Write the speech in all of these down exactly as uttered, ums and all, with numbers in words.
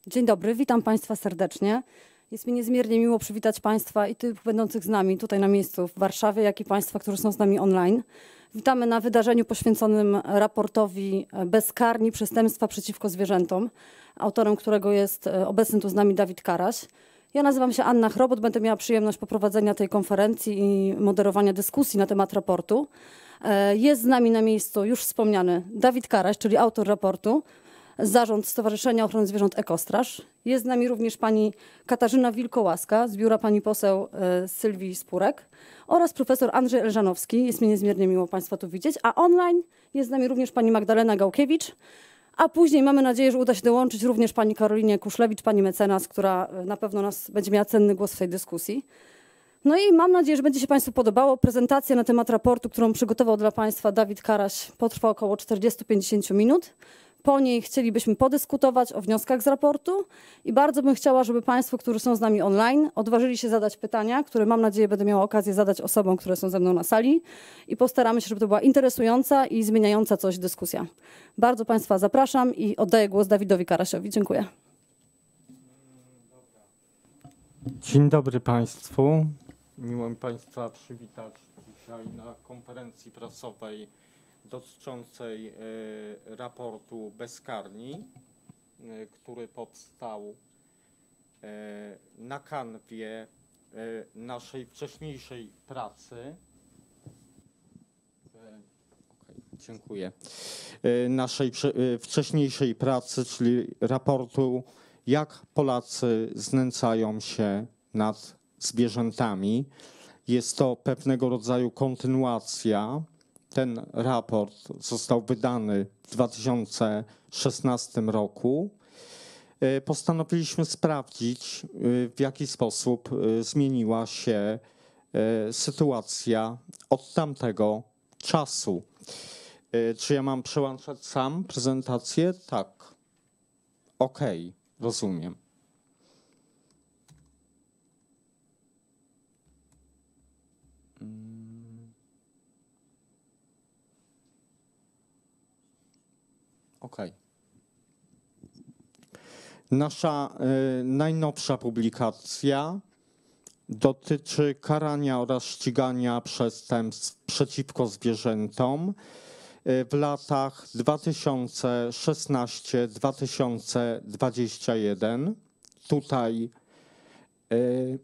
Dzień dobry, witam Państwa serdecznie. Jest mi niezmiernie miło przywitać Państwa i tych będących z nami tutaj na miejscu w Warszawie, jak i Państwa, którzy są z nami online. Witamy na wydarzeniu poświęconym raportowi Bezkarni przestępstwa przeciwko zwierzętom, autorem którego jest obecny tu z nami Dawid Karaś. Ja nazywam się Anna Chrobot, będę miała przyjemność poprowadzenia tej konferencji i moderowania dyskusji na temat raportu. Jest z nami na miejscu już wspomniany Dawid Karaś, czyli autor raportu, Zarząd Stowarzyszenia Ochrony Zwierząt Ekostraż. Jest z nami również pani Katarzyna Wilkołaska z biura pani poseł Sylwii Spurek oraz profesor Andrzej Elżanowski. Jest mi niezmiernie miło Państwa tu widzieć. A online jest z nami również pani Magdalena Gałkiewicz, a później mamy nadzieję, że uda się dołączyć również pani Karolinie Kuszlewicz, pani mecenas, która na pewno nas będzie miała cenny głos w tej dyskusji. No i mam nadzieję, że będzie się Państwu podobało. Prezentacja na temat raportu, którą przygotował dla Państwa Dawid Karaś, potrwa około czterdzieści do pięćdziesięciu minut. Po niej chcielibyśmy podyskutować o wnioskach z raportu i bardzo bym chciała, żeby Państwo, którzy są z nami online, odważyli się zadać pytania, które mam nadzieję będę miała okazję zadać osobom, które są ze mną na sali i postaramy się, żeby to była interesująca i zmieniająca coś dyskusja. Bardzo Państwa zapraszam i oddaję głos Dawidowi Karasiowi. Dziękuję. Dzień dobry Państwu. Miło mi Państwa przywitać dzisiaj na konferencji prasowej dotyczącej y, raportu Bezkarni, y, który powstał y, na kanwie y, naszej wcześniejszej pracy. Y, okay, dziękuję. Y, naszej y, wcześniejszej pracy, czyli raportu, jak Polacy znęcają się nad zwierzętami. Jest to pewnego rodzaju kontynuacja. Ten raport został wydany w dwa tysiące szesnastym roku. Postanowiliśmy sprawdzić, w jaki sposób zmieniła się sytuacja od tamtego czasu. Czy ja mam przełączać sam prezentację? Tak. Okej, rozumiem. Okay. Nasza y, najnowsza publikacja dotyczy karania oraz ścigania przestępstw przeciwko zwierzętom y, w latach dwa tysiące szesnasty do dwa tysiące dwudziestego pierwszego. Tutaj y,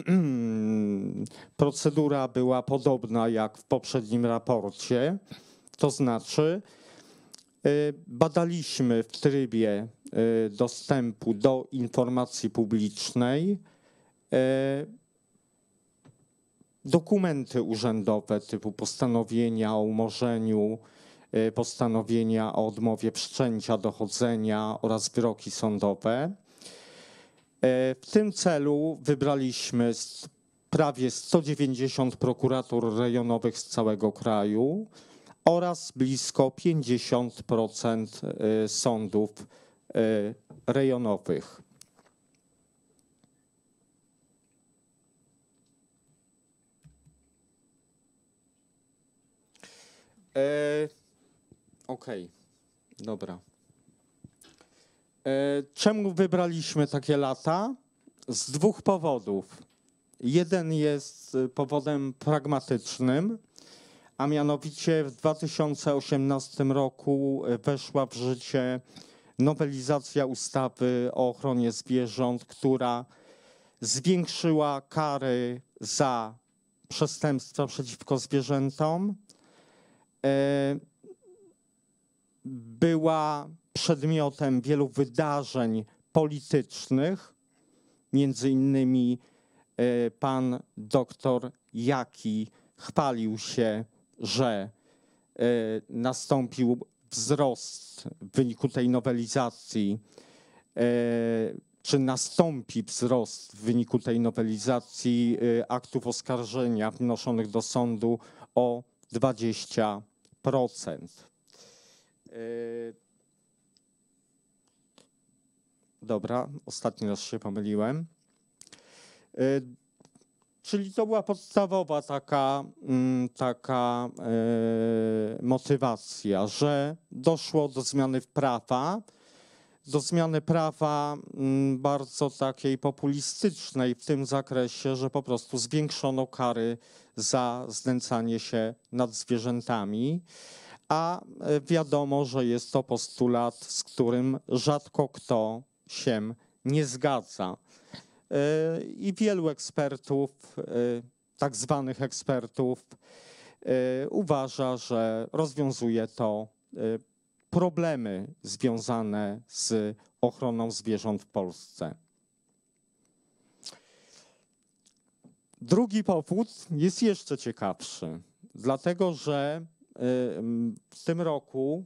procedura była podobna jak w poprzednim raporcie, to znaczy badaliśmy w trybie dostępu do informacji publicznej dokumenty urzędowe typu postanowienia o umorzeniu, postanowienia o odmowie wszczęcia dochodzenia oraz wyroki sądowe. W tym celu wybraliśmy prawie sto dziewięćdziesiąt prokuratur rejonowych z całego kraju oraz blisko pięćdziesiąt procent sądów rejonowych. E, Okej, okay. Dobra. E, czemu wybraliśmy takie lata? Z dwóch powodów. Jeden jest powodem pragmatycznym, a mianowicie w dwa tysiące osiemnastym roku weszła w życie nowelizacja ustawy o ochronie zwierząt, która zwiększyła kary za przestępstwa przeciwko zwierzętom. Była przedmiotem wielu wydarzeń politycznych, między innymi pan doktor Jaki chwalił się, że nastąpił wzrost w wyniku tej nowelizacji, czy nastąpi wzrost w wyniku tej nowelizacji aktów oskarżenia wnoszonych do sądu o dwadzieścia procent. Dobra, ostatni raz się pomyliłem. Czyli to była podstawowa taka, taka motywacja, że doszło do zmiany prawa, do zmiany prawa mm, bardzo takiej populistycznej w tym zakresie, że po prostu zwiększono kary za znęcanie się nad zwierzętami, a e, wiadomo, że jest to postulat, z którym rzadko kto się nie zgadza. E, I wielu ekspertów, e, tak zwanych ekspertów, e, uważa, że rozwiązuje to e, problemy związane z ochroną zwierząt w Polsce. Drugi powód jest jeszcze ciekawszy, dlatego że w tym roku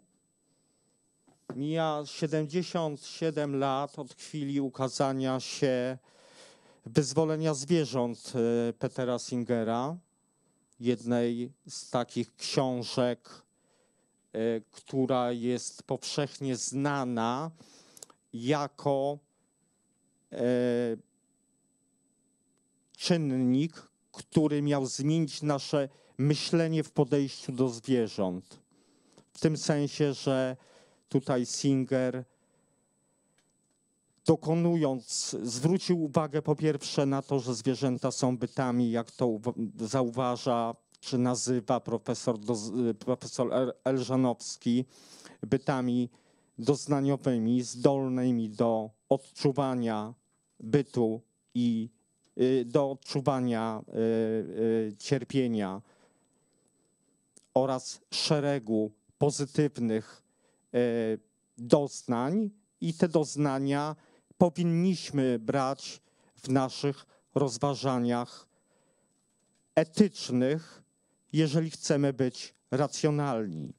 mija siedemdziesiąt siedem lat od chwili ukazania się Wyzwolenia zwierząt Petera Singera, jednej z takich książek, która jest powszechnie znana jako czynnik, który miał zmienić nasze myślenie w podejściu do zwierząt. W tym sensie, że tutaj Singer, dokonując, zwrócił uwagę po pierwsze na to, że zwierzęta są bytami, jak to zauważa czy nazywa profesor, profesor Elżanowski, bytami doznaniowymi, zdolnymi do odczuwania bytu i do odczuwania cierpienia oraz szeregu pozytywnych doznań, i te doznania powinniśmy brać w naszych rozważaniach etycznych, jeżeli chcemy być racjonalni.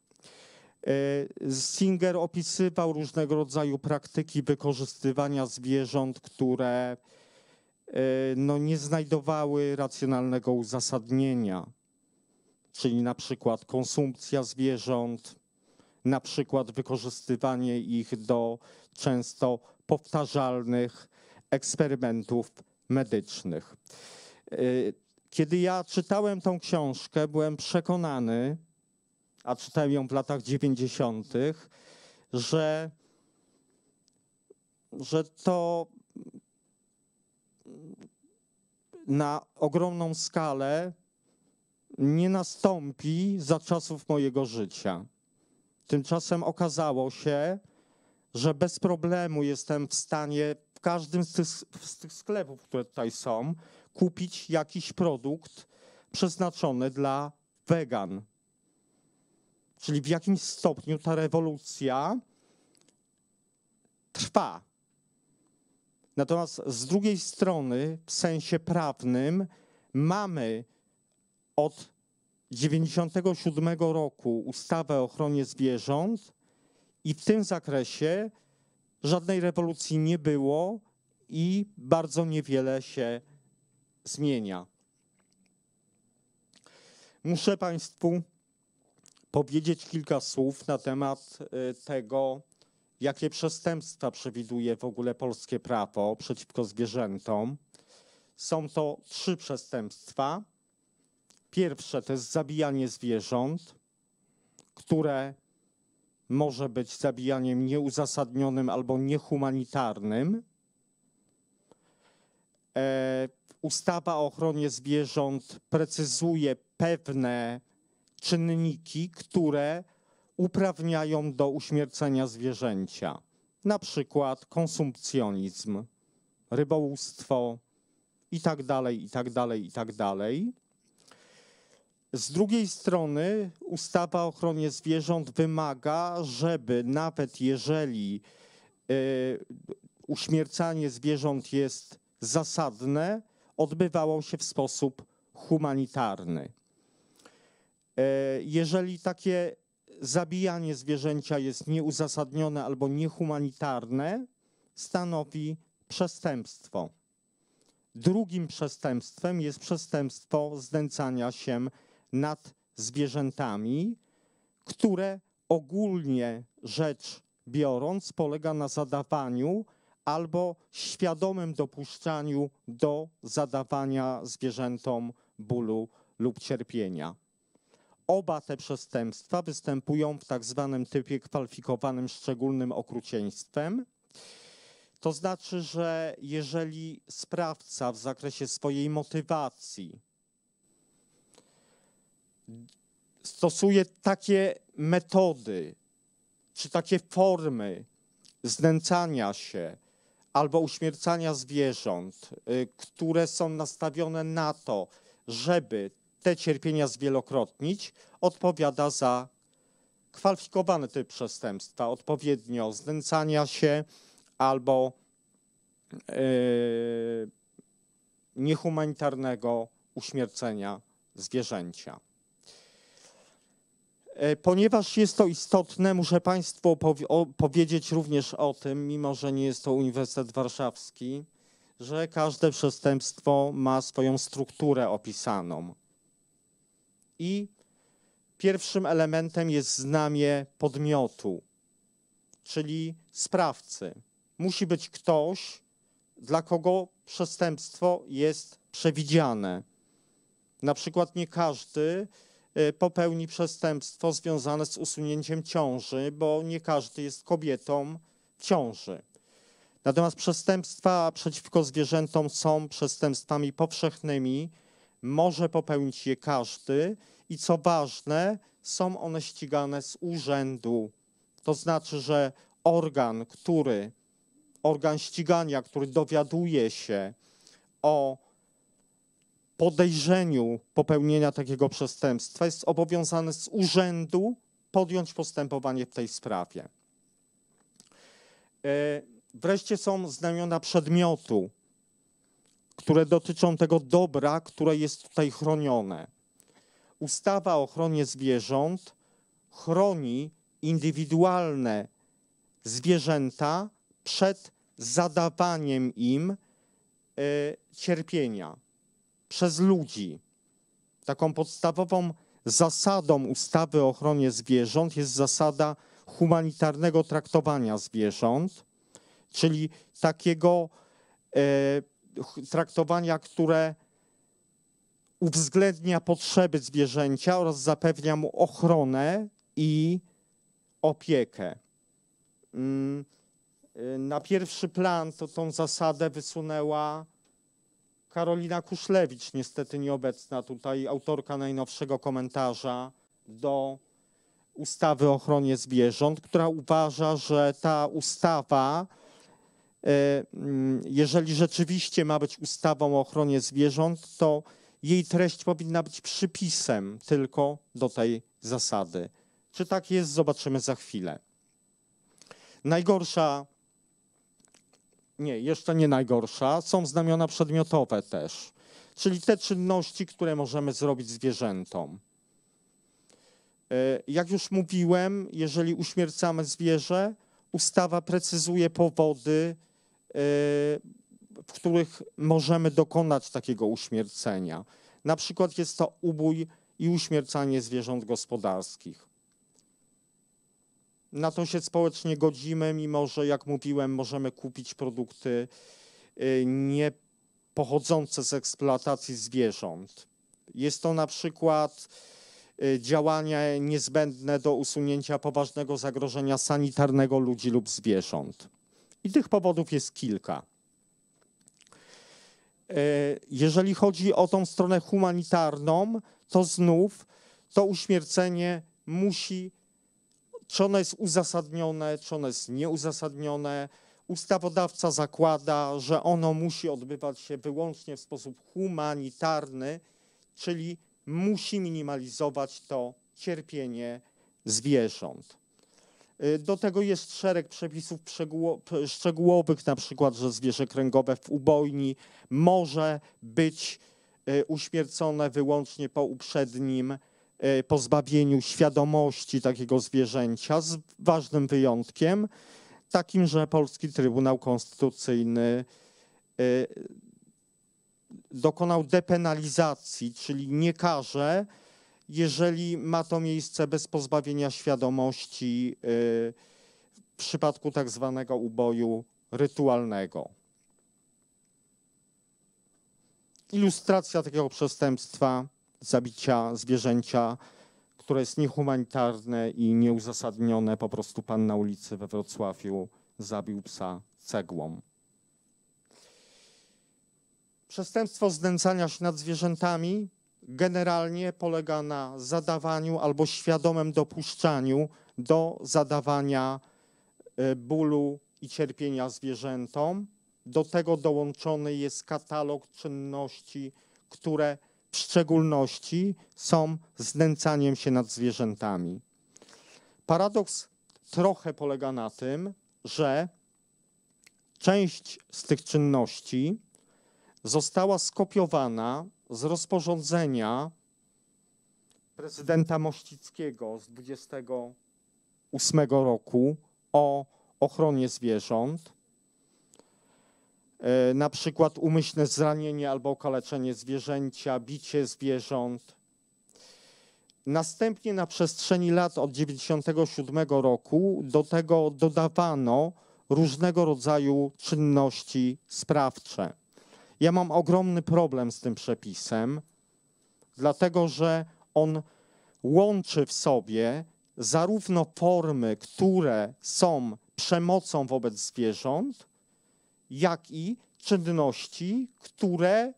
Singer opisywał różnego rodzaju praktyki wykorzystywania zwierząt, które no, nie znajdowały racjonalnego uzasadnienia, czyli na przykład konsumpcja zwierząt, na przykład wykorzystywanie ich do często powtarzalnych eksperymentów medycznych. Kiedy ja czytałem tą książkę, byłem przekonany, a czytałem ją w latach dziewięćdziesiątych, że, że to na ogromną skalę nie nastąpi za czasów mojego życia. Tymczasem okazało się, że bez problemu jestem w stanie w każdym z tych, z tych sklepów, które tutaj są, kupić jakiś produkt przeznaczony dla wegan. Czyli w jakimś stopniu ta rewolucja trwa. Natomiast z drugiej strony, w sensie prawnym, mamy od dziewięćdziesiątego siódmego roku ustawę o ochronie zwierząt i w tym zakresie żadnej rewolucji nie było i bardzo niewiele się zmienia. Muszę Państwu powiedzieć kilka słów na temat tego, jakie przestępstwa przewiduje w ogóle polskie prawo przeciwko zwierzętom. Są to trzy przestępstwa. Pierwsze to jest zabijanie zwierząt, które może być zabijaniem nieuzasadnionym albo niehumanitarnym. E, ustawa o ochronie zwierząt precyzuje pewne czynniki, które uprawniają do uśmiercenia zwierzęcia. Na przykład konsumpcjonizm, rybołówstwo i tak dalej, i tak dalej, i tak dalej. Z drugiej strony ustawa o ochronie zwierząt wymaga, żeby nawet jeżeli y, uśmiercanie zwierząt jest zasadne, odbywało się w sposób humanitarny. Y, jeżeli takie zabijanie zwierzęcia jest nieuzasadnione albo niehumanitarne, stanowi przestępstwo. Drugim przestępstwem jest przestępstwo znęcania się nad zwierzętami, które ogólnie rzecz biorąc polega na zadawaniu albo świadomym dopuszczaniu do zadawania zwierzętom bólu lub cierpienia. oba te przestępstwa występują w tak zwanym typie kwalifikowanym szczególnym okrucieństwem. To znaczy, że jeżeli sprawca w zakresie swojej motywacji stosuje takie metody czy takie formy znęcania się albo uśmiercania zwierząt, które są nastawione na to, żeby te cierpienia zwielokrotnić, odpowiada za kwalifikowany typ przestępstwa, odpowiednio znęcania się albo yy, niehumanitarnego uśmiercenia zwierzęcia. Ponieważ jest to istotne, muszę Państwu powiedzieć również o tym, mimo że nie jest to Uniwersytet Warszawski, że każde przestępstwo ma swoją strukturę opisaną. I pierwszym elementem jest znamię podmiotu, czyli sprawcy. Musi być ktoś, dla kogo przestępstwo jest przewidziane. Na przykład nie każdy popełni przestępstwo związane z usunięciem ciąży, bo nie każdy jest kobietą w ciąży. Natomiast przestępstwa przeciwko zwierzętom są przestępstwami powszechnymi, może popełnić je każdy i co ważne, są one ścigane z urzędu. To znaczy, że organ, który, organ ścigania, który dowiaduje się o podejrzeniu popełnienia takiego przestępstwa, jest obowiązany z urzędu podjąć postępowanie w tej sprawie. Wreszcie są znamiona przedmiotu, które dotyczą tego dobra, które jest tutaj chronione. Ustawa o ochronie zwierząt chroni indywidualne zwierzęta przed zadawaniem im cierpienia przez ludzi. Taką podstawową zasadą ustawy o ochronie zwierząt jest zasada humanitarnego traktowania zwierząt, czyli takiego e, traktowania, które uwzględnia potrzeby zwierzęcia oraz zapewnia mu ochronę i opiekę. Na pierwszy plan to tą zasadę wysunęła Karolina Kuszlewicz, niestety nieobecna tutaj, autorka najnowszego komentarza do ustawy o ochronie zwierząt, która uważa, że ta ustawa, jeżeli rzeczywiście ma być ustawą o ochronie zwierząt, to jej treść powinna być przypisem tylko do tej zasady. Czy tak jest, zobaczymy za chwilę. Najgorsza, nie, jeszcze nie najgorsza, są znamiona przedmiotowe też, czyli te czynności, które możemy zrobić zwierzętom. Jak już mówiłem, jeżeli uśmiercamy zwierzę, ustawa precyzuje powody, w których możemy dokonać takiego uśmiercenia. Na przykład jest to ubój i uśmiercanie zwierząt gospodarskich. Na to się społecznie godzimy, mimo że, jak mówiłem, możemy kupić produkty nie pochodzące z eksploatacji zwierząt. Jest to na przykład działania niezbędne do usunięcia poważnego zagrożenia sanitarnego ludzi lub zwierząt. I tych powodów jest kilka. Jeżeli chodzi o tą stronę humanitarną, to znów to uśmiercenie musi, czy ono jest uzasadnione, czy ono jest nieuzasadnione. Ustawodawca zakłada, że ono musi odbywać się wyłącznie w sposób humanitarny, czyli musi minimalizować to cierpienie zwierząt. Do tego jest szereg przepisów szczegółowych, na przykład, że zwierzę kręgowe w ubojni może być uśmiercone wyłącznie po uprzednim pozbawieniu świadomości takiego zwierzęcia, z ważnym wyjątkiem, takim, że polski Trybunał Konstytucyjny dokonał depenalizacji, czyli nie karze, jeżeli ma to miejsce bez pozbawienia świadomości w przypadku tak zwanego uboju rytualnego. Ilustracja takiego przestępstwa zabicia zwierzęcia, które jest niehumanitarne i nieuzasadnione. Po prostu pan na ulicy we Wrocławiu zabił psa cegłą. Przestępstwo znęcania się nad zwierzętami generalnie polega na zadawaniu albo świadomym dopuszczaniu do zadawania bólu i cierpienia zwierzętom. Do tego dołączony jest katalog czynności, które w szczególności są znęcaniem się nad zwierzętami. Paradoks trochę polega na tym, że część z tych czynności została skopiowana z rozporządzenia prezydenta Mościckiego z dwudziestego ósmego roku o ochronie zwierząt. E, na przykład umyślne zranienie albo okaleczenie zwierzęcia, bicie zwierząt. Następnie na przestrzeni lat od dziewięćdziesiątego siódmego roku do tego dodawano różnego rodzaju czynności sprawcze. Ja mam ogromny problem z tym przepisem, dlatego że on łączy w sobie zarówno formy, które są przemocą wobec zwierząt, jak i czynności, które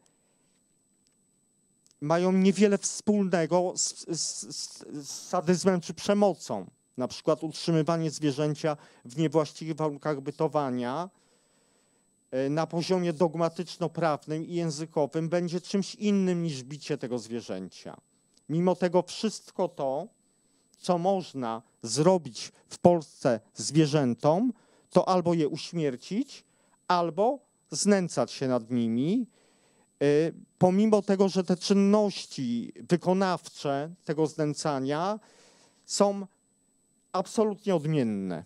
mają niewiele wspólnego z, z, z sadyzmem czy przemocą. Na przykład utrzymywanie zwierzęcia w niewłaściwych warunkach bytowania na poziomie dogmatyczno-prawnym i językowym będzie czymś innym niż bicie tego zwierzęcia. Mimo tego wszystko to, co można zrobić w Polsce zwierzętom, to albo je uśmiercić, albo znęcać się nad nimi, pomimo tego, że te czynności wykonawcze tego znęcania są absolutnie odmienne.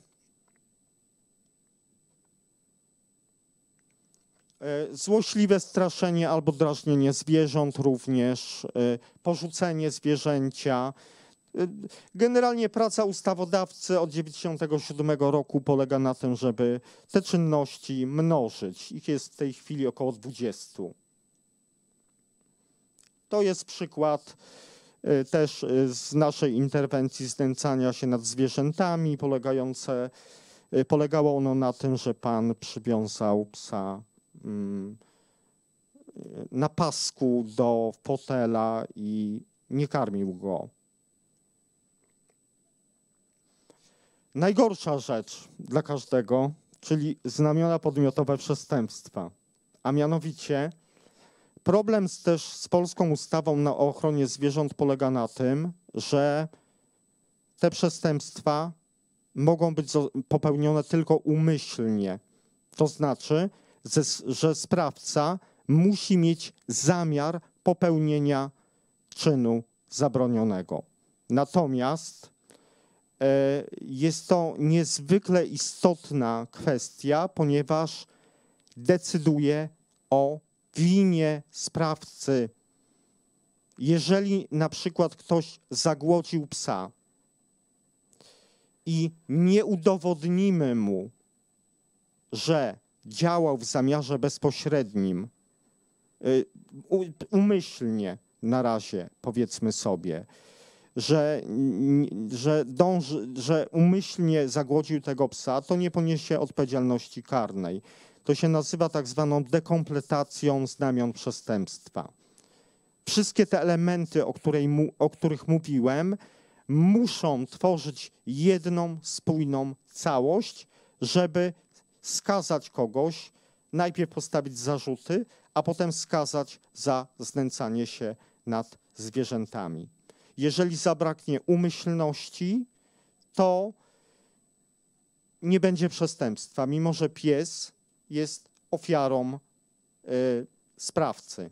Złośliwe straszenie albo drażnienie zwierząt również, porzucenie zwierzęcia. Generalnie praca ustawodawcy od dziewięćdziesiątego siódmego roku polega na tym, żeby te czynności mnożyć. Ich jest w tej chwili około dwudziestu. To jest przykład też z naszej interwencji znęcania się nad zwierzętami, polegające, polegało ono na tym, że pan przywiązał psa na pasku do fotela i nie karmił go. Najgorsza rzecz dla każdego, czyli znamiona podmiotowe przestępstwa, a mianowicie problem z, też z polską ustawą na, o ochronie zwierząt polega na tym, że te przestępstwa mogą być popełnione tylko umyślnie. To znaczy, że sprawca musi mieć zamiar popełnienia czynu zabronionego. Natomiast e, jest to niezwykle istotna kwestia, ponieważ decyduje o winie sprawcy. Jeżeli na przykład ktoś zagłodził psa i nie udowodnimy mu, że działał w zamiarze bezpośrednim, umyślnie na razie, powiedzmy sobie, że, że, dąży, że umyślnie zagłodził tego psa, to nie poniesie odpowiedzialności karnej. To się nazywa tak zwaną dekompletacją znamion przestępstwa. Wszystkie te elementy, o, której, o których mówiłem, muszą tworzyć jedną spójną całość, żeby skazać kogoś, najpierw postawić zarzuty, a potem skazać za znęcanie się nad zwierzętami. Jeżeli zabraknie umyślności, to nie będzie przestępstwa, mimo że pies jest ofiarą y, sprawcy.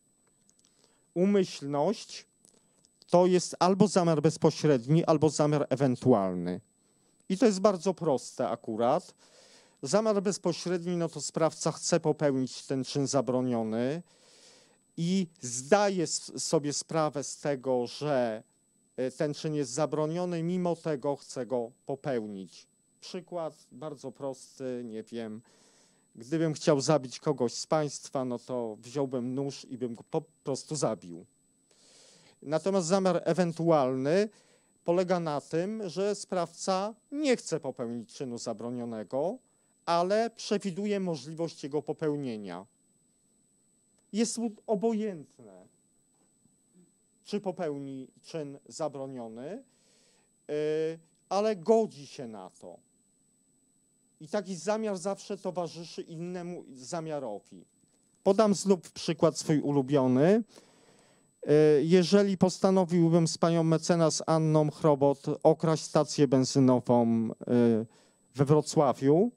Umyślność to jest albo zamiar bezpośredni, albo zamiar ewentualny. I to jest bardzo proste akurat. Zamiar bezpośredni, no to sprawca chce popełnić ten czyn zabroniony i zdaje sobie sprawę z tego, że ten czyn jest zabroniony, mimo tego chce go popełnić. Przykład bardzo prosty, nie wiem, gdybym chciał zabić kogoś z państwa, no to wziąłbym nóż i bym go po prostu zabił. Natomiast zamiar ewentualny polega na tym, że sprawca nie chce popełnić czynu zabronionego, ale przewiduje możliwość jego popełnienia. Jest mu obojętne, czy popełni czyn zabroniony, ale godzi się na to. I taki zamiar zawsze towarzyszy innemu zamiarowi. Podam znów przykład swój ulubiony. Jeżeli postanowiłbym z panią mecenas Anną Chrobot okraść stację benzynową we Wrocławiu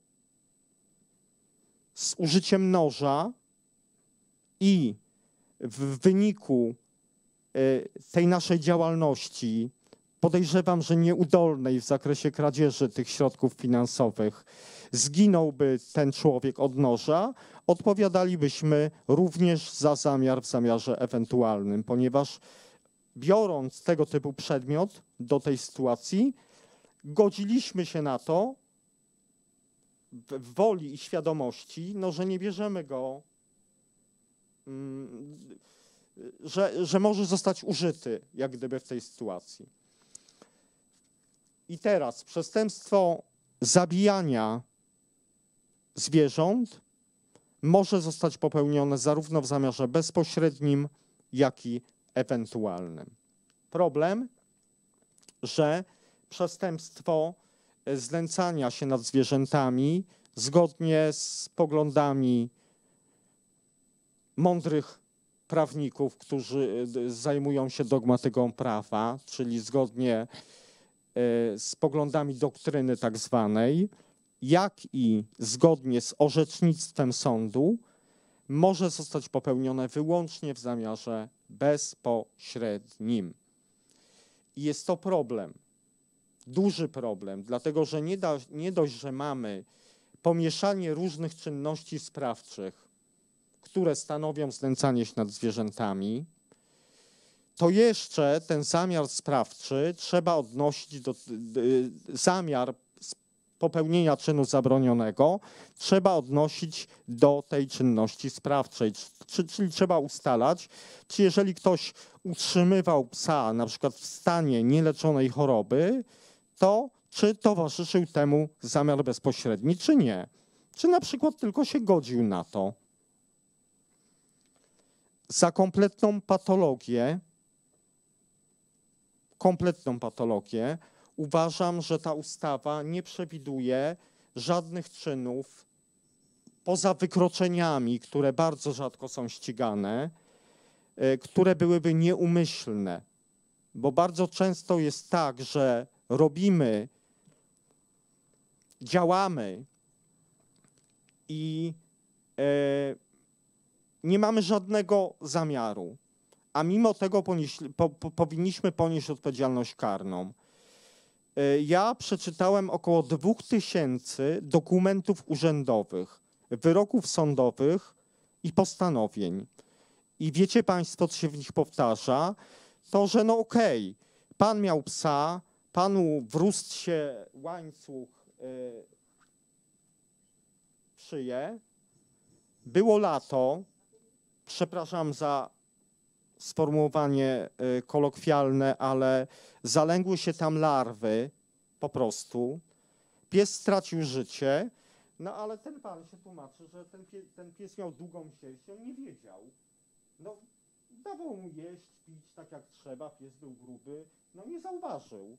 z użyciem noża i w wyniku tej naszej działalności, podejrzewam, że nieudolnej w zakresie kradzieży tych środków finansowych, zginąłby ten człowiek od noża, odpowiadalibyśmy również za zamiar w zamiarze ewentualnym, ponieważ biorąc tego typu przedmiot do tej sytuacji, godziliśmy się na to w woli i świadomości, no, że nie bierzemy go, że, że może zostać użyty jak gdyby w tej sytuacji. I teraz przestępstwo zabijania zwierząt może zostać popełnione zarówno w zamiarze bezpośrednim, jak i ewentualnym. Problem, że przestępstwo znęcania się nad zwierzętami zgodnie z poglądami mądrych prawników, którzy zajmują się dogmatyką prawa, czyli zgodnie z poglądami doktryny tak zwanej, jak i zgodnie z orzecznictwem sądu, może zostać popełnione wyłącznie w zamiarze bezpośrednim. I jest to problem, duży problem, dlatego że nie, da, nie dość, że mamy pomieszanie różnych czynności sprawczych, które stanowią znęcanie się nad zwierzętami, to jeszcze ten zamiar sprawczy trzeba odnosić do, zamiar popełnienia czynu zabronionego trzeba odnosić do tej czynności sprawczej, czyli, czyli trzeba ustalać, czy jeżeli ktoś utrzymywał psa na przykład w stanie nieleczonej choroby, to czy towarzyszył temu zamiar bezpośredni, czy nie. Czy na przykład tylko się godził na to. Za kompletną patologię, kompletną patologię uważam, że ta ustawa nie przewiduje żadnych czynów poza wykroczeniami, które bardzo rzadko są ścigane, które byłyby nieumyślne. Bo bardzo często jest tak, że robimy, działamy i e, nie mamy żadnego zamiaru, a mimo tego ponieś, po, po, powinniśmy ponieść odpowiedzialność karną. Ja przeczytałem około dwóch tysięcy dokumentów urzędowych, wyroków sądowych i postanowień. I wiecie państwo, co się w nich powtarza? To, że no okej, okay, pan miał psa, panu wrósł się łańcuch yy, w szyję, było lato, przepraszam za sformułowanie y, kolokwialne, ale zalęgły się tam larwy po prostu. Pies stracił życie, no ale ten pan się tłumaczy, że ten, pie, ten pies miał długą sierść, on nie wiedział. No, dawał mu jeść, pić tak jak trzeba, pies był gruby, no nie zauważył.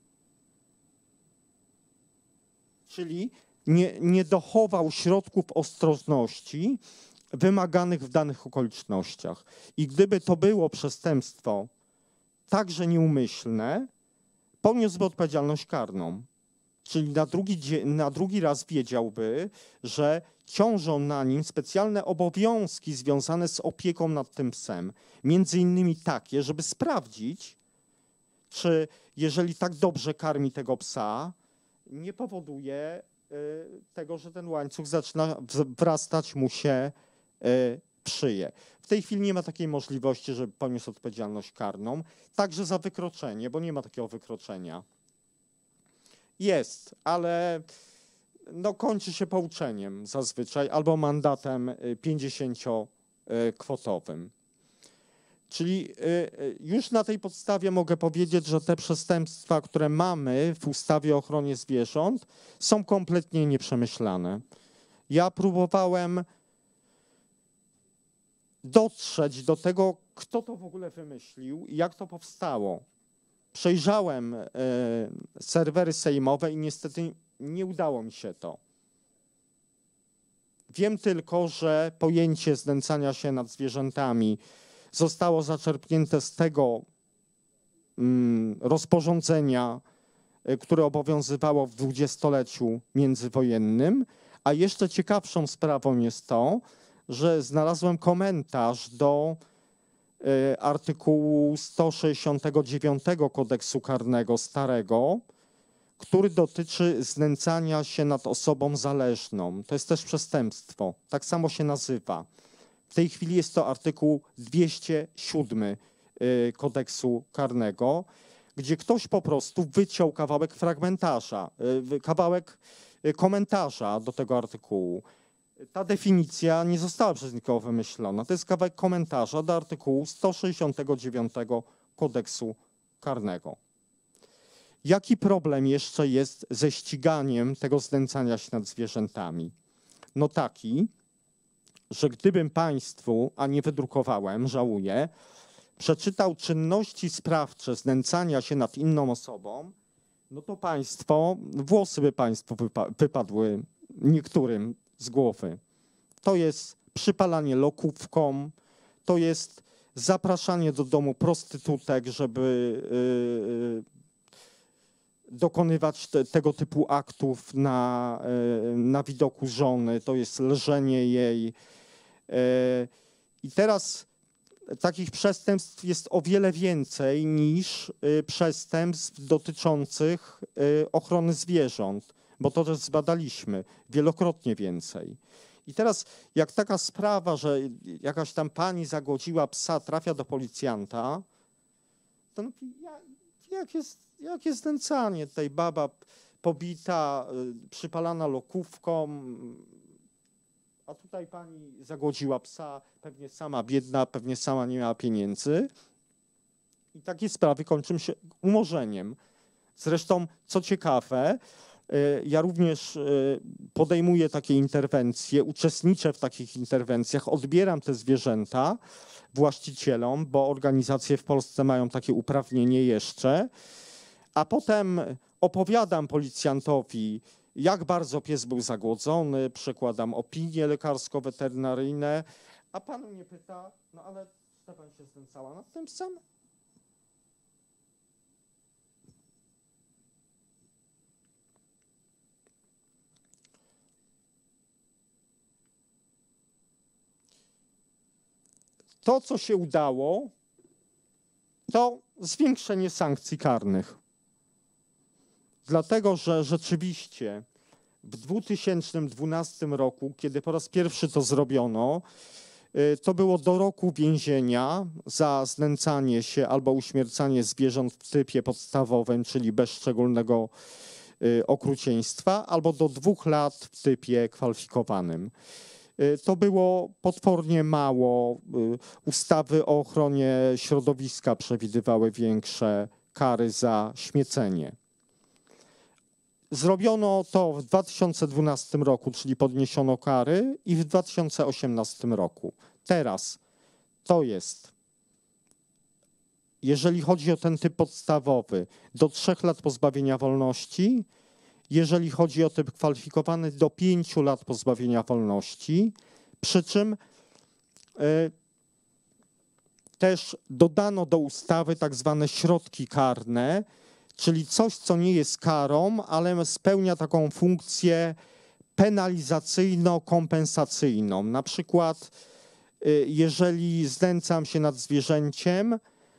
Czyli nie, nie dochował środków ostrożności wymaganych w danych okolicznościach. I gdyby to było przestępstwo także nieumyślne, poniósłby odpowiedzialność karną. Czyli na drugi, na drugi raz wiedziałby, że ciążą na nim specjalne obowiązki związane z opieką nad tym psem. Między innymi takie, żeby sprawdzić, czy jeżeli tak dobrze karmi tego psa, nie powoduje y, tego, że ten łańcuch zaczyna wrastać mu się w szyję. W tej chwili nie ma takiej możliwości, żeby poniósł odpowiedzialność karną, także za wykroczenie, bo nie ma takiego wykroczenia. Jest, ale no, kończy się pouczeniem zazwyczaj albo mandatem pięćdziesięciokwotowym. Czyli już na tej podstawie mogę powiedzieć, że te przestępstwa, które mamy w ustawie o ochronie zwierząt, są kompletnie nieprzemyślane. Ja próbowałem dotrzeć do tego, kto to w ogóle wymyślił i jak to powstało. Przejrzałem serwery sejmowe i niestety nie udało mi się to. Wiem tylko, że pojęcie znęcania się nad zwierzętami zostało zaczerpnięte z tego mm, rozporządzenia, które obowiązywało w dwudziestoleciu międzywojennym, a jeszcze ciekawszą sprawą jest to, że znalazłem komentarz do y, artykułu sto sześćdziesiątego dziewiątego Kodeksu Karnego starego, który dotyczy znęcania się nad osobą zależną. To jest też przestępstwo, tak samo się nazywa. W tej chwili jest to artykuł dwieście siódmy Kodeksu Karnego, gdzie ktoś po prostu wyciął kawałek fragmentarza, kawałek komentarza do tego artykułu. Ta definicja nie została przez nikogo wymyślona. To jest kawałek komentarza do artykułu sto sześćdziesiątego dziewiątego Kodeksu Karnego. Jaki problem jeszcze jest ze ściganiem tego znęcania się nad zwierzętami? No taki, że gdybym państwu, a nie wydrukowałem, żałuję, przeczytał czynności sprawcze znęcania się nad inną osobą, no to państwo, włosy by państwu wypa wypadły niektórym z głowy. To jest przypalanie lokówką, to jest zapraszanie do domu prostytutek, żeby yy, dokonywać te, tego typu aktów na, na widoku żony, to jest lżenie jej. I teraz takich przestępstw jest o wiele więcej niż przestępstw dotyczących ochrony zwierząt, bo to też zbadaliśmy, wielokrotnie więcej. I teraz jak taka sprawa, że jakaś tam pani zagłodziła psa, trafia do policjanta, to no, jak jest, jak jest znęcanie, tutaj baba pobita, przypalana lokówką, a tutaj pani zagłodziła psa, pewnie sama biedna, pewnie sama nie miała pieniędzy. I takie sprawy kończą się umorzeniem. Zresztą, co ciekawe, ja również podejmuję takie interwencje, uczestniczę w takich interwencjach, odbieram te zwierzęta właścicielom, bo organizacje w Polsce mają takie uprawnienie jeszcze, a potem opowiadam policjantowi, jak bardzo pies był zagłodzony, przekładam opinie lekarsko-weterynaryjne, a pan mnie pyta, no ale czy pan się znęcała nad tym psem? To, co się udało, to zwiększenie sankcji karnych. Dlatego, że rzeczywiście w dwa tysiące dwunastym roku, kiedy po raz pierwszy to zrobiono, to było do roku więzienia za znęcanie się albo uśmiercanie zwierząt w typie podstawowym, czyli bez szczególnego okrucieństwa, albo do dwóch lat w typie kwalifikowanym. To było potwornie mało. Ustawy o ochronie środowiska przewidywały większe kary za śmiecenie. Zrobiono to w dwa tysiące dwunastym roku, czyli podniesiono kary, i w dwa tysiące osiemnastym roku. Teraz to jest, jeżeli chodzi o ten typ podstawowy, do trzech lat pozbawienia wolności, jeżeli chodzi o typ kwalifikowany, do pięciu lat pozbawienia wolności, przy czym y, też dodano do ustawy tak zwane środki karne, czyli coś, co nie jest karą, ale spełnia taką funkcję penalizacyjno-kompensacyjną. Na przykład, y, jeżeli znęcam się nad zwierzęciem, y,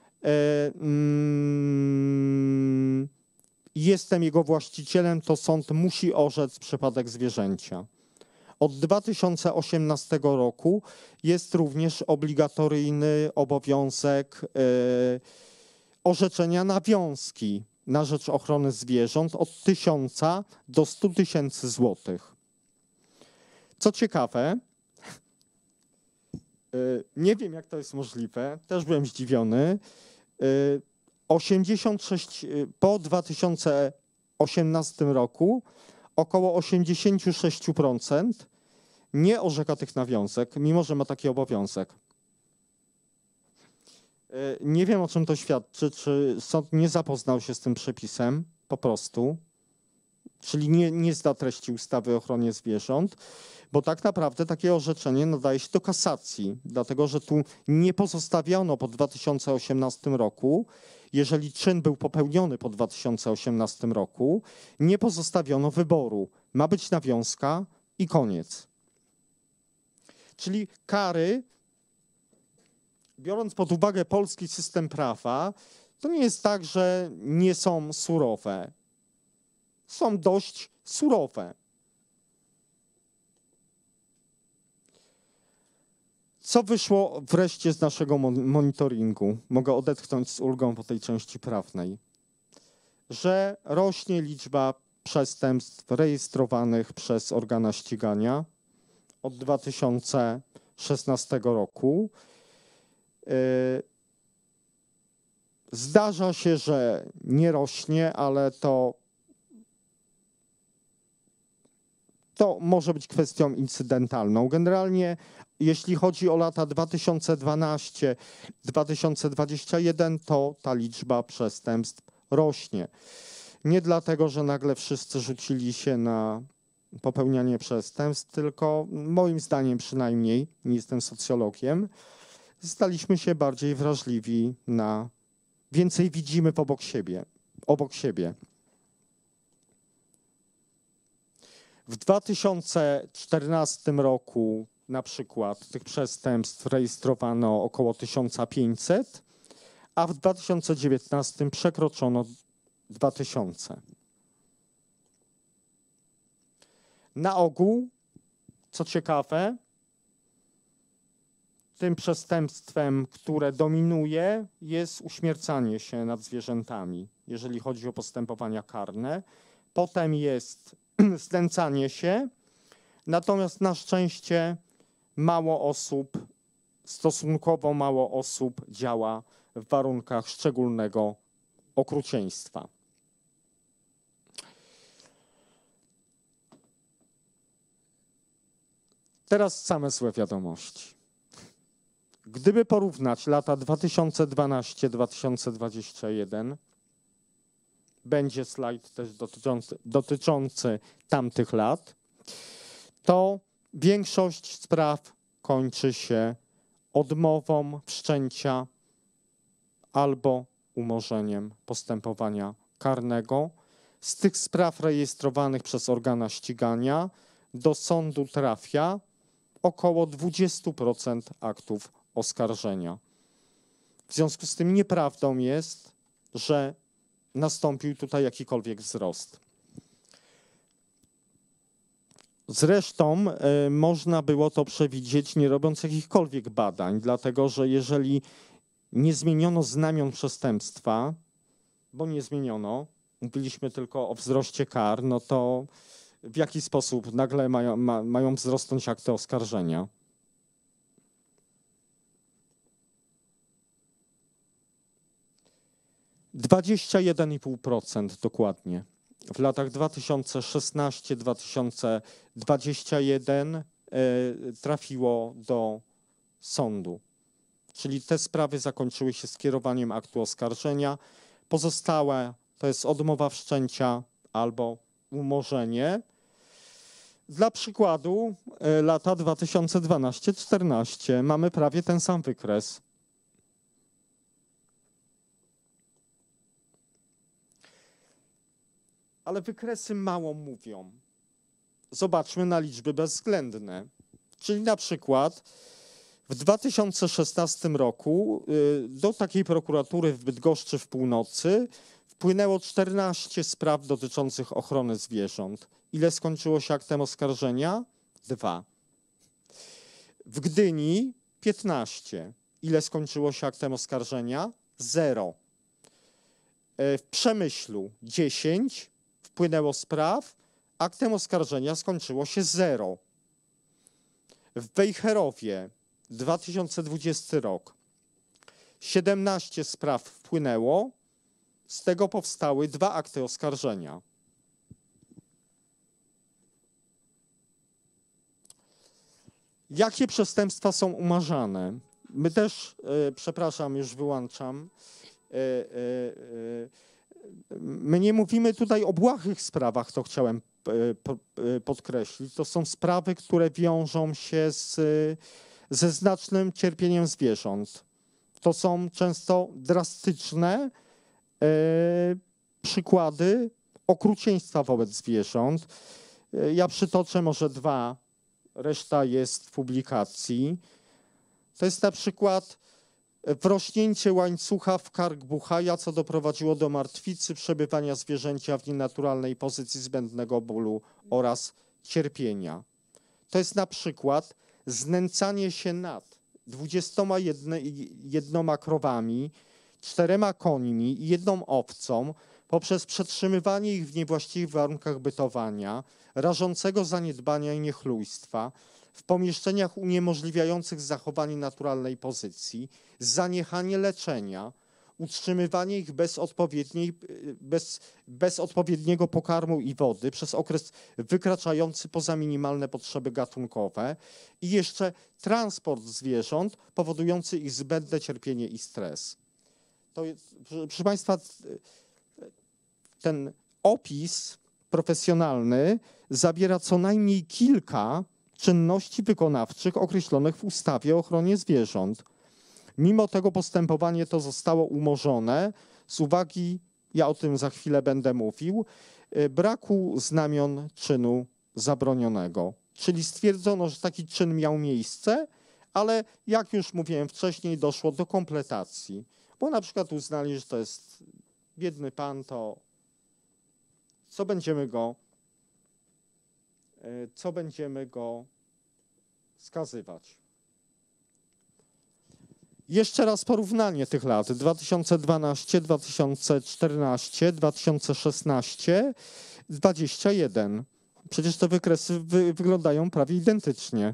mm, jestem jego właścicielem, to sąd musi orzec przypadek zwierzęcia. Od dwa tysiące osiemnastego roku jest również obligatoryjny obowiązek y, orzeczenia nawiązki na rzecz ochrony zwierząt od tysiąca do stu tysięcy złotych. Co ciekawe, Nie wiem, jak to jest możliwe, też byłem zdziwiony. osiemdziesiąt sześć, po dwa tysiące osiemnastym roku około osiemdziesiąt sześć procent nie orzeka tych nawiązek, mimo że ma taki obowiązek. Nie wiem, o czym to świadczy, czy sąd nie zapoznał się z tym przepisem po prostu, czyli nie, nie zna treści ustawy o ochronie zwierząt, bo tak naprawdę takie orzeczenie nadaje się do kasacji, dlatego że tu nie pozostawiono po dwa tysiące osiemnastym roku, jeżeli czyn był popełniony po dwa tysiące osiemnastym roku, nie pozostawiono wyboru. Ma być nawiązka i koniec. Czyli kary, biorąc pod uwagę polski system prawa, to nie jest tak, że nie są surowe. Są dość surowe. Co wyszło wreszcie z naszego monitoringu? Mogę odetchnąć z ulgą po tej części prawnej. Że rośnie liczba przestępstw rejestrowanych przez organa ścigania od dwa tysiące szesnastego roku. Zdarza się, że nie rośnie, ale to, to może być kwestią incydentalną. Generalnie jeśli chodzi o lata dwa tysiące dwunasty do dwa tysiące dwudziestego pierwszego, to ta liczba przestępstw rośnie. Nie dlatego, że nagle wszyscy rzucili się na popełnianie przestępstw, tylko moim zdaniem przynajmniej, nie jestem socjologiem, staliśmy się bardziej wrażliwi na, więcej widzimy obok siebie, obok siebie. W dwa tysiące czternastym roku na przykład tych przestępstw rejestrowano około tysiąc pięćset, a w dwa tysiące dziewiętnastym przekroczono dwa tysiące. Na ogół, co ciekawe, tym przestępstwem, które dominuje, jest uśmiercanie się nad zwierzętami, jeżeli chodzi o postępowania karne. Potem jest znęcanie się, natomiast na szczęście mało osób, stosunkowo mało osób działa w warunkach szczególnego okrucieństwa. Teraz same złe wiadomości. Gdyby porównać lata dwa tysiące dwunasty do dwa tysiące dwudziestego pierwszego, będzie slajd też dotyczący, dotyczący tamtych lat, to większość spraw kończy się odmową wszczęcia albo umorzeniem postępowania karnego. Z tych spraw rejestrowanych przez organa ścigania do sądu trafia około dwadzieścia procent aktów oskarżenia. W związku z tym nieprawdą jest, że nastąpił tutaj jakikolwiek wzrost. Zresztą y, można było to przewidzieć, nie robiąc jakichkolwiek badań, dlatego że jeżeli nie zmieniono znamion przestępstwa, bo nie zmieniono, mówiliśmy tylko o wzroście kar, no to w jaki sposób nagle mają, ma, mają wzrosnąć akty oskarżenia? dwadzieścia jeden i pół procent dokładnie. W latach dwa tysiące szesnastym do dwa tysiące dwudziestego pierwszego trafiło do sądu. Czyli te sprawy zakończyły się skierowaniem aktu oskarżenia. Pozostałe to jest odmowa wszczęcia albo umorzenie. Dla przykładu lata dwa tysiące dwunasty do dwa tysiące czternastego mamy prawie ten sam wykres. Ale wykresy mało mówią. Zobaczmy na liczby bezwzględne. Czyli na przykład w dwa tysiące szesnastym roku do takiej prokuratury w Bydgoszczy w północy wpłynęło czternaście spraw dotyczących ochrony zwierząt. Ile skończyło się aktem oskarżenia? Dwa. W Gdyni piętnaście. Ile skończyło się aktem oskarżenia? Zero. W Przemyślu dziesięć. Wpłynęło spraw, aktem oskarżenia skończyło się zero. W Wejherowie dwa tysiące dwudziesty rok. siedemnaście spraw wpłynęło, z tego powstały dwa akty oskarżenia. Jakie przestępstwa są umarzane? My też, e, przepraszam, już wyłączam. E, e, e, my nie mówimy tutaj o błahych sprawach, to chciałem e, po, e, podkreślić. To są sprawy, które wiążą się z, ze znacznym cierpieniem zwierząt. To są często drastyczne e, przykłady okrucieństwa wobec zwierząt. E, ja przytoczę może dwa, reszta jest w publikacji. To jest na przykład wrośnięcie łańcucha w kark buchaja, co doprowadziło do martwicy, przebywania zwierzęcia w nienaturalnej pozycji, zbędnego bólu oraz cierpienia. To jest na przykład znęcanie się nad dwudziestoma jednoma krowami, czterema końmi i jedną owcą poprzez przetrzymywanie ich w niewłaściwych warunkach bytowania, rażącego zaniedbania i niechlujstwa, w pomieszczeniach uniemożliwiających zachowanie naturalnej pozycji, zaniechanie leczenia, utrzymywanie ich bez, odpowiedniej, bez, bez odpowiedniego pokarmu i wody przez okres wykraczający poza minimalne potrzeby gatunkowe i jeszcze transport zwierząt powodujący ich zbędne cierpienie i stres. To jest, proszę Państwa, ten opis profesjonalny zawiera co najmniej kilka czynności wykonawczych określonych w ustawie o ochronie zwierząt. Mimo tego postępowanie to zostało umorzone z uwagi, ja o tym za chwilę będę mówił, braku znamion czynu zabronionego. Czyli stwierdzono, że taki czyn miał miejsce, ale jak już mówiłem wcześniej, doszło do kompletacji. Bo na przykład uznali, że to jest biedny pan, to co będziemy go, co będziemy go skazywać. Jeszcze raz porównanie tych lat. dwa tysiące dwanaście, dwa tysiące czternaście, dwa tysiące szesnaście, dwadzieścia jeden. Przecież te wykresy wy, wyglądają prawie identycznie.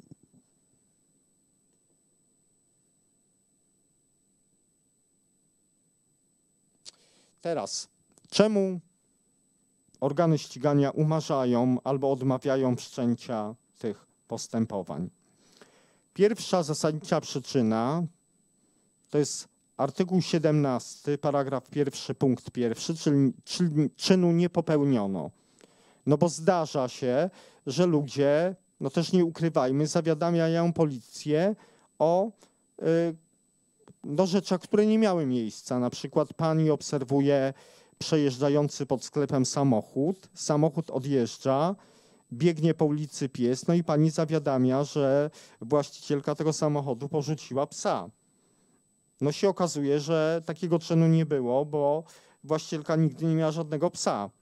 Teraz, czemu organy ścigania umarzają albo odmawiają wszczęcia tych postępowań? Pierwsza zasadnicza przyczyna to jest artykuł siedemnasty, paragraf pierwszy, punkt pierwszy, czyli, czyli czynu nie popełniono. No bo zdarza się, że ludzie, no też nie ukrywajmy, zawiadamiają policję o y, no rzeczach, które nie miały miejsca. Na przykład pani obserwuje przejeżdżający pod sklepem samochód, samochód odjeżdża, biegnie po ulicy pies, no i pani zawiadamia, że właścicielka tego samochodu porzuciła psa. No się okazuje, że takiego czynu nie było, bo właścicielka nigdy nie miała żadnego psa.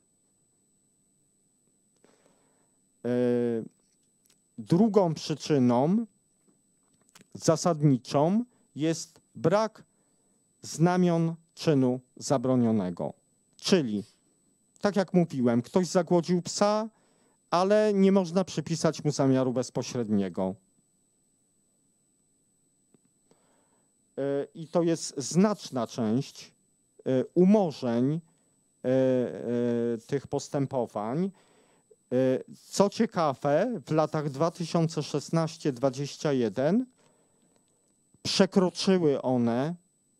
Yy, drugą przyczyną zasadniczą jest brak znamion czynu zabronionego. Czyli, tak jak mówiłem, ktoś zagłodził psa, ale nie można przypisać mu zamiaru bezpośredniego. I to jest znaczna część umorzeń tych postępowań. Co ciekawe, w latach dwa tysiące szesnaście do dwudziestego pierwszego przekroczyły one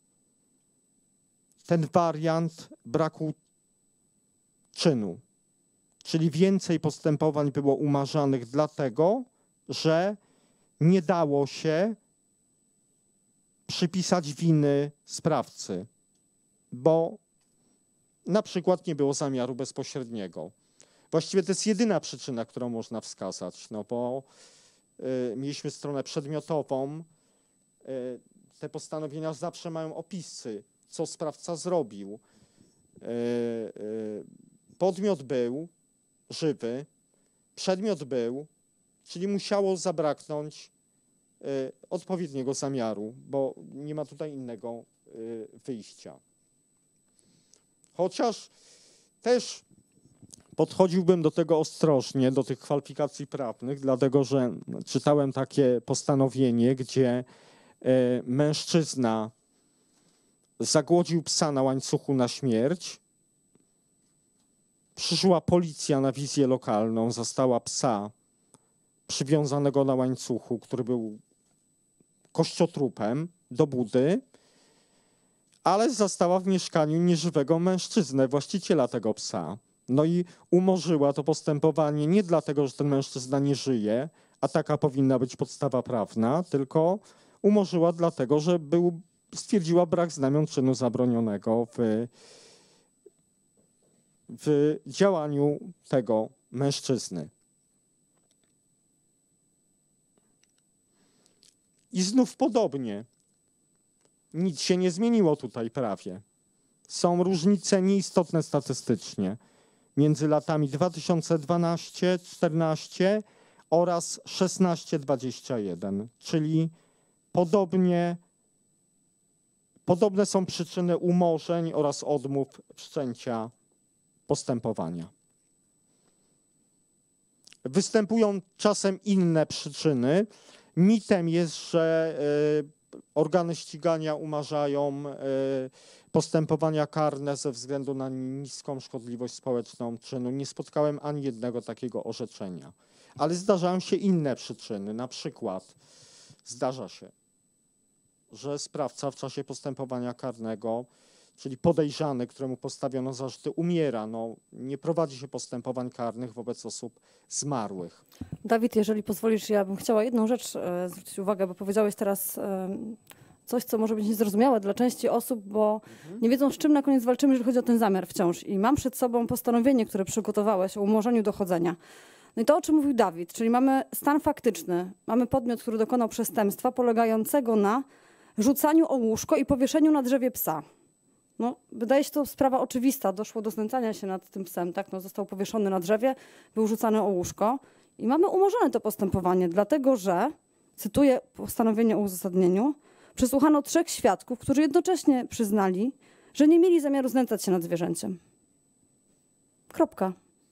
ten wariant braku czynu. Czyli więcej postępowań było umarzanych dlatego, że nie dało się przypisać winy sprawcy, bo na przykład nie było zamiaru bezpośredniego. Właściwie to jest jedyna przyczyna, którą można wskazać, no bo y, mieliśmy stronę przedmiotową. Y, te postanowienia zawsze mają opisy, co sprawca zrobił. Y, y, podmiot był żywy, przedmiot był, czyli musiało zabraknąć y, odpowiedniego zamiaru, bo nie ma tutaj innego y, wyjścia. Chociaż też Podchodziłbym do tego ostrożnie, do tych kwalifikacji prawnych, dlatego że czytałem takie postanowienie, gdzie mężczyzna zagłodził psa na łańcuchu na śmierć. Przyszła policja na wizję lokalną, zastała psa przywiązanego na łańcuchu, który był kościotrupem do budy, ale zastała w mieszkaniu nieżywego mężczyznę, właściciela tego psa. No i umorzyła to postępowanie nie dlatego, że ten mężczyzna nie żyje, a taka powinna być podstawa prawna, tylko umorzyła dlatego, że był, stwierdziła brak znamion czynu zabronionego w, w działaniu tego mężczyzny. I znów podobnie. Nic się nie zmieniło tutaj prawie. Są różnice nieistotne statystycznie między latami dwa tysiące dwanaście czternaście oraz szesnaście dwadzieścia jeden, czyli podobnie, podobne są przyczyny umorzeń oraz odmów wszczęcia postępowania. Występują czasem inne przyczyny. Mitem jest, że y, organy ścigania umarzają y, postępowania karne ze względu na niską szkodliwość społeczną czynu. Nie spotkałem ani jednego takiego orzeczenia. Ale zdarzają się inne przyczyny. Na przykład zdarza się, że sprawca w czasie postępowania karnego, czyli podejrzany, któremu postawiono zarzuty, umiera. No, nie prowadzi się postępowań karnych wobec osób zmarłych. Dawid, jeżeli pozwolisz, ja bym chciała jedną rzecz e, zwrócić uwagę, bo powiedziałeś teraz e, coś, co może być niezrozumiałe dla części osób, bo mhm. nie wiedzą, z czym na koniec walczymy, jeżeli chodzi o ten zamiar wciąż. I mam przed sobą postanowienie, które przygotowałeś o umorzeniu dochodzenia. No i to, o czym mówił Dawid, czyli mamy stan faktyczny, mamy podmiot, który dokonał przestępstwa polegającego na rzucaniu o łóżko i powieszeniu na drzewie psa. No, wydaje się to sprawa oczywista, doszło do znęcania się nad tym psem, tak? No, został powieszony na drzewie, był rzucany o łóżko i mamy umorzone to postępowanie, dlatego że, cytuję postanowienie o uzasadnieniu, przesłuchano trzech świadków, którzy jednocześnie przyznali, że nie mieli zamiaru znęcać się nad zwierzęciem. Kropka.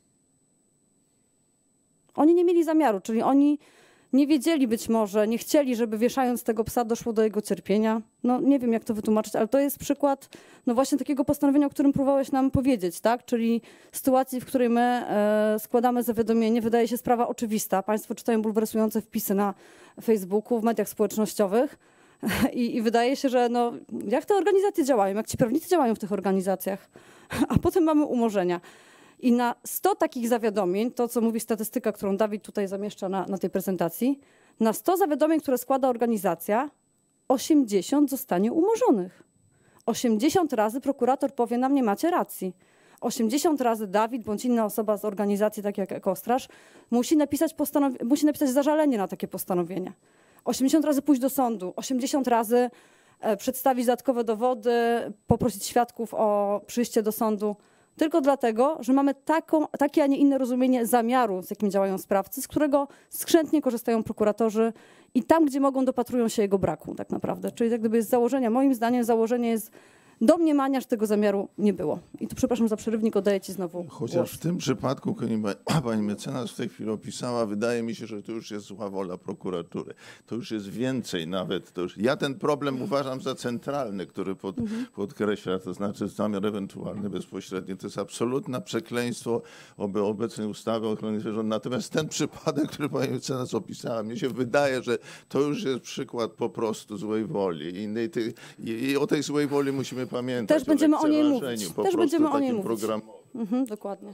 Oni nie mieli zamiaru, czyli oni nie wiedzieli być może, nie chcieli, żeby wieszając tego psa doszło do jego cierpienia. No nie wiem, jak to wytłumaczyć, ale to jest przykład no właśnie takiego postanowienia, o którym próbowałeś nam powiedzieć, tak? Czyli sytuacji, w której my e, składamy zawiadomienie, wydaje się sprawa oczywista. Państwo czytają bulwersujące wpisy na Facebooku, w mediach społecznościowych i, i wydaje się, że no, jak te organizacje działają, jak ci prawnicy działają w tych organizacjach, a potem mamy umorzenia. I na sto takich zawiadomień, to co mówi statystyka, którą Dawid tutaj zamieszcza na, na tej prezentacji, na sto zawiadomień, które składa organizacja, osiemdziesiąt zostanie umorzonych. osiemdziesiąt razy prokurator powie nam, nie macie racji. osiemdziesiąt razy Dawid bądź inna osoba z organizacji, tak jak Ekostraż, musi napisać, postanowi- musi napisać zażalenie na takie postanowienie. osiemdziesiąt razy pójść do sądu, osiemdziesiąt razy e, przedstawić dodatkowe dowody, poprosić świadków o przyjście do sądu. Tylko dlatego, że mamy taką, takie, a nie inne rozumienie zamiaru, z jakim działają sprawcy, z którego skrzętnie korzystają prokuratorzy i tam, gdzie mogą, dopatrują się jego braku tak naprawdę. Czyli jak gdyby z założenia, moim zdaniem założenie jest domniemania, że tego zamiaru nie było. I tu przepraszam za przerywnik, oddaję ci znowu Chociaż głos. w tym przypadku, pani, pani mecenas w tej chwili opisała, wydaje mi się, że to już jest zła wola prokuratury. To już jest więcej nawet. To już, ja ten problem uważam za centralny, który pod, mhm. podkreśla, to znaczy zamiar ewentualny bezpośredni. To jest absolutne przekleństwo oby obecnej ustawy o ochronie zwierząt. Natomiast ten przypadek, który pani mecenas opisała, mi się wydaje, że to już jest przykład po prostu złej woli. I, tej, i, i o tej złej woli musimy pamiętać. Też będziemy o niej mówić. Po Też będziemy o niej mówić. Program... Mhm, dokładnie.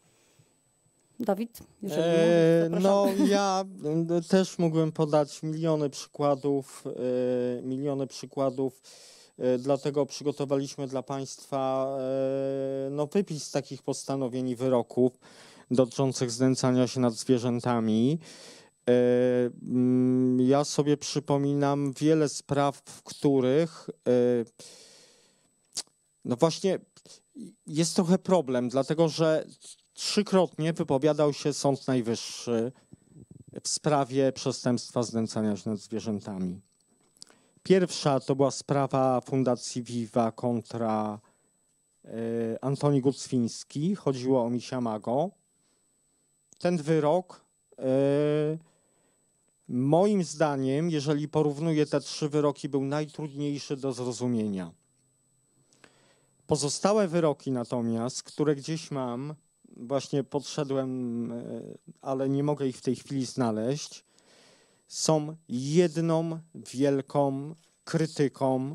Dawid, jeżeli e, możesz, No ja też mógłbym podać miliony przykładów, e, miliony przykładów, e, dlatego przygotowaliśmy dla Państwa e, no, wypis takich postanowień i wyroków dotyczących znęcania się nad zwierzętami. E, ja sobie przypominam wiele spraw, w których e, no właśnie jest trochę problem, dlatego że trzykrotnie wypowiadał się Sąd Najwyższy w sprawie przestępstwa znęcania się nad zwierzętami. Pierwsza to była sprawa Fundacji Viva kontra y, Antoni Gucwiński. Chodziło o Misia Mago. ten wyrok e, moim zdaniem, jeżeli porównuję te trzy wyroki, był najtrudniejszy do zrozumienia. Pozostałe wyroki natomiast, które gdzieś mam, właśnie podszedłem, ale nie mogę ich w tej chwili znaleźć, są jedną wielką krytyką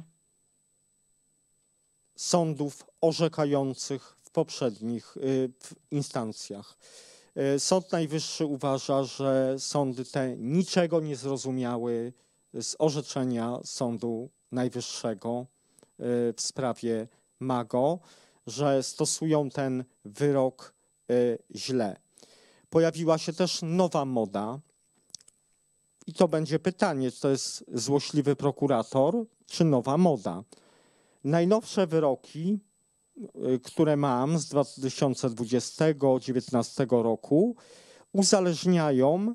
sądów orzekających w poprzednich w instancjach. Sąd Najwyższy uważa, że sądy te niczego nie zrozumiały z orzeczenia Sądu Najwyższego w sprawie Mago, że stosują ten wyrok źle. Pojawiła się też nowa moda i to będzie pytanie, czy to jest złośliwy prokurator, czy nowa moda. Najnowsze wyroki, które mam z dwa tysiące dwudziestego do dwa tysiące dziewiętnastego roku, uzależniają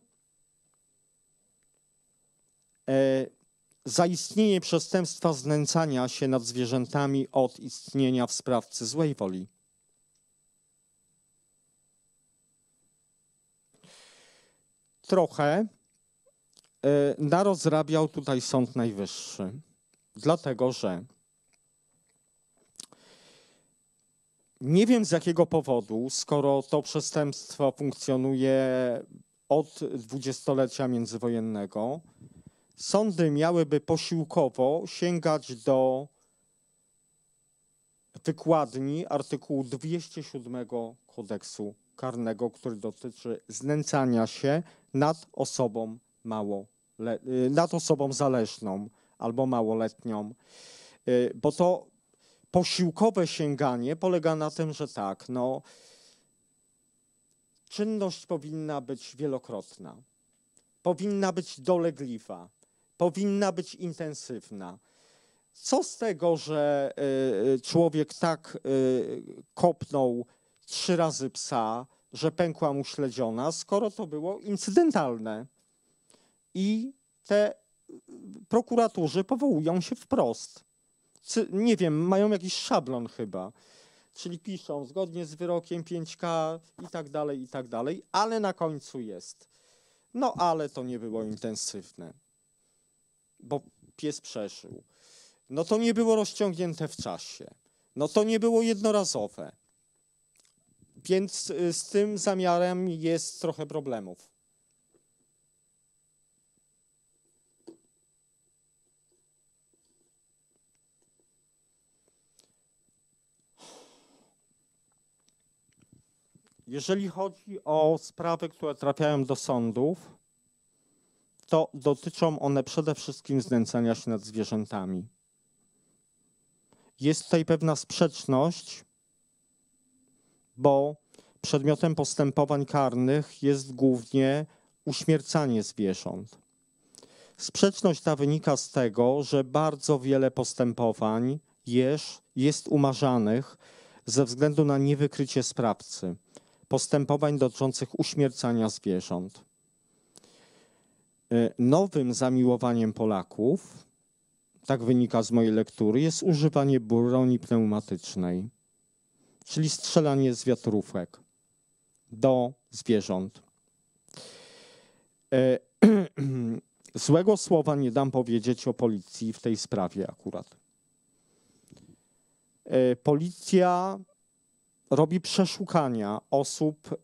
e, zaistnienie przestępstwa znęcania się nad zwierzętami od istnienia w sprawcy złej woli. Trochę e, narozrabiał tutaj Sąd Najwyższy, dlatego że nie wiem z jakiego powodu, skoro to przestępstwo funkcjonuje od dwudziestolecia międzywojennego, sądy miałyby posiłkowo sięgać do wykładni artykułu dwieście siódmego Kodeksu Karnego, który dotyczy znęcania się nad osobą mało, nad osobą zależną albo małoletnią, bo to posiłkowe sięganie polega na tym, że tak, no, czynność powinna być wielokrotna, powinna być dolegliwa, powinna być intensywna. Co z tego, że y, człowiek tak y, kopnął trzy razy psa, że pękła mu śledziona, skoro to było incydentalne. I te prokuratorzy powołują się wprost. Nie wiem, mają jakiś szablon chyba, czyli piszą zgodnie z wyrokiem pięć K i tak dalej, i tak dalej, ale na końcu jest. No ale to nie było intensywne, bo pies przeżył. No to nie było rozciągnięte w czasie. No to nie było jednorazowe. Więc z tym zamiarem jest trochę problemów. Jeżeli chodzi o sprawy, które trafiają do sądów, to dotyczą one przede wszystkim znęcania się nad zwierzętami. Jest tutaj pewna sprzeczność, bo przedmiotem postępowań karnych jest głównie uśmiercanie zwierząt. Sprzeczność ta wynika z tego, że bardzo wiele postępowań jest, jest umarzanych ze względu na niewykrycie sprawcy. Postępowań dotyczących uśmiercania zwierząt. Nowym zamiłowaniem Polaków, tak wynika z mojej lektury, jest używanie broni pneumatycznej, czyli strzelanie z wiatrówek do zwierząt. Złego słowa nie dam powiedzieć o policji w tej sprawie akurat. Policja robi przeszukania osób,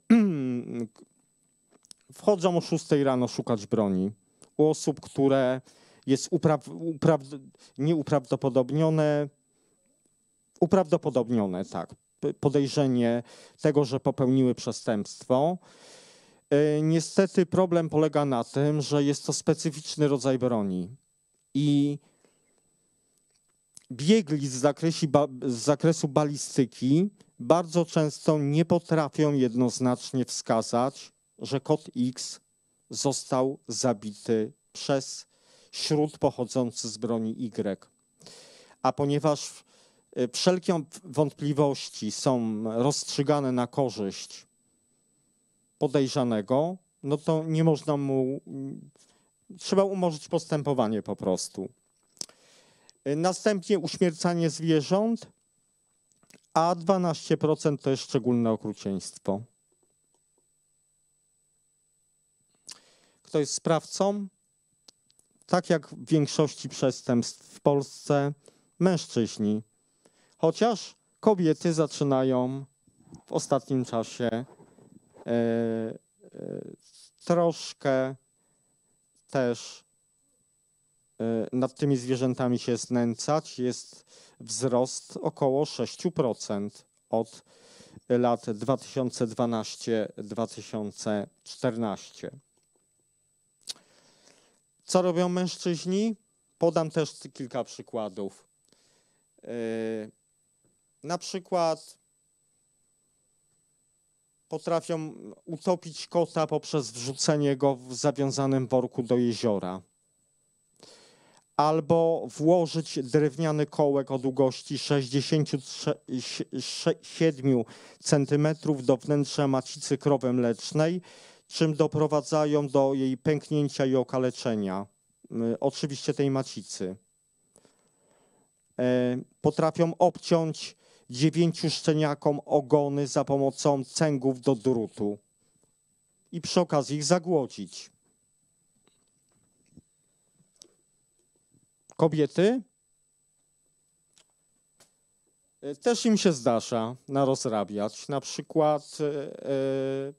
wchodzą o szóstej rano szukać broni, u osób, które jest upraw, upraw, nieuprawdopodobnione, uprawdopodobnione, tak, podejrzenie tego, że popełniły przestępstwo. Niestety problem polega na tym, że jest to specyficzny rodzaj broni i biegli z, zakresu, z zakresu balistyki bardzo często nie potrafią jednoznacznie wskazać, że kod X został zabity przez śrut pochodzący z broni Y. A ponieważ wszelkie wątpliwości są rozstrzygane na korzyść podejrzanego, no to nie można mu, trzeba umorzyć postępowanie po prostu. Następnie uśmiercanie zwierząt, a dwanaście procent to jest szczególne okrucieństwo. Kto jest sprawcą? Tak jak w większości przestępstw w Polsce, mężczyźni. Chociaż kobiety zaczynają w ostatnim czasie e, e, troszkę też e, nad tymi zwierzętami się znęcać. Jest wzrost około sześć procent od lat dwa tysiące dwunastego do dwa tysiące czternastego. Co robią mężczyźni? Podam też kilka przykładów. Yy, na przykład potrafią utopić kota poprzez wrzucenie go w zawiązanym worku do jeziora. Albo włożyć drewniany kołek o długości sześćdziesiąt siedem centymetrów do wnętrza macicy krowy mlecznej, czym doprowadzają do jej pęknięcia i okaleczenia, oczywiście tej macicy. Potrafią obciąć dziewięciu szczeniakom ogony za pomocą cęgów do drutu i przy okazji ich zagłodzić. Kobiety też im się zdarza narozrabiać. Na przykład yy,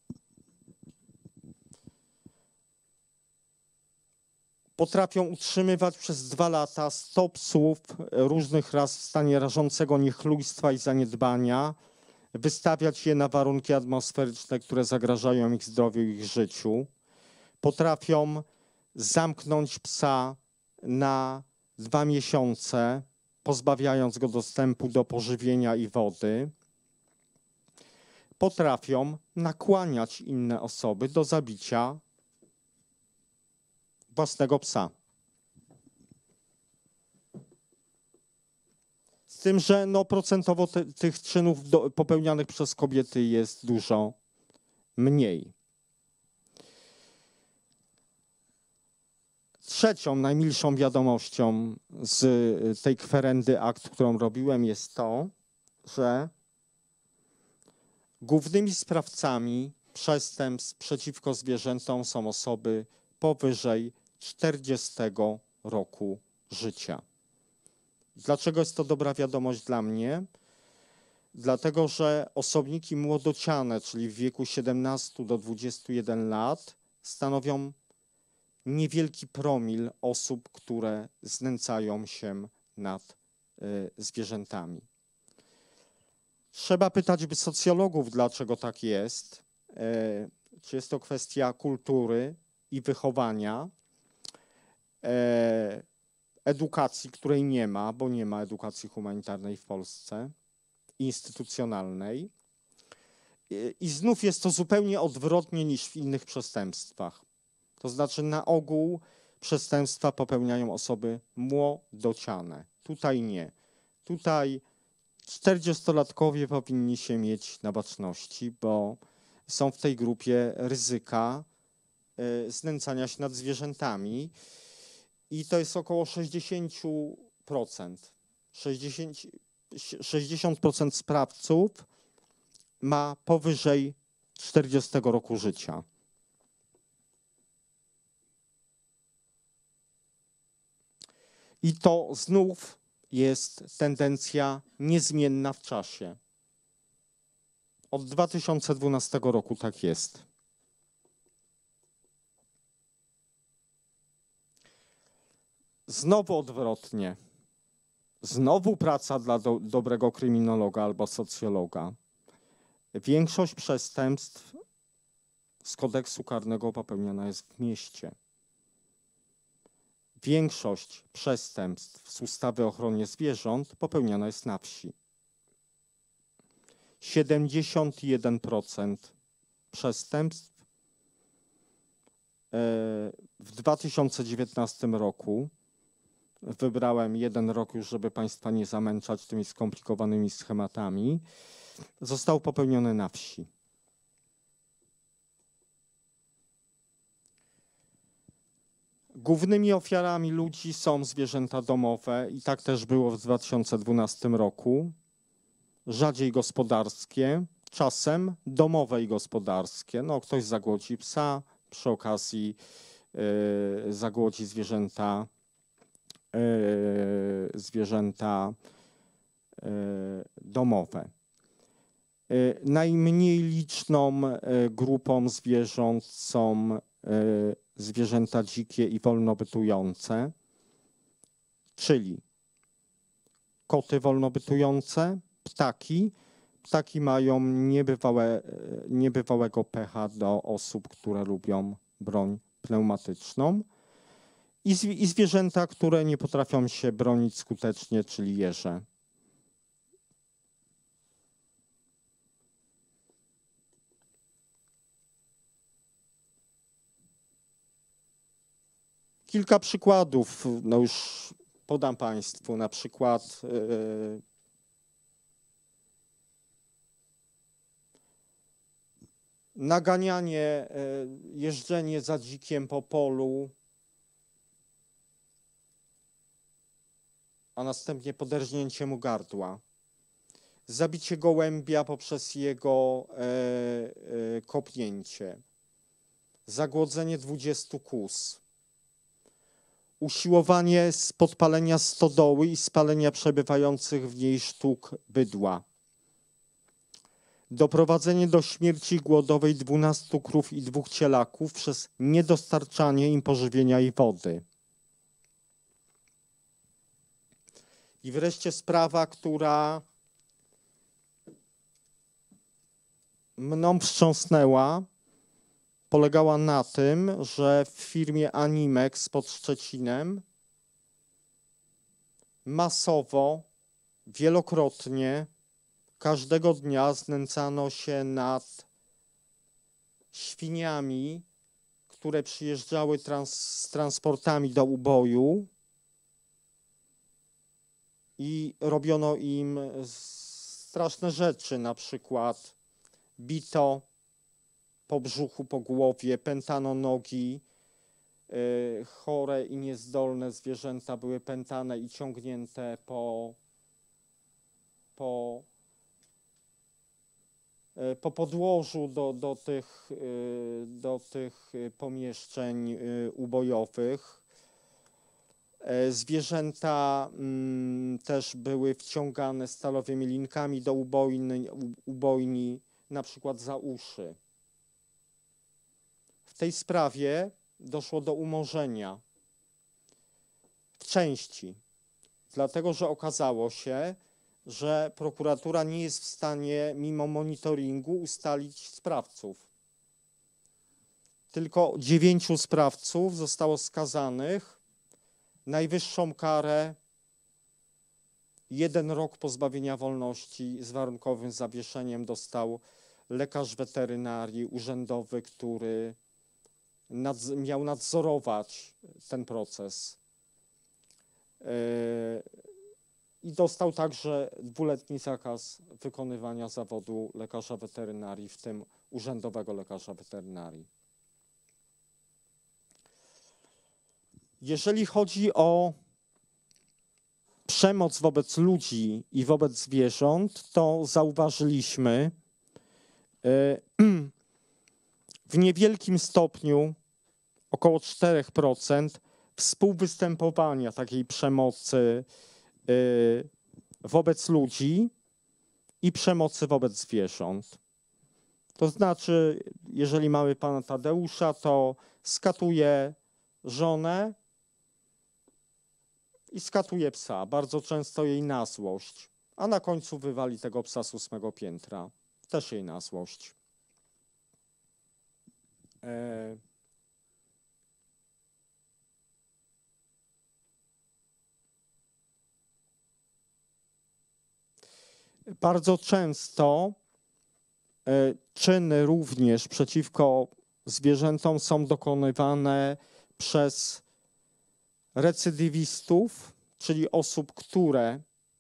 potrafią utrzymywać przez dwa lata sto psów różnych ras w stanie rażącego niechlujstwa i zaniedbania, wystawiać je na warunki atmosferyczne, które zagrażają ich zdrowiu i ich życiu. Potrafią zamknąć psa na dwa miesiące, pozbawiając go dostępu do pożywienia i wody. Potrafią nakłaniać inne osoby do zabicia własnego psa. Z tym, że no, procentowo te, tych czynów do, popełnianych przez kobiety jest dużo mniej. Trzecią, najmilszą wiadomością z tej kwerendy akt, którą robiłem, jest to, że głównymi sprawcami przestępstw przeciwko zwierzętom są osoby powyżej czterdziestego roku życia. Dlaczego jest to dobra wiadomość dla mnie? Dlatego, że osobniki młodociane, czyli w wieku siedemnastu do dwudziestu jeden lat, stanowią niewielki promil osób, które znęcają się nad y, zwierzętami. Trzeba pytać by socjologów, dlaczego tak jest. Y, czy jest to kwestia kultury i wychowania, y, edukacji, której nie ma, bo nie ma edukacji humanitarnej w Polsce, instytucjonalnej. Y, I znów jest to zupełnie odwrotnie niż w innych przestępstwach. To znaczy na ogół przestępstwa popełniają osoby młodociane. Tutaj nie. Tutaj czterdziestolatkowie powinni się mieć na baczności, bo są w tej grupie ryzyka y, znęcania się nad zwierzętami i to jest około sześćdziesiąt procent. sześćdziesiąt, sześćdziesiąt procent sprawców ma powyżej czterdziestego roku życia. I to znów jest tendencja niezmienna w czasie. Od dwa tysiące dwunastego roku tak jest. Znowu odwrotnie. Znowu praca dla do, dobrego kryminologa albo socjologa. Większość przestępstw z kodeksu karnego popełniana jest w mieście. Większość przestępstw z ustawy o ochronie zwierząt popełniana jest na wsi. siedemdziesiąt jeden procent przestępstw w dwa tysiące dziewiętnastym roku, wybrałem jeden rok już, żeby Państwa nie zamęczać tymi skomplikowanymi schematami, został popełniony na wsi. Głównymi ofiarami ludzi są zwierzęta domowe i tak też było w dwa tysiące dwunastym roku. Rzadziej gospodarskie, czasem domowe i gospodarskie. No, ktoś zagłodzi psa, przy okazji y, zagłodzi zwierzęta, y, zwierzęta y, domowe. Y, najmniej liczną y, grupą zwierząt są y, zwierzęta dzikie i wolnobytujące, czyli koty wolnobytujące, ptaki. Ptaki mają niebywałe, niebywałego pecha do osób, które lubią broń pneumatyczną. I, zwi- I zwierzęta, które nie potrafią się bronić skutecznie, czyli jeże. Kilka przykładów, no już podam Państwu, na przykład yy, naganianie, yy, jeżdżenie za dzikiem po polu, a następnie poderżnięcie mu gardła. Zabicie gołębia poprzez jego yy, yy, kopnięcie. Zagłodzenie dwudziestu kóz. Usiłowanie z podpalenia stodoły i spalenia przebywających w niej sztuk bydła. Doprowadzenie do śmierci głodowej dwunastu krów i dwóch cielaków przez niedostarczanie im pożywienia i wody. I wreszcie sprawa, która mną wstrząsnęła, polegała na tym, że w firmie Animex pod Szczecinem masowo, wielokrotnie, każdego dnia znęcano się nad świniami, które przyjeżdżały trans, z transportami do uboju i robiono im straszne rzeczy, na przykład bito po brzuchu, po głowie, pętano nogi, yy, chore i niezdolne zwierzęta były pętane i ciągnięte po, po, yy, po podłożu do, do, tych, yy, do tych pomieszczeń yy, ubojowych. Yy, zwierzęta yy, też były wciągane stalowymi linkami do ubojni, ubojni, na przykład za uszy. W tej sprawie doszło do umorzenia w części, dlatego że okazało się, że prokuratura nie jest w stanie mimo monitoringu ustalić sprawców. Tylko dziewięciu sprawców zostało skazanych. Najwyższą karę jeden rok pozbawienia wolności z warunkowym zawieszeniem dostał lekarz weterynarii urzędowy, który Nadz- miał nadzorować ten proces. Yy, I dostał także dwuletni zakaz wykonywania zawodu lekarza weterynarii, w tym urzędowego lekarza weterynarii. Jeżeli chodzi o przemoc wobec ludzi i wobec zwierząt, to zauważyliśmy yy, w niewielkim stopniu, około cztery procent, współwystępowania takiej przemocy y, wobec ludzi i przemocy wobec zwierząt. To znaczy, jeżeli mamy pana Tadeusza, to skatuje żonę i skatuje psa, bardzo często jej na złość, a na końcu wywali tego psa z ósmego piętra, też jej na złość. E... Bardzo często e, czyny również przeciwko zwierzętom są dokonywane przez recydywistów, czyli osób, które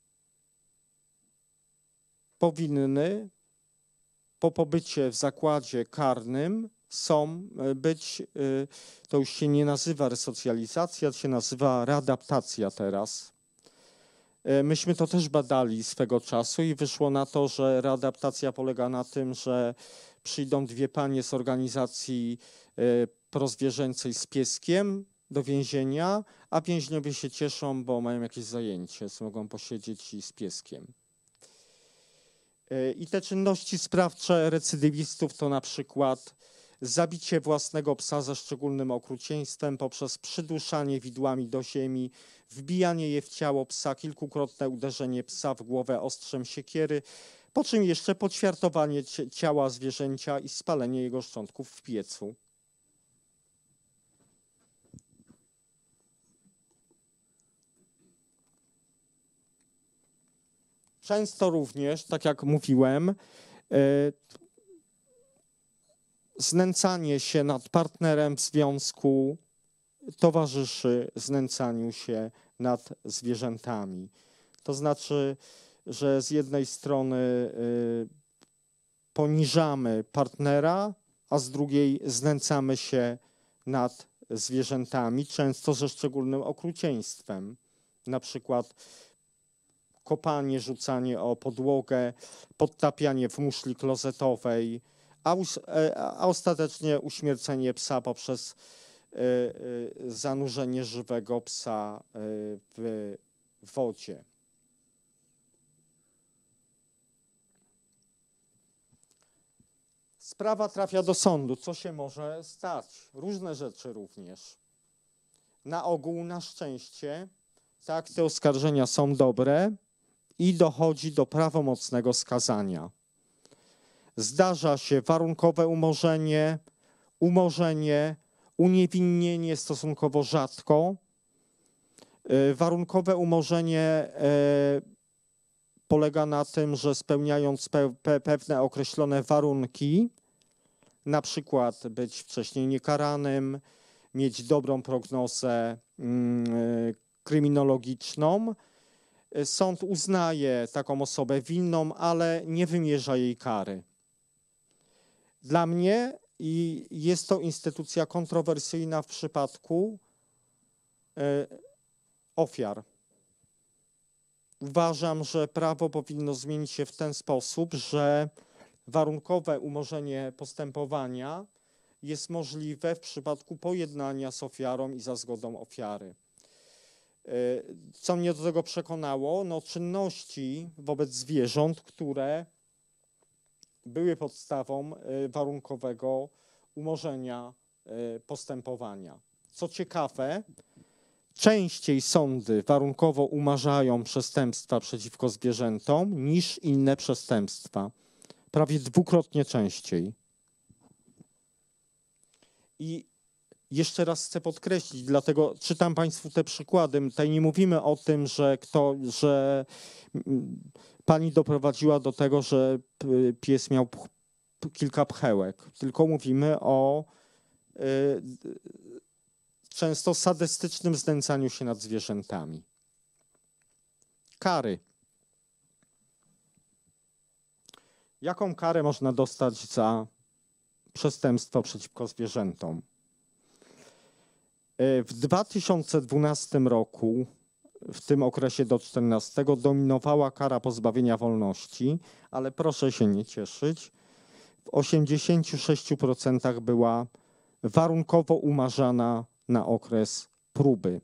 powinny po pobycie w zakładzie karnym są być, to już się nie nazywa resocjalizacja, to się nazywa readaptacja teraz. Myśmy to też badali swego czasu i wyszło na to, że readaptacja polega na tym, że przyjdą dwie panie z organizacji prozwierzęcej z pieskiem do więzienia, a więźniowie się cieszą, bo mają jakieś zajęcie, mogą posiedzieć i z pieskiem. I te czynności sprawcze recydywistów to na przykład zabicie własnego psa ze szczególnym okrucieństwem poprzez przyduszanie widłami do ziemi, wbijanie je w ciało psa, kilkukrotne uderzenie psa w głowę ostrzem siekiery, po czym jeszcze poćwiartowanie ciała zwierzęcia i spalenie jego szczątków w piecu. Często również, tak jak mówiłem, znęcanie się nad partnerem w związku towarzyszy znęcaniu się nad zwierzętami. To znaczy, że z jednej strony poniżamy partnera, a z drugiej znęcamy się nad zwierzętami, często ze szczególnym okrucieństwem. Na przykład kopanie, rzucanie o podłogę, podtapianie w muszli klozetowej, a, a ostatecznie uśmiercenie psa poprzez y, y, zanurzenie żywego psa y, w wodzie. Sprawa trafia do sądu. Co się może stać? Różne rzeczy również. Na ogół, na szczęście, te akty oskarżenia są dobre i dochodzi do prawomocnego skazania. Zdarza się warunkowe umorzenie, umorzenie, uniewinnienie stosunkowo rzadko. Warunkowe umorzenie polega na tym, że spełniając pe pe pewne określone warunki, na przykład być wcześniej niekaranym, mieć dobrą prognozę mm, kryminologiczną, sąd uznaje taką osobę winną, ale nie wymierza jej kary. Dla mnie i jest to instytucja kontrowersyjna w przypadku y, ofiar. Uważam, że prawo powinno zmienić się w ten sposób, że warunkowe umorzenie postępowania jest możliwe w przypadku pojednania z ofiarą i za zgodą ofiary. Co mnie do tego przekonało? No, czynności wobec zwierząt, które były podstawą warunkowego umorzenia postępowania. Co ciekawe, częściej sądy warunkowo umarzają przestępstwa przeciwko zwierzętom niż inne przestępstwa. Prawie dwukrotnie częściej. I jeszcze raz chcę podkreślić, dlatego czytam Państwu te przykłady. Tutaj nie mówimy o tym, że, kto, że pani doprowadziła do tego, że pies miał kilka pchełek, tylko mówimy o y, często sadystycznym znęcaniu się nad zwierzętami. Kary. Jaką karę można dostać za przestępstwo przeciwko zwierzętom? W dwa tysiące dwunastym roku, w tym okresie do dwa tysiące czternastego, dominowała kara pozbawienia wolności, ale proszę się nie cieszyć, w osiemdziesięciu sześciu procentach była warunkowo umarzana na okres próby.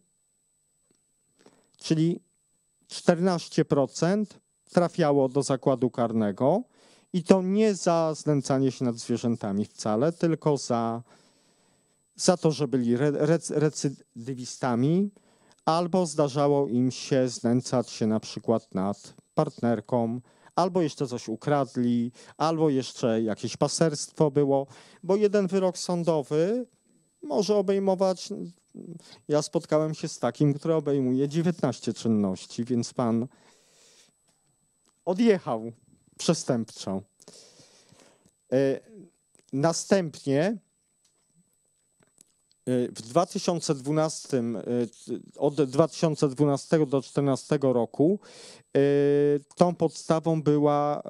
Czyli czternaście procent trafiało do zakładu karnego i to nie za znęcanie się nad zwierzętami wcale, tylko za, za to, że byli re, recydywistami albo zdarzało im się znęcać się na przykład nad partnerką, albo jeszcze coś ukradli, albo jeszcze jakieś paserstwo było, bo jeden wyrok sądowy może obejmować, ja spotkałem się z takim, który obejmuje dziewiętnaście czynności, więc pan odjechał przestępczo. Następnie w dwa tysiące dwunastym, od dwa tysiące dwunastego do dwa tysiące czternastego roku tą podstawą była,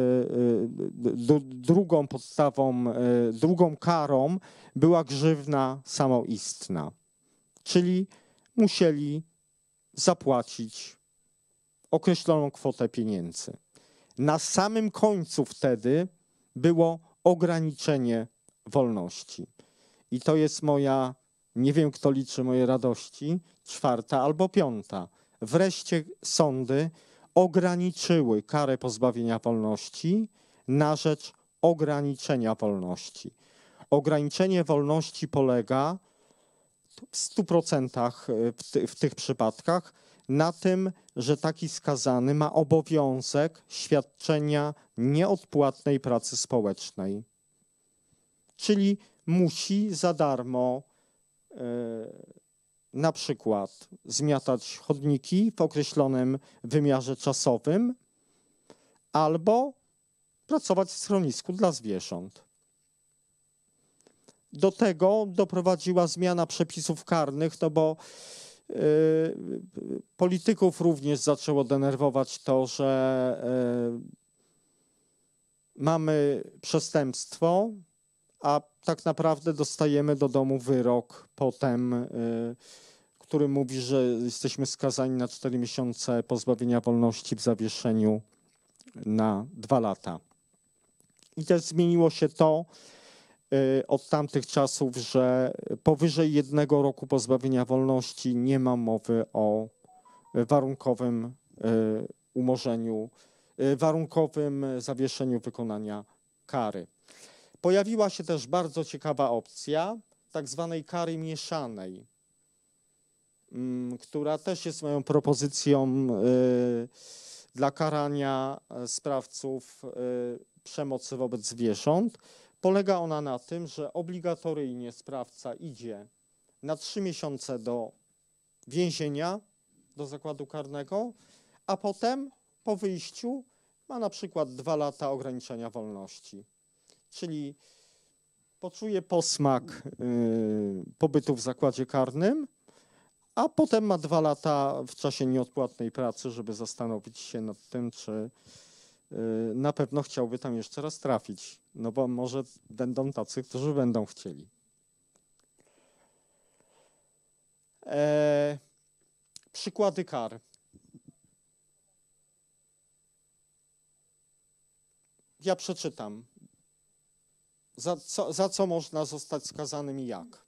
drugą podstawą, drugą karą była grzywna samoistna, czyli musieli zapłacić określoną kwotę pieniędzy. Na samym końcu wtedy było ograniczenie wolności. i to jest moja, nie wiem kto liczy moje radości, czwarta albo piąta. Wreszcie sądy ograniczyły karę pozbawienia wolności na rzecz ograniczenia wolności. Ograniczenie wolności polega w stu procentach w, ty, w tych przypadkach na tym, że taki skazany ma obowiązek świadczenia nieodpłatnej pracy społecznej. Czyli musi za darmo y, na przykład zmiatać chodniki w określonym wymiarze czasowym albo pracować w schronisku dla zwierząt. Do tego doprowadziła zmiana przepisów karnych, no bo y, polityków również zaczęło denerwować to, że y, mamy przestępstwo, a tak naprawdę dostajemy do domu wyrok potem, y, który mówi, że jesteśmy skazani na cztery miesiące pozbawienia wolności w zawieszeniu na dwa lata. I też zmieniło się to y, od tamtych czasów, że powyżej jednego roku pozbawienia wolności nie ma mowy o warunkowym y, umorzeniu, y, warunkowym zawieszeniu wykonania kary. Pojawiła się też bardzo ciekawa opcja tak zwanej kary mieszanej, która też jest moją propozycją y, dla karania sprawców y, przemocy wobec zwierząt. Polega ona na tym, że obligatoryjnie sprawca idzie na trzy miesiące do więzienia, do zakładu karnego, a potem po wyjściu ma na przykład dwa lata ograniczenia wolności. Czyli poczuje posmak y, pobytu w zakładzie karnym, a potem ma dwa lata w czasie nieodpłatnej pracy, żeby zastanowić się nad tym, czy y, na pewno chciałby tam jeszcze raz trafić. No bo może będą tacy, którzy będą chcieli. E, przykłady kar. Ja przeczytam. Za co, za co można zostać skazanym i jak?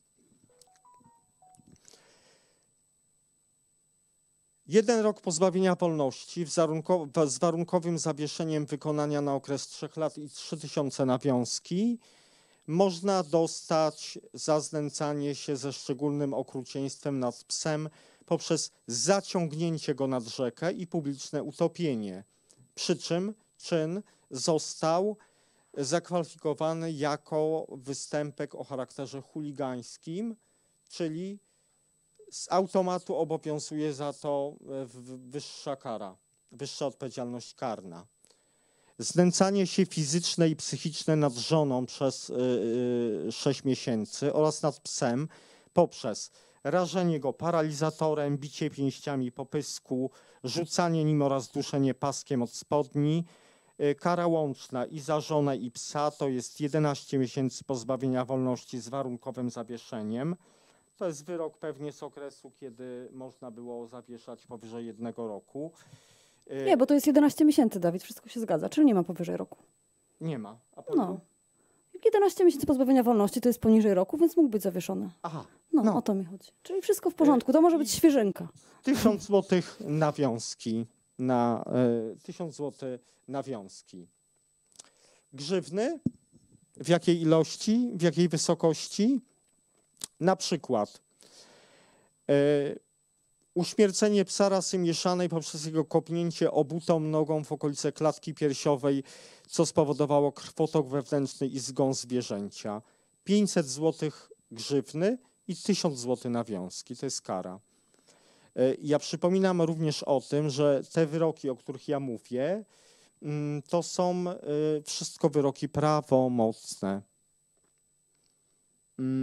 Jeden rok pozbawienia wolności z warunkowym zawieszeniem wykonania na okres trzech lat i trzy tysiące nawiązki można dostać za znęcanie się ze szczególnym okrucieństwem nad psem poprzez zaciągnięcie go nad rzekę i publiczne utopienie. Przy czym czyn został zakwalifikowany jako występek o charakterze chuligańskim, czyli z automatu obowiązuje za to wyższa kara, wyższa odpowiedzialność karna. Znęcanie się fizyczne i psychiczne nad żoną przez yy, sześć miesięcy oraz nad psem poprzez rażenie go paralizatorem, bicie pięściami po pysku, rzucanie nim oraz duszenie paskiem od spodni. Yy, kara łączna i za żonę i psa to jest jedenaście miesięcy pozbawienia wolności z warunkowym zawieszeniem. To jest wyrok pewnie z okresu, kiedy można było zawieszać powyżej jednego roku. Nie, bo to jest jedenaście miesięcy, Dawid, wszystko się zgadza, czyli nie ma powyżej roku. Nie ma. A no. jedenaście miesięcy pozbawienia wolności to jest poniżej roku, więc mógł być zawieszony. Aha. No, no, o to mi chodzi. Czyli wszystko w porządku, to może być świeżynka. Tysiąc złotych nawiązki, na y, tysiąc złotych nawiązki. Grzywny? W jakiej ilości? W jakiej wysokości? Na przykład y, uśmiercenie psa rasy mieszanej poprzez jego kopnięcie obutą nogą w okolice klatki piersiowej, co spowodowało krwotok wewnętrzny i zgon zwierzęcia. pięćset złotych grzywny i tysiąc złotych nawiązki. To jest kara. Y, ja przypominam również o tym, że te wyroki, o których ja mówię, y, to są y, wszystko wyroki prawomocne. Y,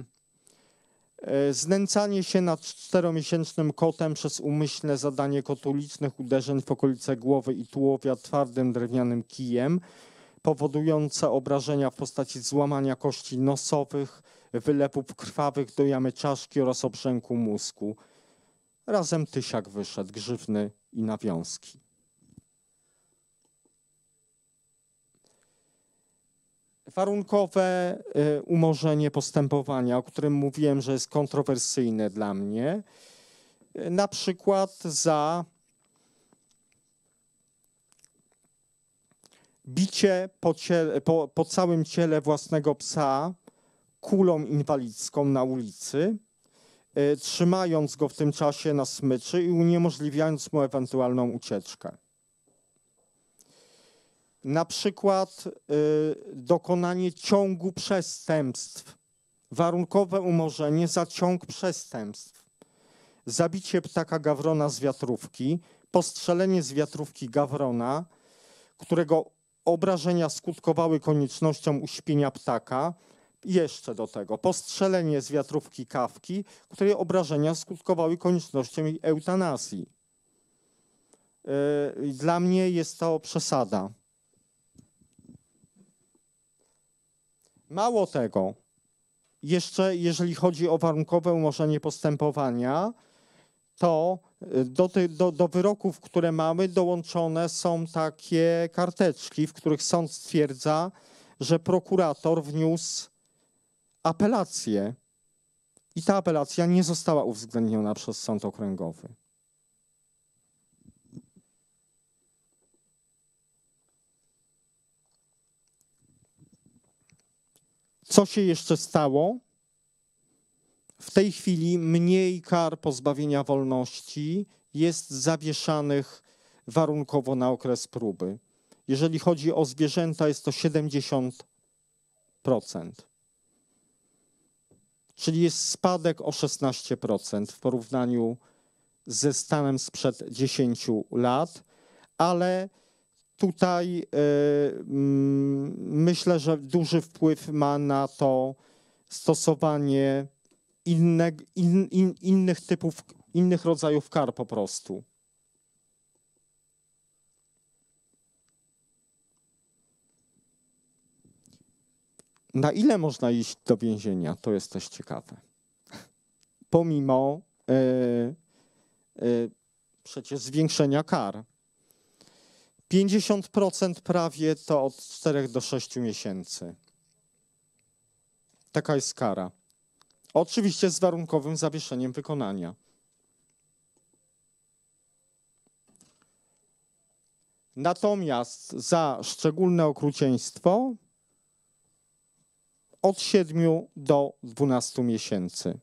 Znęcanie się nad czteromiesięcznym kotem przez umyślne zadanie kotu licznych uderzeń w okolice głowy i tułowia twardym drewnianym kijem, powodujące obrażenia w postaci złamania kości nosowych, wylepów krwawych do jamy czaszki oraz obrzęku mózgu. Razem tysiak wyszedł, grzywny i nawiązki. Warunkowe y, umorzenie postępowania, o którym mówiłem, że jest kontrowersyjne dla mnie, y, na przykład za bicie po, ciele, po, po całym ciele własnego psa kulą inwalidzką na ulicy, y, trzymając go w tym czasie na smyczy i uniemożliwiając mu ewentualną ucieczkę. Na przykład y, dokonanie ciągu przestępstw, warunkowe umorzenie za ciąg przestępstw, zabicie ptaka gawrona z wiatrówki, postrzelenie z wiatrówki gawrona, którego obrażenia skutkowały koniecznością uśpienia ptaka, i jeszcze do tego postrzelenie z wiatrówki kawki, której obrażenia skutkowały koniecznością jej eutanazji. Y, dla mnie jest to przesada. Mało tego, jeszcze jeżeli chodzi o warunkowe umorzenie postępowania, to do, ty, do, do wyroków, które mamy, dołączone są takie karteczki, w których sąd stwierdza, że prokurator wniósł apelację i ta apelacja nie została uwzględniona przez sąd okręgowy. Co się jeszcze stało? W tej chwili mniej kar pozbawienia wolności jest zawieszanych warunkowo na okres próby. Jeżeli chodzi o zwierzęta, jest to siedemdziesiąt procent. Czyli jest spadek o szesnaście procent w porównaniu ze stanem sprzed dziesięciu lat, ale tutaj y, myślę, że duży wpływ ma na to stosowanie inne, in, in, innych typów, innych rodzajów kar po prostu. Na ile można iść do więzienia? To jest też ciekawe. Pomimo y, y, przecież zwiększenia kar. pięćdziesiąt procent prawie to od czterech do sześciu miesięcy. Taka jest kara. Oczywiście z warunkowym zawieszeniem wykonania. Natomiast za szczególne okrucieństwo od siedmiu do dwunastu miesięcy.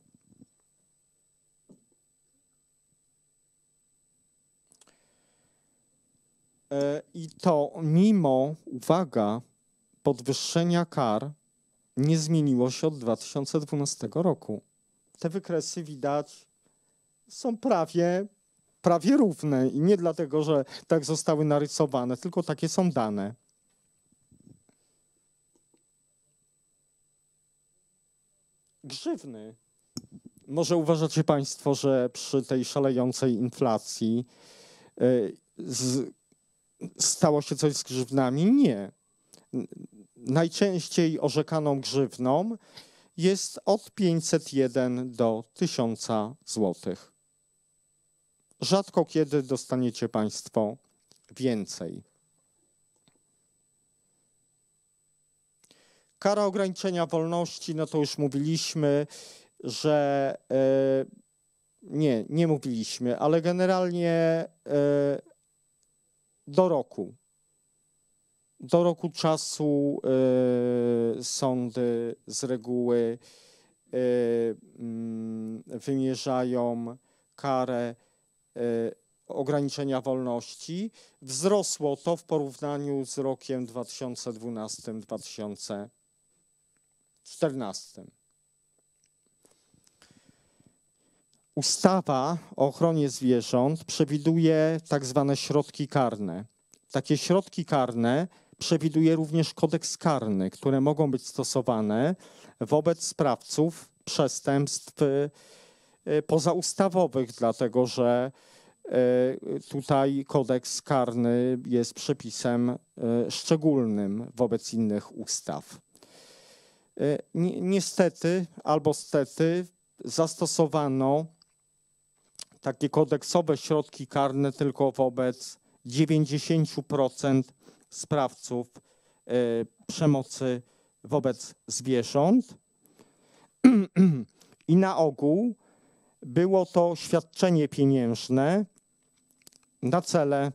I to mimo, uwaga, podwyższenia kar nie zmieniło się od dwa tysiące dwunastego roku. Te wykresy widać są prawie, prawie równe i nie dlatego, że tak zostały narysowane, tylko takie są dane. Grzywny. Może uważacie Państwo, że przy tej szalejącej inflacji y, z, stało się coś z grzywnami? Nie. Najczęściej orzekaną grzywną jest od pięćset jeden do tysiąca złotych. Rzadko kiedy dostaniecie Państwo więcej. Kara ograniczenia wolności, no to już mówiliśmy, że e, nie, nie mówiliśmy, ale generalnie e, do roku. Do roku czasu y, sądy z reguły y, y, wymierzają karę y, ograniczenia wolności. Wzrosło to w porównaniu z rokiem dwa tysiące dwunastym do dwa tysiące czternastego. Ustawa o ochronie zwierząt przewiduje tak zwane środki karne. Takie środki karne przewiduje również kodeks karny, które mogą być stosowane wobec sprawców przestępstw pozaustawowych, dlatego że tutaj kodeks karny jest przepisem szczególnym wobec innych ustaw. Niestety albo stety zastosowano takie kodeksowe środki karne tylko wobec dziewięćdziesięciu procent sprawców y, przemocy wobec zwierząt i na ogół było to świadczenie pieniężne na cele,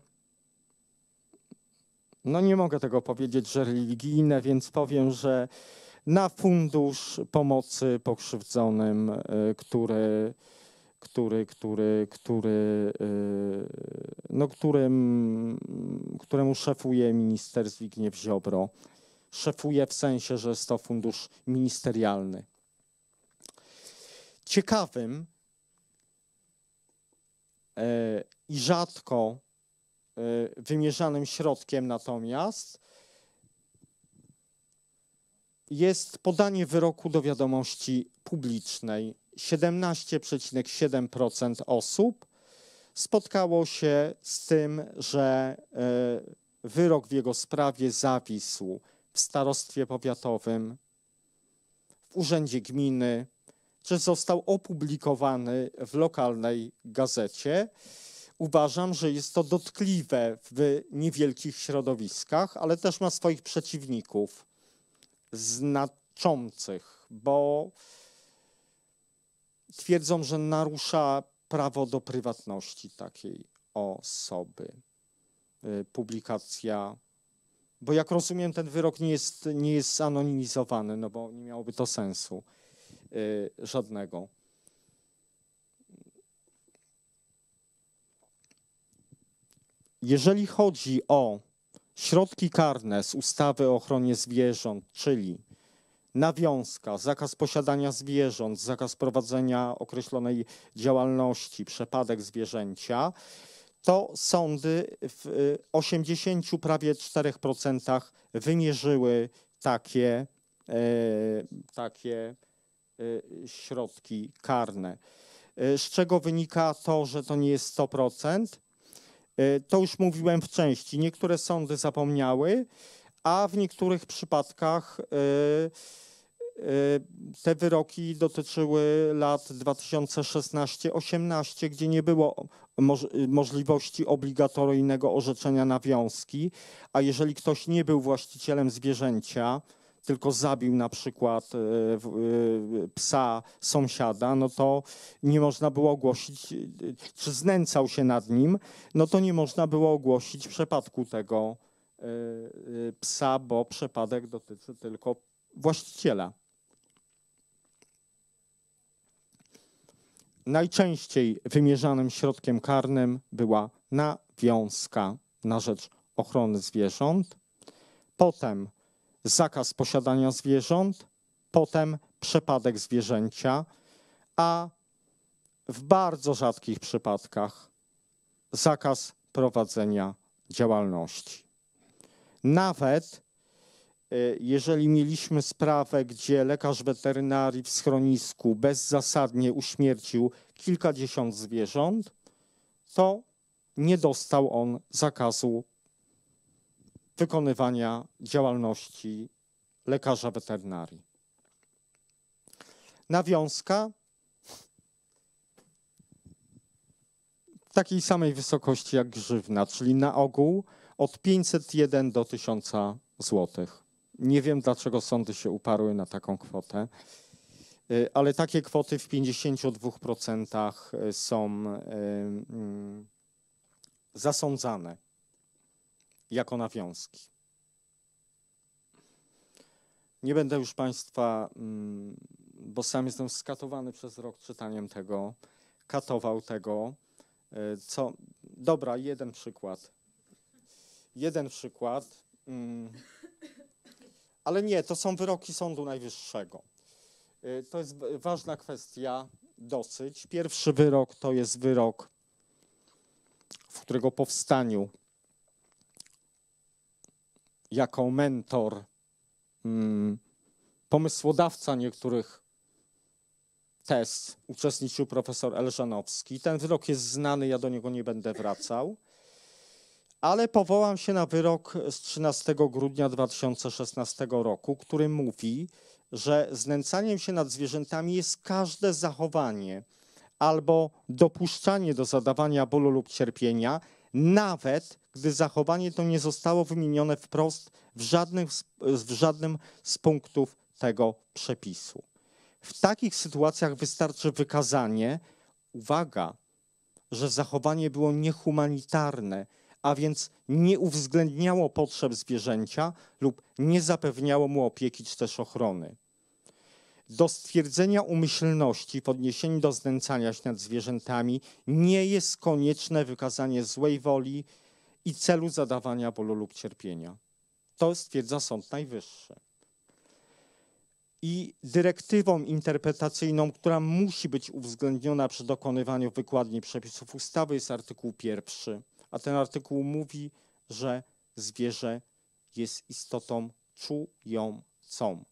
no nie mogę tego powiedzieć, że religijne, więc powiem, że na fundusz pomocy pokrzywdzonym, który, który, który, który, no którym, któremu szefuje minister Zbigniew Ziobro. Szefuje w sensie, że jest to fundusz ministerialny. Ciekawym i rzadko wymierzanym środkiem natomiast jest podanie wyroku do wiadomości publicznej. siedemnaście przecinek siedem procent osób spotkało się z tym, że wyrok w jego sprawie zawisł w starostwie powiatowym, w urzędzie gminy, czy został opublikowany w lokalnej gazecie. Uważam, że jest to dotkliwe w niewielkich środowiskach, ale też ma swoich przeciwników znaczących, bo twierdzą, że narusza prawo do prywatności takiej osoby. Publikacja, bo jak rozumiem, ten wyrok nie jest, nie jest zanonimizowany, no bo nie miałoby to sensu y, żadnego. Jeżeli chodzi o środki karne z ustawy o ochronie zwierząt, czyli nawiązka, zakaz posiadania zwierząt, zakaz prowadzenia określonej działalności, przepadek zwierzęcia, to sądy w osiemdziesięciu prawie czterech procentach wymierzyły takie, e, takie e, środki karne. E, z czego wynika to, że to nie jest sto procent? E, to już mówiłem w części. Niektóre sądy zapomniały, a w niektórych przypadkach e, te wyroki dotyczyły lat dwa tysiące szesnaście osiemnaście, gdzie nie było moż możliwości obligatoryjnego orzeczenia nawiązki, a jeżeli ktoś nie był właścicielem zwierzęcia, tylko zabił na przykład psa sąsiada, no to nie można było ogłosić, czy znęcał się nad nim, no to nie można było ogłosić przepadku tego psa, bo przepadek dotyczy tylko właściciela. Najczęściej wymierzanym środkiem karnym była nawiązka na rzecz ochrony zwierząt, potem zakaz posiadania zwierząt, potem przepadek zwierzęcia, a w bardzo rzadkich przypadkach zakaz prowadzenia działalności. Nawet jeżeli mieliśmy sprawę, gdzie lekarz weterynarii w schronisku bezzasadnie uśmiercił kilkadziesiąt zwierząt, to nie dostał on zakazu wykonywania działalności lekarza weterynarii. Nawiązka w takiej samej wysokości jak grzywna, czyli na ogół od pięćset jeden do tysiąca złotych. Nie wiem, dlaczego sądy się uparły na taką kwotę, ale takie kwoty w pięćdziesięciu dwóch procentach są zasądzane jako nawiązki. Nie będę już Państwa, bo sam jestem skatowany przez rok czytaniem tego, katował tego, co... Dobra, jeden przykład. Jeden przykład. Ale nie, to są wyroki Sądu Najwyższego. To jest ważna kwestia dosyć. Pierwszy wyrok to jest wyrok, w którego powstaniu jako mentor, hmm, pomysłodawca niektórych tez uczestniczył profesor Elżanowski. Ten wyrok jest znany, ja do niego nie będę wracał. Ale powołam się na wyrok z trzynastego grudnia dwa tysiące szesnastego roku, który mówi, że znęcaniem się nad zwierzętami jest każde zachowanie albo dopuszczanie do zadawania bólu lub cierpienia, nawet gdy zachowanie to nie zostało wymienione wprost w żadnym, z- w żadnym z punktów tego przepisu. W takich sytuacjach wystarczy wykazanie, uwaga, że zachowanie było niehumanitarne, a więc nie uwzględniało potrzeb zwierzęcia lub nie zapewniało mu opieki czy też ochrony. Do stwierdzenia umyślności w odniesieniu do znęcania się nad zwierzętami nie jest konieczne wykazanie złej woli i celu zadawania bólu lub cierpienia. To stwierdza Sąd Najwyższy. I dyrektywą interpretacyjną, która musi być uwzględniona przy dokonywaniu wykładni przepisów ustawy, jest artykuł pierwszy. A ten artykuł mówi, że zwierzę jest istotą czującą.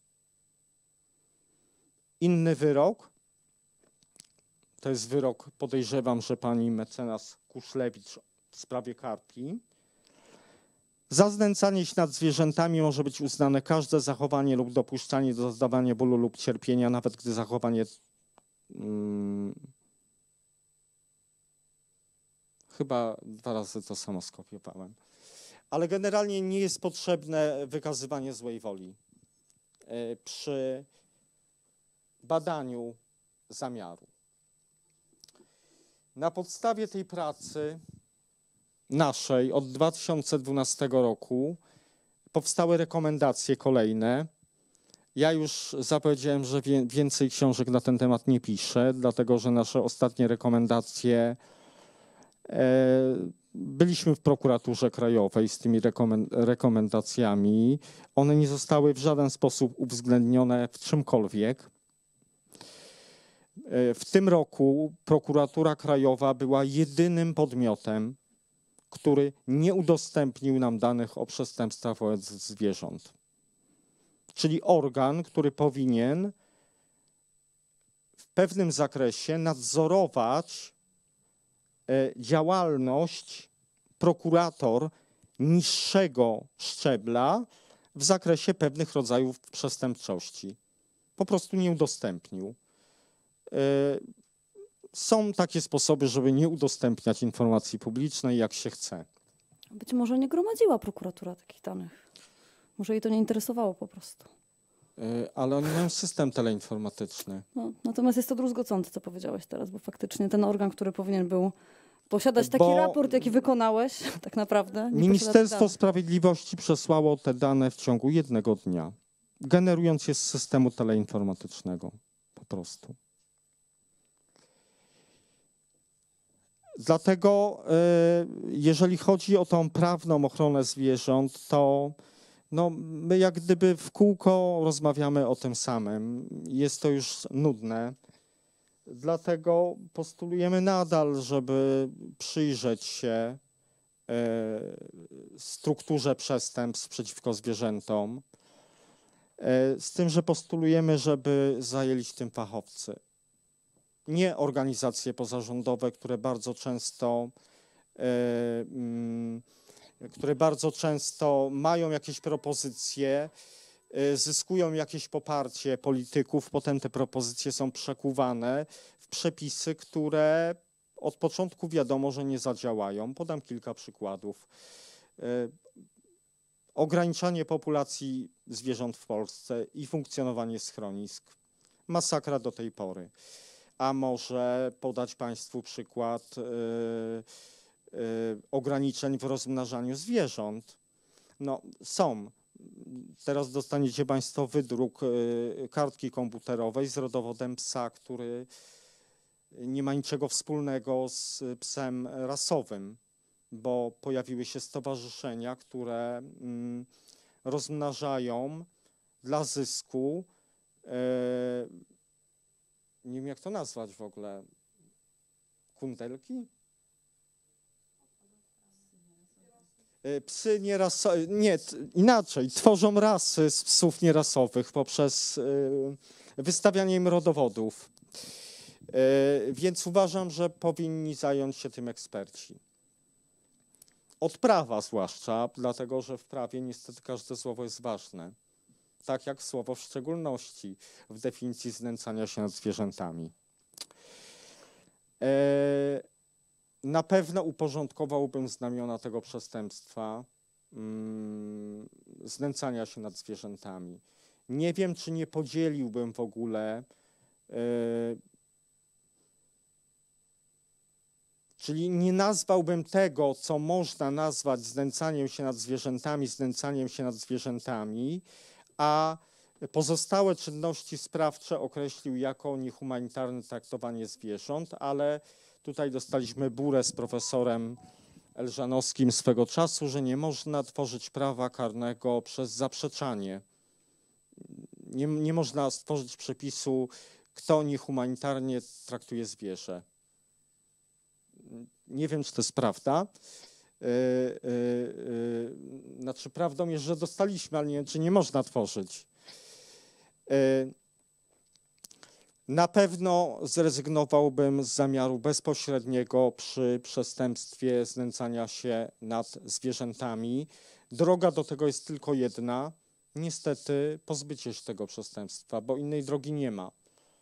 Inny wyrok, to jest wyrok, podejrzewam, że pani mecenas Kuszlewicz w sprawie Karpi. Za znęcanie się nad zwierzętami może być uznane każde zachowanie lub dopuszczanie do zadawania bólu lub cierpienia, nawet gdy zachowanie hmm, chyba dwa razy to samo skopiowałem. Ale generalnie nie jest potrzebne wykazywanie złej woli yy, przy badaniu zamiaru. Na podstawie tej pracy naszej od dwa tysiące dwunastego roku powstały rekomendacje kolejne. Ja już zapowiedziałem, że wie, więcej książek na ten temat nie piszę, dlatego że nasze ostatnie rekomendacje e, byliśmy w prokuraturze krajowej z tymi rekomend rekomendacjami. One nie zostały w żaden sposób uwzględnione w czymkolwiek. W tym roku prokuratura krajowa była jedynym podmiotem, który nie udostępnił nam danych o przestępstwach wobec zwierząt. Czyli organ, który powinien w pewnym zakresie nadzorować działalność prokurator niższego szczebla w zakresie pewnych rodzajów przestępczości. Po prostu nie udostępnił. Są takie sposoby, żeby nie udostępniać informacji publicznej, jak się chce. Być może nie gromadziła prokuratura takich danych. Może jej to nie interesowało po prostu. Ale oni mają system teleinformatyczny. No, natomiast jest to druzgocące, co powiedziałeś teraz, bo faktycznie ten organ, który powinien był posiadać taki Bo raport, jaki wykonałeś, tak naprawdę. Nie Ministerstwo Sprawiedliwości przesłało te dane w ciągu jednego dnia, generując je z systemu teleinformatycznego po prostu. Dlatego jeżeli chodzi o tą prawną ochronę zwierząt, to no, my jak gdyby w kółko rozmawiamy o tym samym. Jest to już nudne. Dlatego postulujemy nadal, żeby przyjrzeć się strukturze przestępstw przeciwko zwierzętom. Z tym, że postulujemy, żeby zajęli się tym fachowcy. Nie organizacje pozarządowe, które bardzo często, które bardzo często mają jakieś propozycje, zyskują jakieś poparcie polityków, potem te propozycje są przekuwane w przepisy, które od początku wiadomo, że nie zadziałają. Podam kilka przykładów. Ograniczanie populacji zwierząt w Polsce i funkcjonowanie schronisk. Masakra do tej pory. A może podać Państwu przykład yy, yy, ograniczeń w rozmnażaniu zwierząt. No, są. Teraz dostaniecie Państwo wydruk yy, kartki komputerowej z rodowodem psa, który nie ma niczego wspólnego z psem rasowym, bo pojawiły się stowarzyszenia, które yy, rozmnażają dla zysku yy, nie wiem, jak to nazwać w ogóle. Kundelki? Psy nierasowe, nie, inaczej, tworzą rasy z psów nierasowych poprzez y, wystawianie im rodowodów. Y, więc uważam, że powinni zająć się tym eksperci. Od prawa zwłaszcza, dlatego że w prawie niestety każde słowo jest ważne. Tak jak słowo w szczególności w definicji znęcania się nad zwierzętami. E, Na pewno uporządkowałbym znamiona tego przestępstwa mm, znęcania się nad zwierzętami. Nie wiem, czy nie podzieliłbym w ogóle, yy, czyli nie nazwałbym tego, co można nazwać znęcaniem się nad zwierzętami, znęcaniem się nad zwierzętami, a pozostałe czynności sprawcze określił jako niehumanitarne traktowanie zwierząt, ale tutaj dostaliśmy burę z profesorem Elżanowskim swego czasu, że nie można tworzyć prawa karnego przez zaprzeczanie. Nie, nie można stworzyć przepisu, kto niehumanitarnie traktuje zwierzę. Nie wiem, czy to jest prawda. Yy, yy, yy, znaczy prawdą jest, że dostaliśmy, ale nie wiem, czy nie można tworzyć. Yy, Na pewno zrezygnowałbym z zamiaru bezpośredniego przy przestępstwie znęcania się nad zwierzętami. Droga do tego jest tylko jedna. Niestety pozbycie się tego przestępstwa, bo innej drogi nie ma.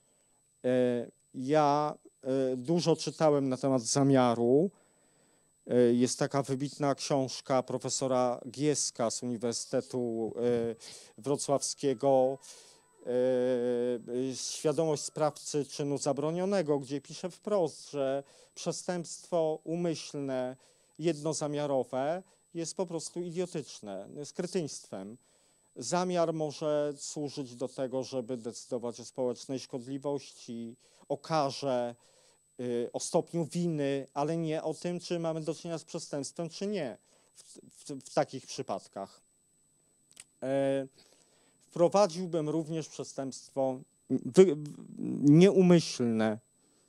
Ja dużo czytałem na temat zamiaru. Jest taka wybitna książka profesora Gieska z Uniwersytetu Wrocławskiego, Świadomość sprawcy czynu zabronionego, gdzie pisze wprost, że przestępstwo umyślne, jednozamiarowe jest po prostu idiotyczne, jest kretyństwem. Zamiar może służyć do tego, żeby decydować o społecznej szkodliwości, o karze, o stopniu winy, ale nie o tym, czy mamy do czynienia z przestępstwem, czy nie w, w, w takich przypadkach. E, wprowadziłbym również przestępstwo wy, nieumyślne,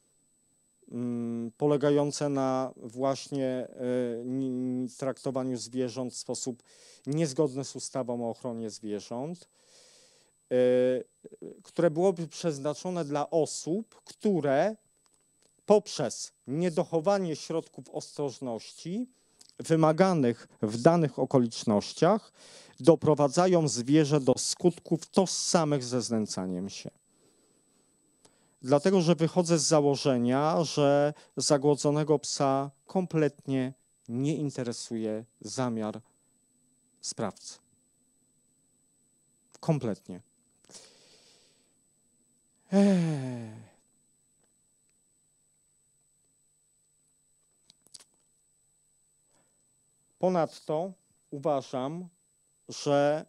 m, polegające na właśnie y, traktowaniu zwierząt w sposób niezgodny z ustawą o ochronie zwierząt, y, które byłoby przeznaczone dla osób, które poprzez niedochowanie środków ostrożności wymaganych w danych okolicznościach doprowadzają zwierzę do skutków tożsamych ze znęcaniem się. Dlatego, że wychodzę z założenia, że zagłodzonego psa kompletnie nie interesuje zamiar sprawcy. Kompletnie. Ech. Ponadto uważam, że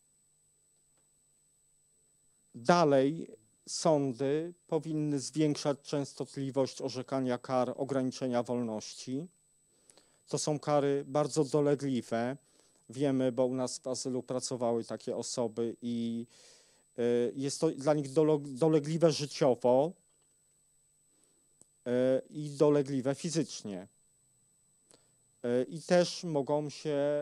dalej sądy powinny zwiększać częstotliwość orzekania kar ograniczenia wolności. To są kary bardzo dolegliwe. Wiemy, bo u nas w azylu pracowały takie osoby i jest to dla nich dolegliwe życiowo i dolegliwe fizycznie. I też mogą się...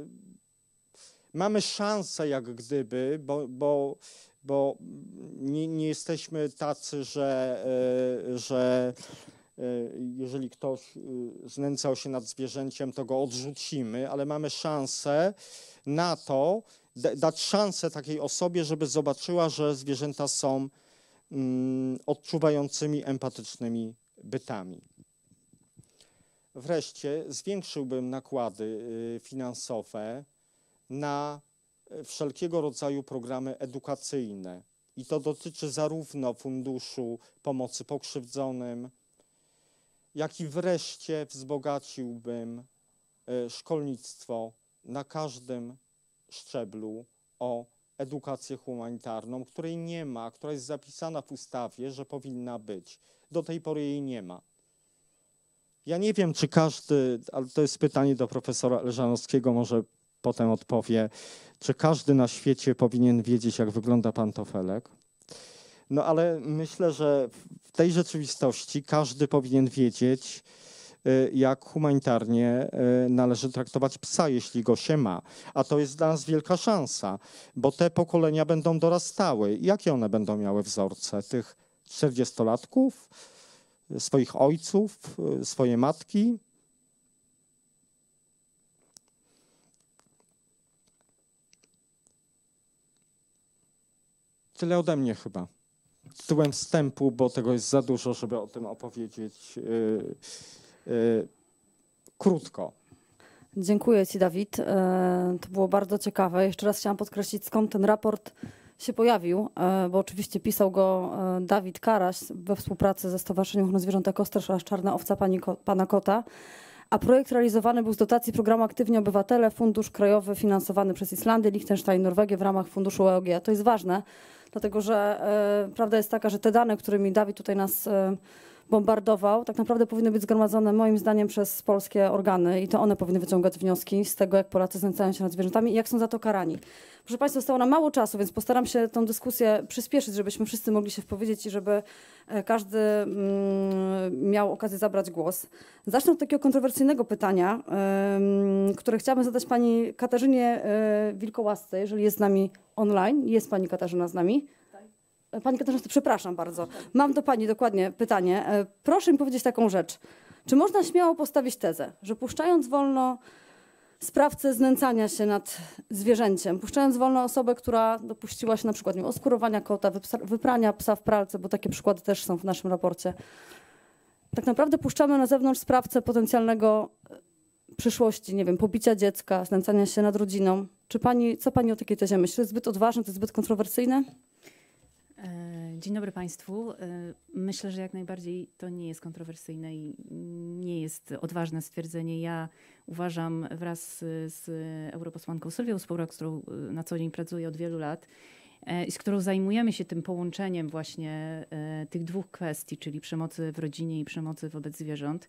Mamy szansę jak gdyby, bo, bo, bo nie, nie jesteśmy tacy, że, że jeżeli ktoś znęcał się nad zwierzęciem, to go odrzucimy, ale mamy szansę na to, dać szansę takiej osobie, żeby zobaczyła, że zwierzęta są mm, odczuwającymi, empatycznymi bytami. Wreszcie zwiększyłbym nakłady finansowe na wszelkiego rodzaju programy edukacyjne. I to dotyczy zarówno Funduszu Pomocy Pokrzywdzonym, jak i wreszcie wzbogaciłbym szkolnictwo na każdym szczeblu o edukację humanitarną, której nie ma, która jest zapisana w ustawie, że powinna być. Do tej pory jej nie ma. Ja nie wiem, czy każdy, ale to jest pytanie do profesora Elżanowskiego, może potem odpowie, czy każdy na świecie powinien wiedzieć, jak wygląda pantofelek. No ale myślę, że w tej rzeczywistości każdy powinien wiedzieć, jak humanitarnie należy traktować psa, jeśli go się ma. A to jest dla nas wielka szansa, bo te pokolenia będą dorastały. Jakie one będą miały wzorce? Tych czterdziestolatków? Swoich ojców? Swoje matki? Tyle ode mnie chyba. Tytułem wstępu, bo tego jest za dużo, żeby o tym opowiedzieć. krótko. Dziękuję Ci, Dawid. E, To było bardzo ciekawe. Jeszcze raz chciałam podkreślić, skąd ten raport się pojawił, e, bo oczywiście pisał go e, Dawid Karaś we współpracy ze Stowarzyszeniem Ochrony Zwierząt Ekostraż oraz Czarna Owca pani, Ko- pana Kota. A projekt realizowany był z dotacji programu Aktywni Obywatele, fundusz krajowy finansowany przez Islandię, Liechtenstein, Norwegię w ramach funduszu E O G. To jest ważne, dlatego że e, prawda jest taka, że te dane, którymi Dawid tutaj nas e, bombardował, tak naprawdę powinny być zgromadzone moim zdaniem przez polskie organy i to one powinny wyciągać wnioski z tego, jak Polacy znęcają się nad zwierzętami i jak są za to karani. Proszę Państwa, zostało nam mało czasu, więc postaram się tę dyskusję przyspieszyć, żebyśmy wszyscy mogli się wypowiedzieć i żeby e, każdy mm, miał okazję zabrać głos. Zacznę od takiego kontrowersyjnego pytania, ym, które chciałabym zadać pani Katarzynie y, Wilkołasce, jeżeli jest z nami online. Jest pani Katarzyna z nami? Pani Katarzyna, przepraszam bardzo. Mam do pani dokładnie pytanie. E, Proszę mi powiedzieć taką rzecz. Czy można śmiało postawić tezę, że puszczając wolno sprawcę znęcania się nad zwierzęciem, puszczając wolno osobę, która dopuściła się na przykład nie wiem, oskurowania kota, wypsa- wyprania psa w pralce, bo takie przykłady też są w naszym raporcie, tak naprawdę puszczamy na zewnątrz sprawcę potencjalnego przyszłości, nie wiem, pobicia dziecka, znęcania się nad rodziną. Czy pani, co pani o takiej tezie myśli? To jest zbyt odważne, to jest zbyt kontrowersyjne? Dzień dobry Państwu. Myślę, że jak najbardziej to nie jest kontrowersyjne i nie jest odważne stwierdzenie. Ja uważam wraz z europosłanką Sylwią Spurek, z którą na co dzień pracuję od wielu lat i z którą zajmujemy się tym połączeniem właśnie tych dwóch kwestii, czyli przemocy w rodzinie i przemocy wobec zwierząt,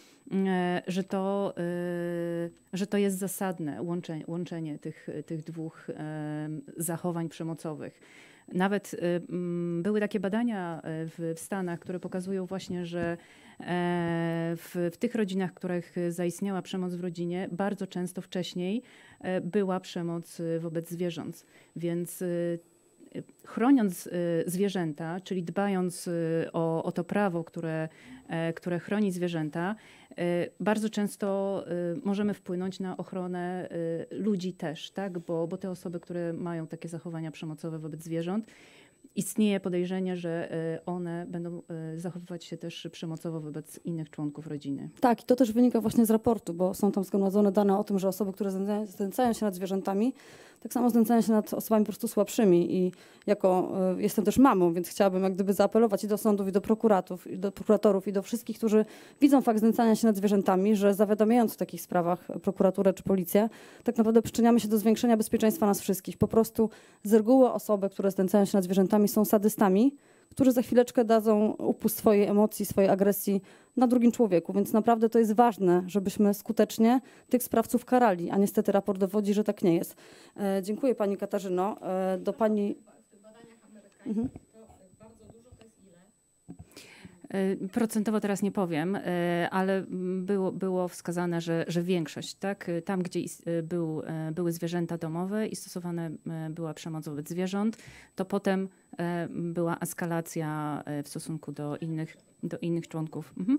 że to, że to jest zasadne łączenie, łączenie tych, tych dwóch zachowań przemocowych. Nawet y, były takie badania w, w Stanach, które pokazują właśnie, że e, w, w tych rodzinach, w których zaistniała przemoc w rodzinie, bardzo często wcześniej e, była przemoc wobec zwierząt. Więc y, chroniąc y, zwierzęta, czyli dbając y, o, o to prawo, które, e, które chroni zwierzęta, y, bardzo często y, możemy wpłynąć na ochronę y, ludzi też, tak? Bo, bo te osoby, które mają takie zachowania przemocowe wobec zwierząt, istnieje podejrzenie, że y, one będą y, zachowywać się też przemocowo wobec innych członków rodziny. Tak, i to też wynika właśnie z raportu, bo są tam zgromadzone dane o tym, że osoby, które znęcają- znęcają się nad zwierzętami, tak samo znęcają się nad osobami po prostu słabszymi. I jako y, jestem też mamą, więc chciałabym jak gdyby zaapelować i do sądów, i do prokuratów, i do prokuratorów, i do wszystkich, którzy widzą fakt znęcania się nad zwierzętami, że zawiadamiając w takich sprawach prokuraturę czy policję, tak naprawdę przyczyniamy się do zwiększenia bezpieczeństwa nas wszystkich. Po prostu z reguły osoby, które znęcają się nad zwierzętami, są sadystami, którzy za chwileczkę dadzą upust swojej emocji, swojej agresji na drugim człowieku. Więc naprawdę to jest ważne, żebyśmy skutecznie tych sprawców karali, a niestety raport dowodzi, że tak nie jest. E, dziękuję pani Katarzyno. E, do pani... Mhm. Procentowo teraz nie powiem, ale było, było wskazane, że, że większość, tak? Tam, gdzie był, były zwierzęta domowe i stosowana była przemoc wobec zwierząt, to potem była eskalacja w stosunku do innych, do innych członków. Mhm.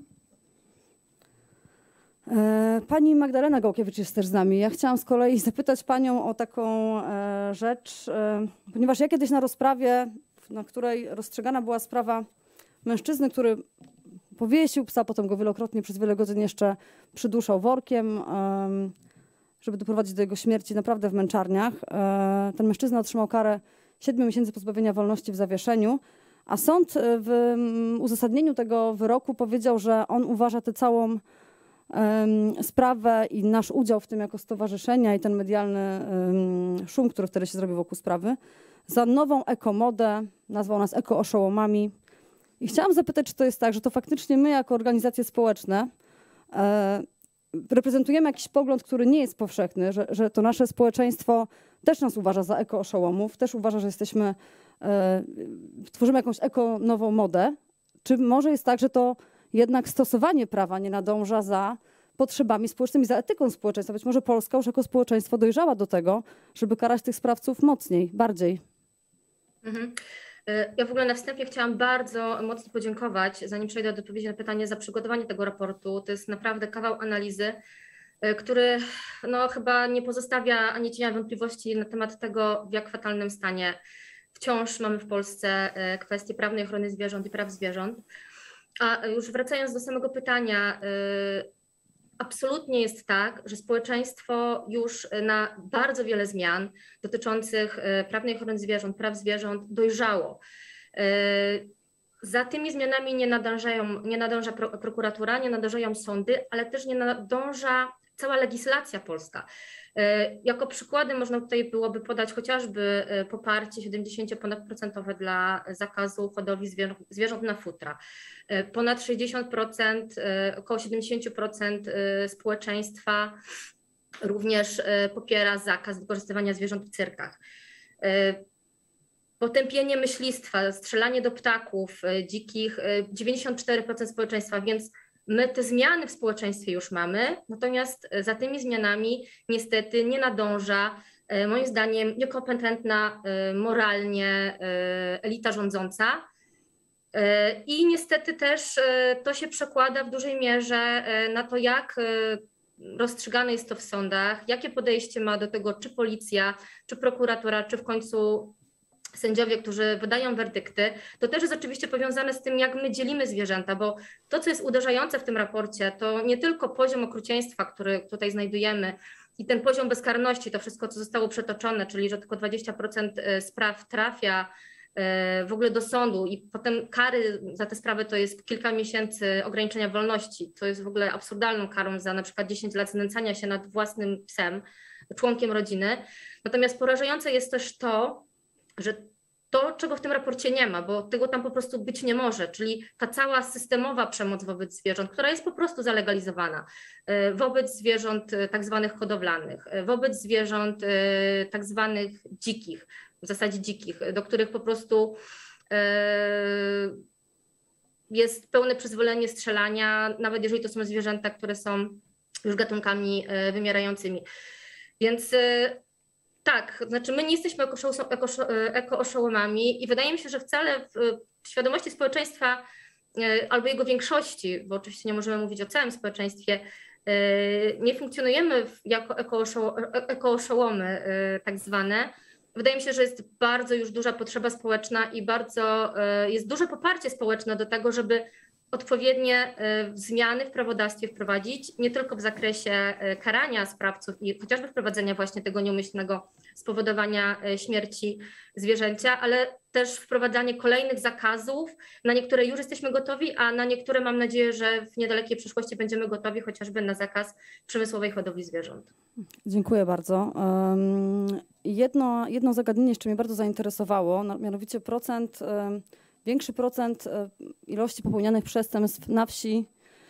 Pani Magdalena Gałkiewicz jest też z nami. Ja chciałam z kolei zapytać panią o taką e, rzecz, e, ponieważ ja kiedyś na rozprawie, na której rozstrzygana była sprawa mężczyzny, który powiesił psa, potem go wielokrotnie przez wiele godzin jeszcze przyduszał workiem, e, żeby doprowadzić do jego śmierci naprawdę w męczarniach. E, ten mężczyzna otrzymał karę siedmiu miesięcy pozbawienia wolności w zawieszeniu, a sąd w uzasadnieniu tego wyroku powiedział, że on uważa tę całą sprawę i nasz udział w tym jako stowarzyszenia i ten medialny szum, który wtedy się zrobił wokół sprawy, za nową ekomodę, nazwał nas ekooszołomami. I chciałam zapytać, czy to jest tak, że to faktycznie my jako organizacje społeczne e, reprezentujemy jakiś pogląd, który nie jest powszechny, że, że to nasze społeczeństwo też nas uważa za ekooszołomów, też uważa, że jesteśmy, e, tworzymy jakąś eko-nową modę. Czy może jest tak, że to jednak stosowanie prawa nie nadąża za potrzebami społecznymi, za etyką społeczeństwa? Być może Polska już jako społeczeństwo dojrzała do tego, żeby karać tych sprawców mocniej, bardziej. Mhm. Ja w ogóle na wstępie chciałam bardzo mocno podziękować, zanim przejdę do odpowiedzi na pytanie, za przygotowanie tego raportu. To jest naprawdę kawał analizy, który no, chyba nie pozostawia ani cienia wątpliwości na temat tego, w jak fatalnym stanie wciąż mamy w Polsce kwestie prawnej ochrony zwierząt i praw zwierząt. A już wracając do samego pytania, absolutnie jest tak, że społeczeństwo już na bardzo wiele zmian dotyczących prawnej ochrony zwierząt, praw zwierząt dojrzało. Za tymi zmianami nie nadążają, nie nadąża prokuratura, nie nadążają sądy, ale też nie nadąża cała legislacja polska. Jako przykłady można tutaj byłoby podać chociażby poparcie siedemdziesiąt ponad procentowe dla zakazu hodowli zwierząt, zwierząt na futra. Ponad sześćdziesiąt procent, około siedemdziesiąt procent społeczeństwa również popiera zakaz wykorzystywania zwierząt w cyrkach. Potępienie myślistwa, strzelanie do ptaków dzikich, dziewięćdziesiąt cztery procent społeczeństwa, więc my te zmiany w społeczeństwie już mamy, natomiast za tymi zmianami niestety nie nadąża, moim zdaniem, niekompetentna moralnie elita rządząca. I niestety też to się przekłada w dużej mierze na to, jak rozstrzygane jest to w sądach, jakie podejście ma do tego czy policja, czy prokuratura, czy w końcu sędziowie, którzy wydają werdykty. To też jest oczywiście powiązane z tym, jak my dzielimy zwierzęta, bo to, co jest uderzające w tym raporcie, to nie tylko poziom okrucieństwa, który tutaj znajdujemy i ten poziom bezkarności, to wszystko, co zostało przetoczone, czyli że tylko dwadzieścia procent spraw trafia w ogóle do sądu i potem kary za te sprawy to jest kilka miesięcy ograniczenia wolności, co jest w ogóle absurdalną karą za na przykład dziesięć lat znęcania się nad własnym psem, członkiem rodziny. Natomiast porażające jest też to, że to, czego w tym raporcie nie ma, bo tego tam po prostu być nie może, czyli ta cała systemowa przemoc wobec zwierząt, która jest po prostu zalegalizowana, wobec zwierząt tak zwanych hodowlanych, wobec zwierząt tak zwanych dzikich, w zasadzie dzikich, do których po prostu jest pełne przyzwolenie strzelania, nawet jeżeli to są zwierzęta, które są już gatunkami wymierającymi. Więc tak, znaczy my nie jesteśmy eko-oszołomami i wydaje mi się, że wcale w świadomości społeczeństwa albo jego większości, bo oczywiście nie możemy mówić o całym społeczeństwie, nie funkcjonujemy jako eko-oszołomy tak zwane. Wydaje mi się, że jest bardzo już duża potrzeba społeczna i bardzo jest duże poparcie społeczne do tego, żeby odpowiednie zmiany w prawodawstwie wprowadzić, nie tylko w zakresie karania sprawców i chociażby wprowadzenia właśnie tego nieumyślnego spowodowania śmierci zwierzęcia, ale też wprowadzanie kolejnych zakazów, na niektóre już jesteśmy gotowi, a na niektóre mam nadzieję, że w niedalekiej przyszłości będziemy gotowi, chociażby na zakaz przemysłowej hodowli zwierząt. Dziękuję bardzo. Jedno, jedno zagadnienie jeszcze mnie bardzo zainteresowało, mianowicie procent, większy procent ilości popełnianych przestępstw na wsi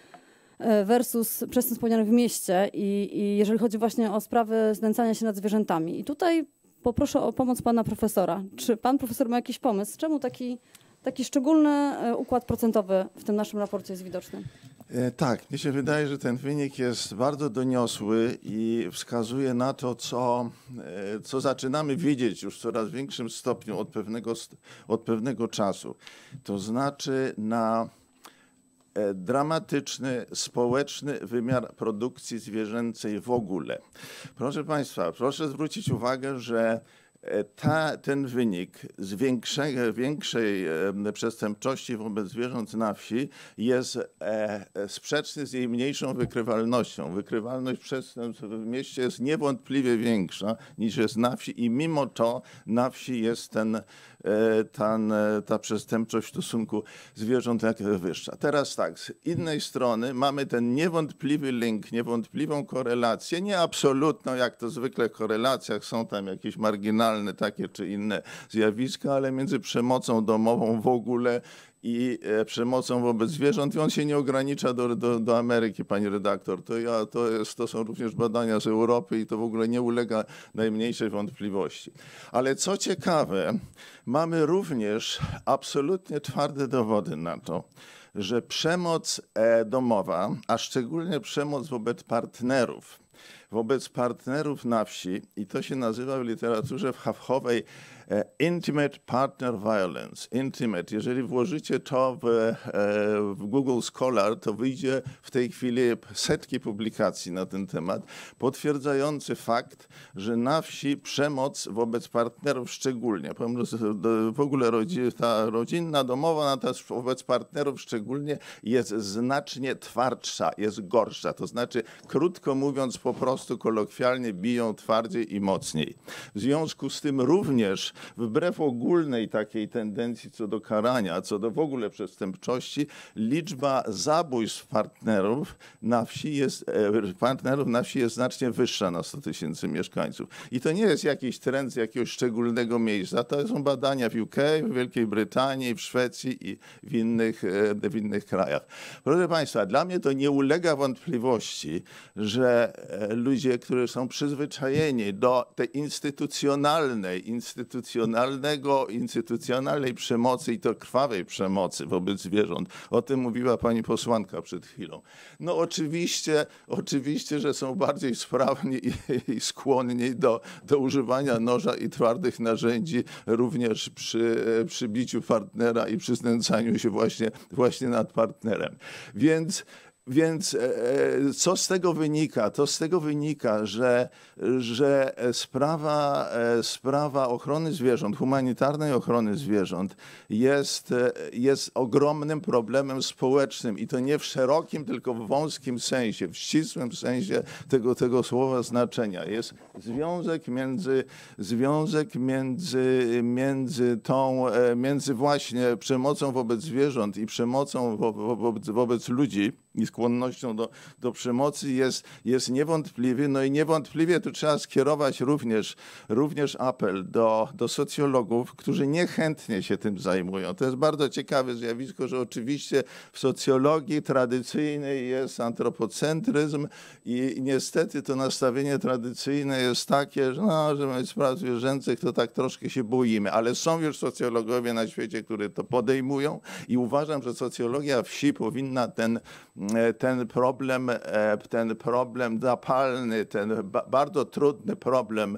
versus przestępstw popełnianych w mieście i, i jeżeli chodzi właśnie o sprawy znęcania się nad zwierzętami. I tutaj poproszę o pomoc pana profesora. Czy pan profesor ma jakiś pomysł? Czemu taki, taki szczególny układ procentowy w tym naszym raporcie jest widoczny? Tak, mi się wydaje, że ten wynik jest bardzo doniosły i wskazuje na to, co, co zaczynamy widzieć już w coraz większym stopniu od pewnego, od pewnego czasu. To znaczy na dramatyczny, społeczny wymiar produkcji zwierzęcej w ogóle. Proszę Państwa, proszę zwrócić uwagę, że Ta, ten wynik z większej, większej przestępczości wobec zwierząt na wsi jest e, sprzeczny z jej mniejszą wykrywalnością. Wykrywalność przestępstw w mieście jest niewątpliwie większa niż jest na wsi i mimo to na wsi jest ten, e, ten, ta przestępczość w stosunku zwierząt jak wyższa. Teraz tak, z innej strony mamy ten niewątpliwy link, niewątpliwą korelację, nie absolutną, jak to zwykle w korelacjach są tam jakieś marginalne takie czy inne zjawiska, ale między przemocą domową w ogóle i e, przemocą wobec zwierząt i on się nie ogranicza do, do, do Ameryki, pani redaktor. To, ja, to, jest, to są również badania z Europy i to w ogóle nie ulega najmniejszej wątpliwości. Ale co ciekawe, mamy również absolutnie twarde dowody na to, że przemoc e, domowa, a szczególnie przemoc wobec partnerów, wobec partnerów na wsi, i to się nazywa w literaturze fachowej Intimate Partner Violence. Intimate. Jeżeli włożycie to w, w Google Scholar, to wyjdzie w tej chwili setki publikacji na ten temat, potwierdzający fakt, że na wsi przemoc wobec partnerów szczególnie, w ogóle ta rodzinna, domowa, natomiast wobec partnerów szczególnie jest znacznie twardsza, jest gorsza. To znaczy, krótko mówiąc, po prostu kolokwialnie biją twardziej i mocniej. W związku z tym również wbrew ogólnej takiej tendencji co do karania, co do w ogóle przestępczości, liczba zabójstw partnerów na wsi jest, partnerów na wsi jest znacznie wyższa na sto tysięcy mieszkańców. I to nie jest jakiś trend z jakiegoś szczególnego miejsca. To są badania w U K, w Wielkiej Brytanii, w Szwecji i w innych, w innych krajach. Proszę Państwa, dla mnie to nie ulega wątpliwości, że ludzie, którzy są przyzwyczajeni do tej instytucjonalnej, instytucjonalnego, instytucjonalnej przemocy i to krwawej przemocy wobec zwierząt. O tym mówiła pani posłanka przed chwilą. No oczywiście, oczywiście, że są bardziej sprawni i, i skłonni do, do używania noża i twardych narzędzi również przy, przy biciu partnera i przy znęcaniu się właśnie, właśnie nad partnerem. Więc Więc co z tego wynika? To z tego wynika, że, że sprawa, sprawa ochrony zwierząt, humanitarnej ochrony zwierząt jest, jest ogromnym problemem społecznym i to nie w szerokim, tylko w wąskim sensie, w ścisłym sensie tego, tego słowa znaczenia. Jest związek między, związek między, między tą, między właśnie przemocą wobec zwierząt i przemocą wo, wobec, wobec ludzi i skłonnością do, do przemocy jest, jest niewątpliwy. No i niewątpliwie tu trzeba skierować również, również apel do, do socjologów, którzy niechętnie się tym zajmują. To jest bardzo ciekawe zjawisko, że oczywiście w socjologii tradycyjnej jest antropocentryzm i niestety to nastawienie tradycyjne jest takie, że, no, że my spraw zwierzęcych to tak troszkę się boimy, ale są już socjologowie na świecie, którzy to podejmują i uważam, że socjologia wsi powinna ten ten problem, ten problem zapalny, ten bardzo trudny problem,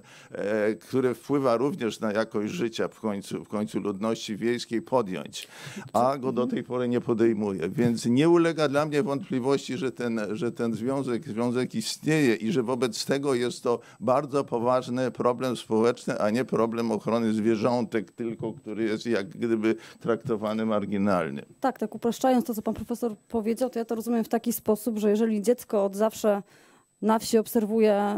który wpływa również na jakość życia w końcu, w końcu ludności wiejskiej podjąć, a go do tej pory nie podejmuje. Więc nie ulega dla mnie wątpliwości, że ten, że ten związek, związek istnieje i że wobec tego jest to bardzo poważny problem społeczny, a nie problem ochrony zwierzątek tylko, który jest jak gdyby traktowany marginalnie. Tak, tak upraszczając to, co pan profesor powiedział, to ja to rozumiem w taki sposób, że jeżeli dziecko od zawsze na wsi obserwuje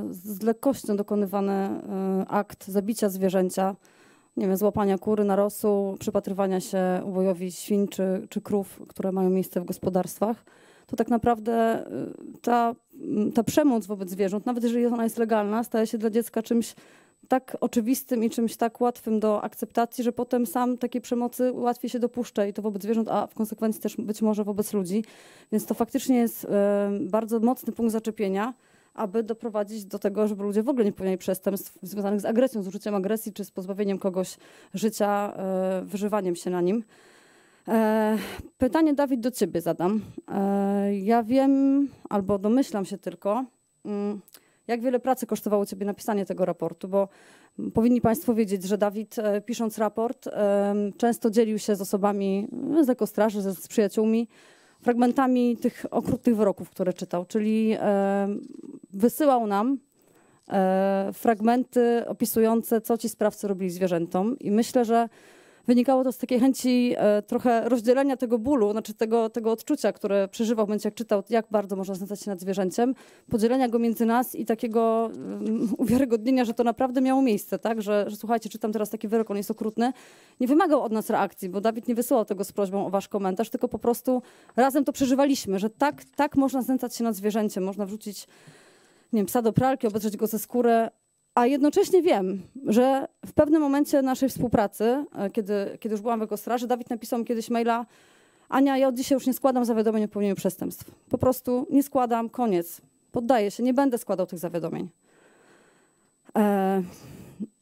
z lekkością dokonywany akt zabicia zwierzęcia, nie wiem, złapania kury na rosół, przypatrywania się ubojowi świń czy, czy krów, które mają miejsce w gospodarstwach, to tak naprawdę ta, ta przemoc wobec zwierząt, nawet jeżeli ona jest legalna, staje się dla dziecka czymś tak oczywistym i czymś tak łatwym do akceptacji, że potem sam takiej przemocy łatwiej się dopuszcza i to wobec zwierząt, a w konsekwencji też być może wobec ludzi. Więc to faktycznie jest bardzo mocny punkt zaczepienia, aby doprowadzić do tego, żeby ludzie w ogóle nie popełniali przestępstw związanych z agresją, z użyciem agresji czy z pozbawieniem kogoś życia, wyżywaniem się na nim. Pytanie, Dawid, do ciebie zadam. Ja wiem, albo domyślam się tylko, jak wiele pracy kosztowało ciebie napisanie tego raportu, bo powinni państwo wiedzieć, że Dawid, pisząc raport, często dzielił się z osobami z ekostraży, z przyjaciółmi, fragmentami tych okrutnych wyroków, które czytał, czyli wysyłał nam fragmenty opisujące, co ci sprawcy robili zwierzętom i myślę, że wynikało to z takiej chęci e, trochę rozdzielenia tego bólu, znaczy tego, tego odczucia, które przeżywał w momencie, jak czytał, jak bardzo można znęcać się nad zwierzęciem, podzielenia go między nas i takiego um, uwiarygodnienia, że to naprawdę miało miejsce, tak? Że, że słuchajcie, czytam teraz taki wyrok, on jest okrutny. Nie wymagał od nas reakcji, bo Dawid nie wysyłał tego z prośbą o wasz komentarz, tylko po prostu razem to przeżywaliśmy, że tak, tak można znęcać się nad zwierzęciem, można wrzucić, nie wiem, psa do pralki, obedrzeć go ze skóry. A jednocześnie wiem, że w pewnym momencie naszej współpracy, kiedy, kiedy już byłam w ekostraży, Dawid napisał mi kiedyś maila: Ania, ja od dzisiaj już nie składam zawiadomień o popełnieniu przestępstw. Po prostu nie składam, koniec. Poddaję się, nie będę składał tych zawiadomień. E...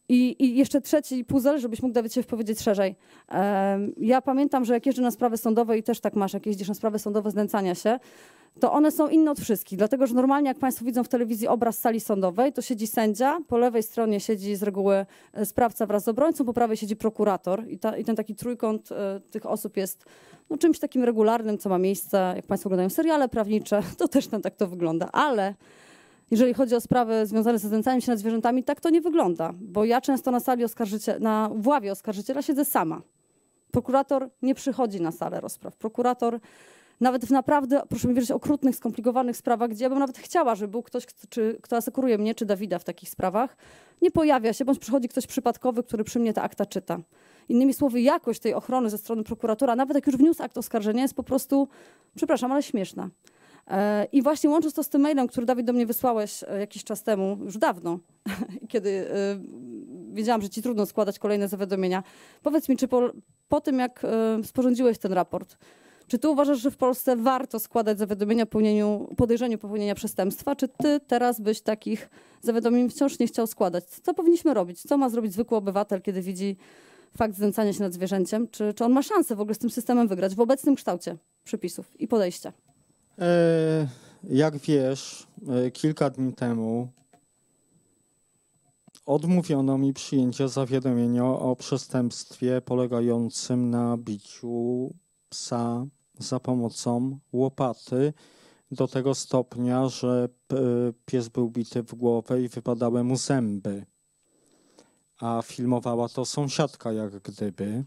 I, I jeszcze trzeci puzzle, żebyś mógł, Dawid, się powiedzieć szerzej. Um, ja pamiętam, że jak jeżdżę na sprawy sądowe i też tak masz, jak jeździsz na sprawy sądowe znęcania się, to one są inne od wszystkich, dlatego że normalnie jak Państwo widzą w telewizji obraz sali sądowej, to siedzi sędzia, po lewej stronie siedzi z reguły sprawca wraz z obrońcą, po prawej siedzi prokurator i, ta, i ten taki trójkąt y, tych osób jest no, czymś takim regularnym, co ma miejsce, jak Państwo oglądają seriale prawnicze, to też tam tak to wygląda, ale jeżeli chodzi o sprawy związane ze znęcaniem się nad zwierzętami, tak to nie wygląda, bo ja często na sali oskarżyciela, na w ławie oskarżyciela siedzę sama. Prokurator nie przychodzi na salę rozpraw. Prokurator nawet w naprawdę, proszę mi wierzyć, okrutnych, skomplikowanych sprawach, gdzie ja bym nawet chciała, żeby był ktoś, kto, czy, kto asekuruje mnie czy Dawida w takich sprawach, nie pojawia się, bądź przychodzi ktoś przypadkowy, który przy mnie te akta czyta. Innymi słowy, jakość tej ochrony ze strony prokuratora, nawet jak już wniósł akt oskarżenia, jest po prostu, przepraszam, ale śmieszna. I właśnie łącząc to z tym mailem, który, Dawid, do mnie wysłałeś jakiś czas temu, już dawno, kiedy wiedziałam, że ci trudno składać kolejne zawiadomienia. Powiedz mi, czy po, po tym, jak sporządziłeś ten raport, czy ty uważasz, że w Polsce warto składać zawiadomienia o popełnieniu, podejrzeniu popełnienia przestępstwa? Czy ty teraz byś takich zawiadomień wciąż nie chciał składać? Co powinniśmy robić? Co ma zrobić zwykły obywatel, kiedy widzi fakt znęcania się nad zwierzęciem? Czy, czy on ma szansę w ogóle z tym systemem wygrać w obecnym kształcie przepisów i podejścia? Jak wiesz, kilka dni temu odmówiono mi przyjęcia zawiadomienia o przestępstwie polegającym na biciu psa za pomocą łopaty do tego stopnia, że pies był bity w głowę i wypadały mu zęby. A filmowała to sąsiadka jak gdyby.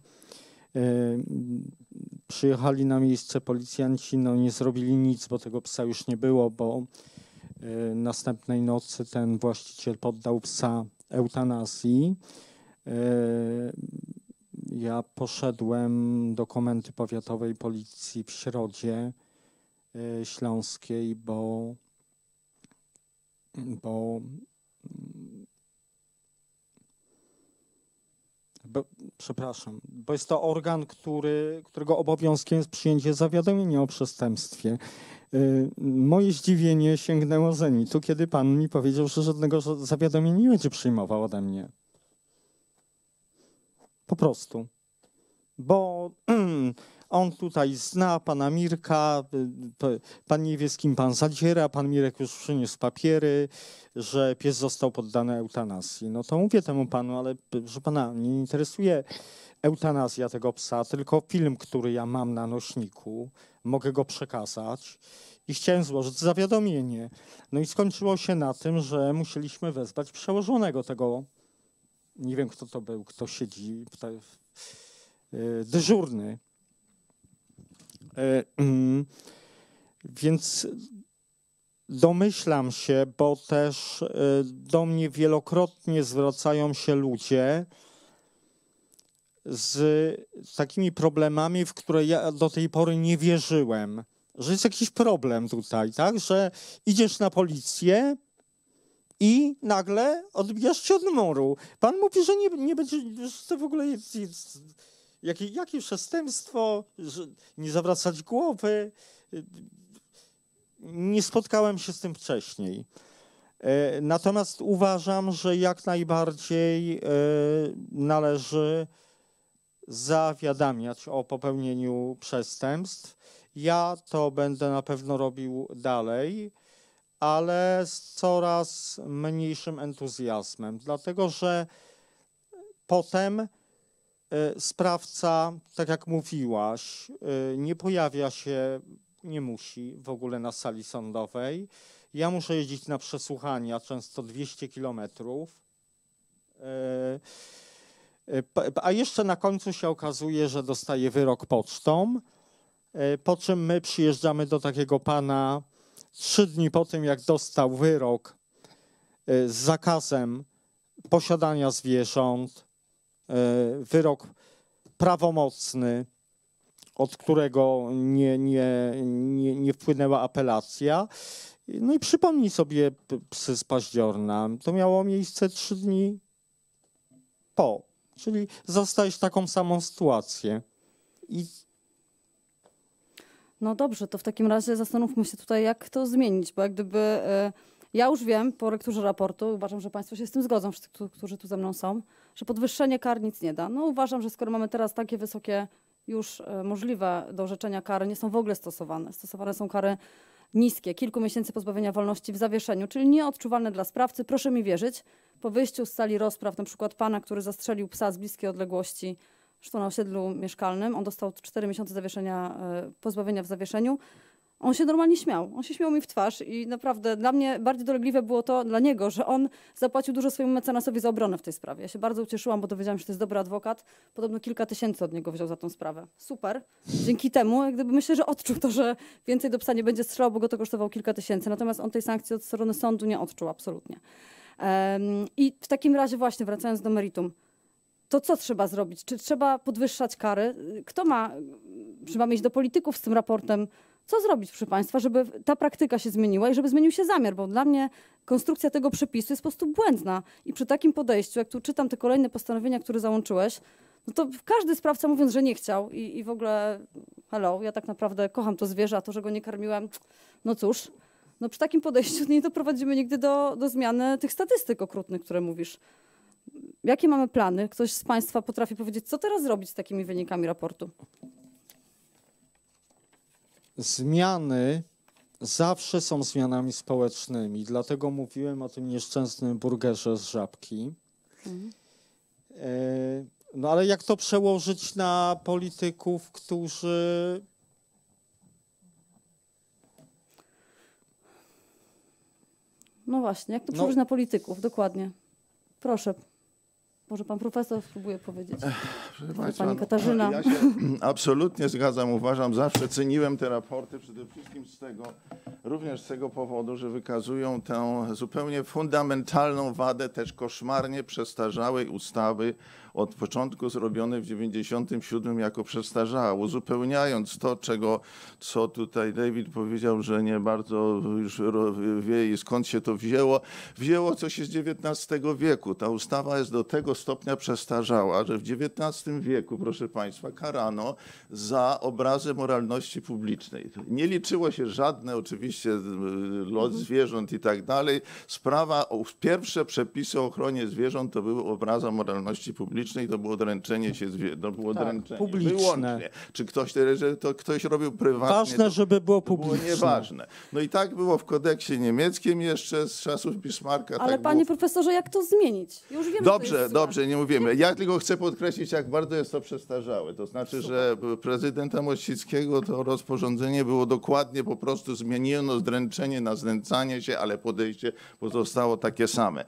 Przyjechali na miejsce policjanci, no nie zrobili nic, bo tego psa już nie było, bo y, następnej nocy ten właściciel poddał psa eutanazji. Y, ja poszedłem do Komendy Powiatowej Policji w Środzie y, Śląskiej, bo, bo Bo, przepraszam, bo jest to organ, który, którego obowiązkiem jest przyjęcie zawiadomienia o przestępstwie. Yy, moje zdziwienie sięgnęło zenitu, kiedy pan mi powiedział, że żadnego zawiadomienia nie będzie przyjmował ode mnie. Po prostu. Bo mm, on tutaj zna pana Mirka, pan nie wie, z kim pan zadziera, pan Mirek już przyniósł papiery, że pies został poddany eutanazji. No to mówię temu panu, ale proszę pana, mnie nie interesuje eutanazja tego psa, tylko film, który ja mam na nośniku, mogę go przekazać i chciałem złożyć zawiadomienie. No i skończyło się na tym, że musieliśmy wezwać przełożonego tego, nie wiem kto to był, kto siedzi, tutaj, yy, dyżurny. Yy, yy, więc domyślam się, bo też do mnie wielokrotnie zwracają się ludzie z takimi problemami, w które ja do tej pory nie wierzyłem, że jest jakiś problem tutaj, tak? Że idziesz na policję i nagle odbijasz się od muru. Pan mówi, że nie, nie będzie, że to w ogóle jest, jest jakie, jakie przestępstwo, że nie zawracać głowy. Nie spotkałem się z tym wcześniej. Natomiast uważam, że jak najbardziej należy zawiadamiać o popełnieniu przestępstw. Ja to będę na pewno robił dalej, ale z coraz mniejszym entuzjazmem, dlatego że potem sprawca, tak jak mówiłaś, nie pojawia się, nie musi w ogóle na sali sądowej. Ja muszę jeździć na przesłuchania, często dwieście kilometrów. A jeszcze na końcu się okazuje, że dostaje wyrok pocztą, po czym my przyjeżdżamy do takiego pana trzy dni po tym, jak dostał wyrok z zakazem posiadania zwierząt, wyrok prawomocny, od którego nie, nie, nie, nie wpłynęła apelacja. No i przypomnij sobie psy z Paździorna. To miało miejsce trzy dni po. Czyli zostajesz taką samą sytuację. I... No dobrze, to w takim razie zastanówmy się tutaj, jak to zmienić, bo jak gdyby Ja już wiem po lekturze raportu, uważam, że Państwo się z tym zgodzą, wszyscy, którzy tu ze mną są, że podwyższenie kar nic nie da. No uważam, że skoro mamy teraz takie wysokie już e, możliwe do orzeczenia kary, nie są w ogóle stosowane. Stosowane są kary niskie, kilku miesięcy pozbawienia wolności w zawieszeniu, czyli nieodczuwalne dla sprawcy. Proszę mi wierzyć, po wyjściu z sali rozpraw, na przykład pana, który zastrzelił psa z bliskiej odległości, zresztą na osiedlu mieszkalnym, on dostał cztery miesiące zawieszenia, e, pozbawienia w zawieszeniu. On się normalnie śmiał. On się śmiał mi w twarz i naprawdę dla mnie bardziej dolegliwe było to dla niego, że on zapłacił dużo swojemu mecenasowi za obronę w tej sprawie. Ja się bardzo ucieszyłam, bo dowiedziałam się, że to jest dobry adwokat. Podobno kilka tysięcy od niego wziął za tą sprawę. Super. Dzięki temu, jak gdyby myślę, że odczuł to, że więcej do psa nie będzie strzelał, bo go to kosztowało kilka tysięcy. Natomiast on tej sankcji od strony sądu nie odczuł absolutnie. Um, I w takim razie właśnie, wracając do meritum, to co trzeba zrobić? Czy trzeba podwyższać kary? Kto ma, czy mamy iść do polityków z tym raportem? Co zrobić, proszę Państwa, żeby ta praktyka się zmieniła i żeby zmienił się zamiar, bo dla mnie konstrukcja tego przepisu jest po prostu błędna. I przy takim podejściu, jak tu czytam te kolejne postanowienia, które załączyłeś, no to każdy sprawca mówiąc, że nie chciał i, i w ogóle hello, ja tak naprawdę kocham to zwierzę, a to, że go nie karmiłem, no cóż, no przy takim podejściu nie doprowadzimy nigdy do, do zmiany tych statystyk okrutnych, które mówisz. Jakie mamy plany? Ktoś z Państwa potrafi powiedzieć, co teraz zrobić z takimi wynikami raportu? Zmiany zawsze są zmianami społecznymi, dlatego mówiłem o tym nieszczęsnym burgerze z Żabki. Mhm. E, no ale jak to przełożyć na polityków, którzy... No właśnie, jak to przełożyć no. na polityków? Dokładnie. Proszę. Może pan profesor spróbuje powiedzieć. Proszę Państwa, Pani Katarzyna. Ja się absolutnie zgadzam, uważam, zawsze ceniłem te raporty przede wszystkim z tego, również z tego powodu, że wykazują tę zupełnie fundamentalną wadę też koszmarnie przestarzałej ustawy od początku zrobionej w dziewięćdziesiątym siódmym jako przestarzała, uzupełniając to, czego, co tutaj David powiedział, że nie bardzo już wie i skąd się to wzięło. Wzięło coś z dziewiętnastego wieku. Ta ustawa jest do tego stopnia przestarzała, że w dziewiętnastym wieku, proszę Państwa, karano za obrazy moralności publicznej. Nie liczyło się żadne oczywiście los zwierząt i tak dalej. Sprawa, pierwsze przepisy o ochronie zwierząt to były obrazy moralności publicznej. I to było dręczenie się zwierząt. To było tak, dręczenie. publiczne. Wyłącznie. Czy ktoś, że to ktoś robił prywatnie. Ważne, to, żeby było to publiczne. Było nieważne. No i tak było w kodeksie niemieckim jeszcze z czasów Bismarcka. Ale tak panie było. profesorze, jak to zmienić? Już wiem, dobrze, że to dobrze, nie mówimy. Ja tylko chcę podkreślić, jak bardzo jest to przestarzałe. To znaczy, Super. że prezydenta Mościckiego to rozporządzenie było dokładnie po prostu zmieniono zdręczenie na znęcanie się, ale podejście pozostało takie same.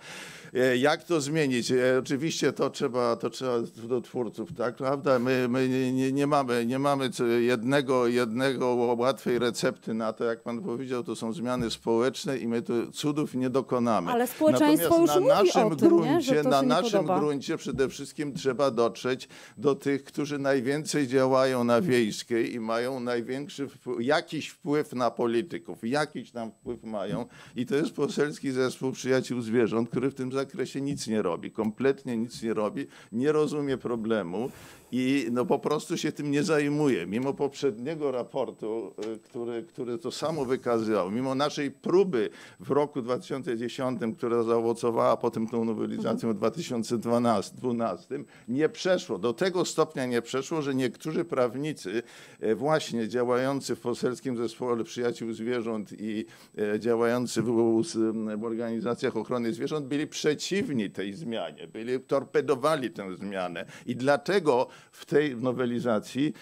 Jak to zmienić? Oczywiście to trzeba, to trzeba do twórców, tak, prawda? My, my nie, nie, mamy, nie mamy jednego, jednego łatwej recepty na to, jak pan powiedział, to są zmiany społeczne i my tu cudów nie dokonamy. Ale społeczeństwo Natomiast już na mówi naszym o tym, gruncie, nie? Że to na się nie naszym podoba. gruncie przede wszystkim trzeba dotrzeć do tych, którzy najwięcej działają na Wiejskiej i mają największy wpływ, jakiś wpływ na polityków, jakiś tam wpływ mają i to jest Poselski Zespół Przyjaciół Zwierząt, który w tym zakresie nic nie robi, kompletnie nic nie robi, nie rozumie problemu i no po prostu się tym nie zajmuje. Mimo poprzedniego raportu, który, który to samo wykazywał, mimo naszej próby w roku dwa tysiące dziesiątym, która zaowocowała potem tą nowelizacją w dwa tysiące dwunastym, nie przeszło. Do tego stopnia nie przeszło, że niektórzy prawnicy właśnie działający w Poselskim Zespole Przyjaciół Zwierząt i działający w, w organizacjach ochrony zwierząt byli przeciwni tej zmianie, byli, torpedowali tę zmianę. I dlatego w tej nowelizacji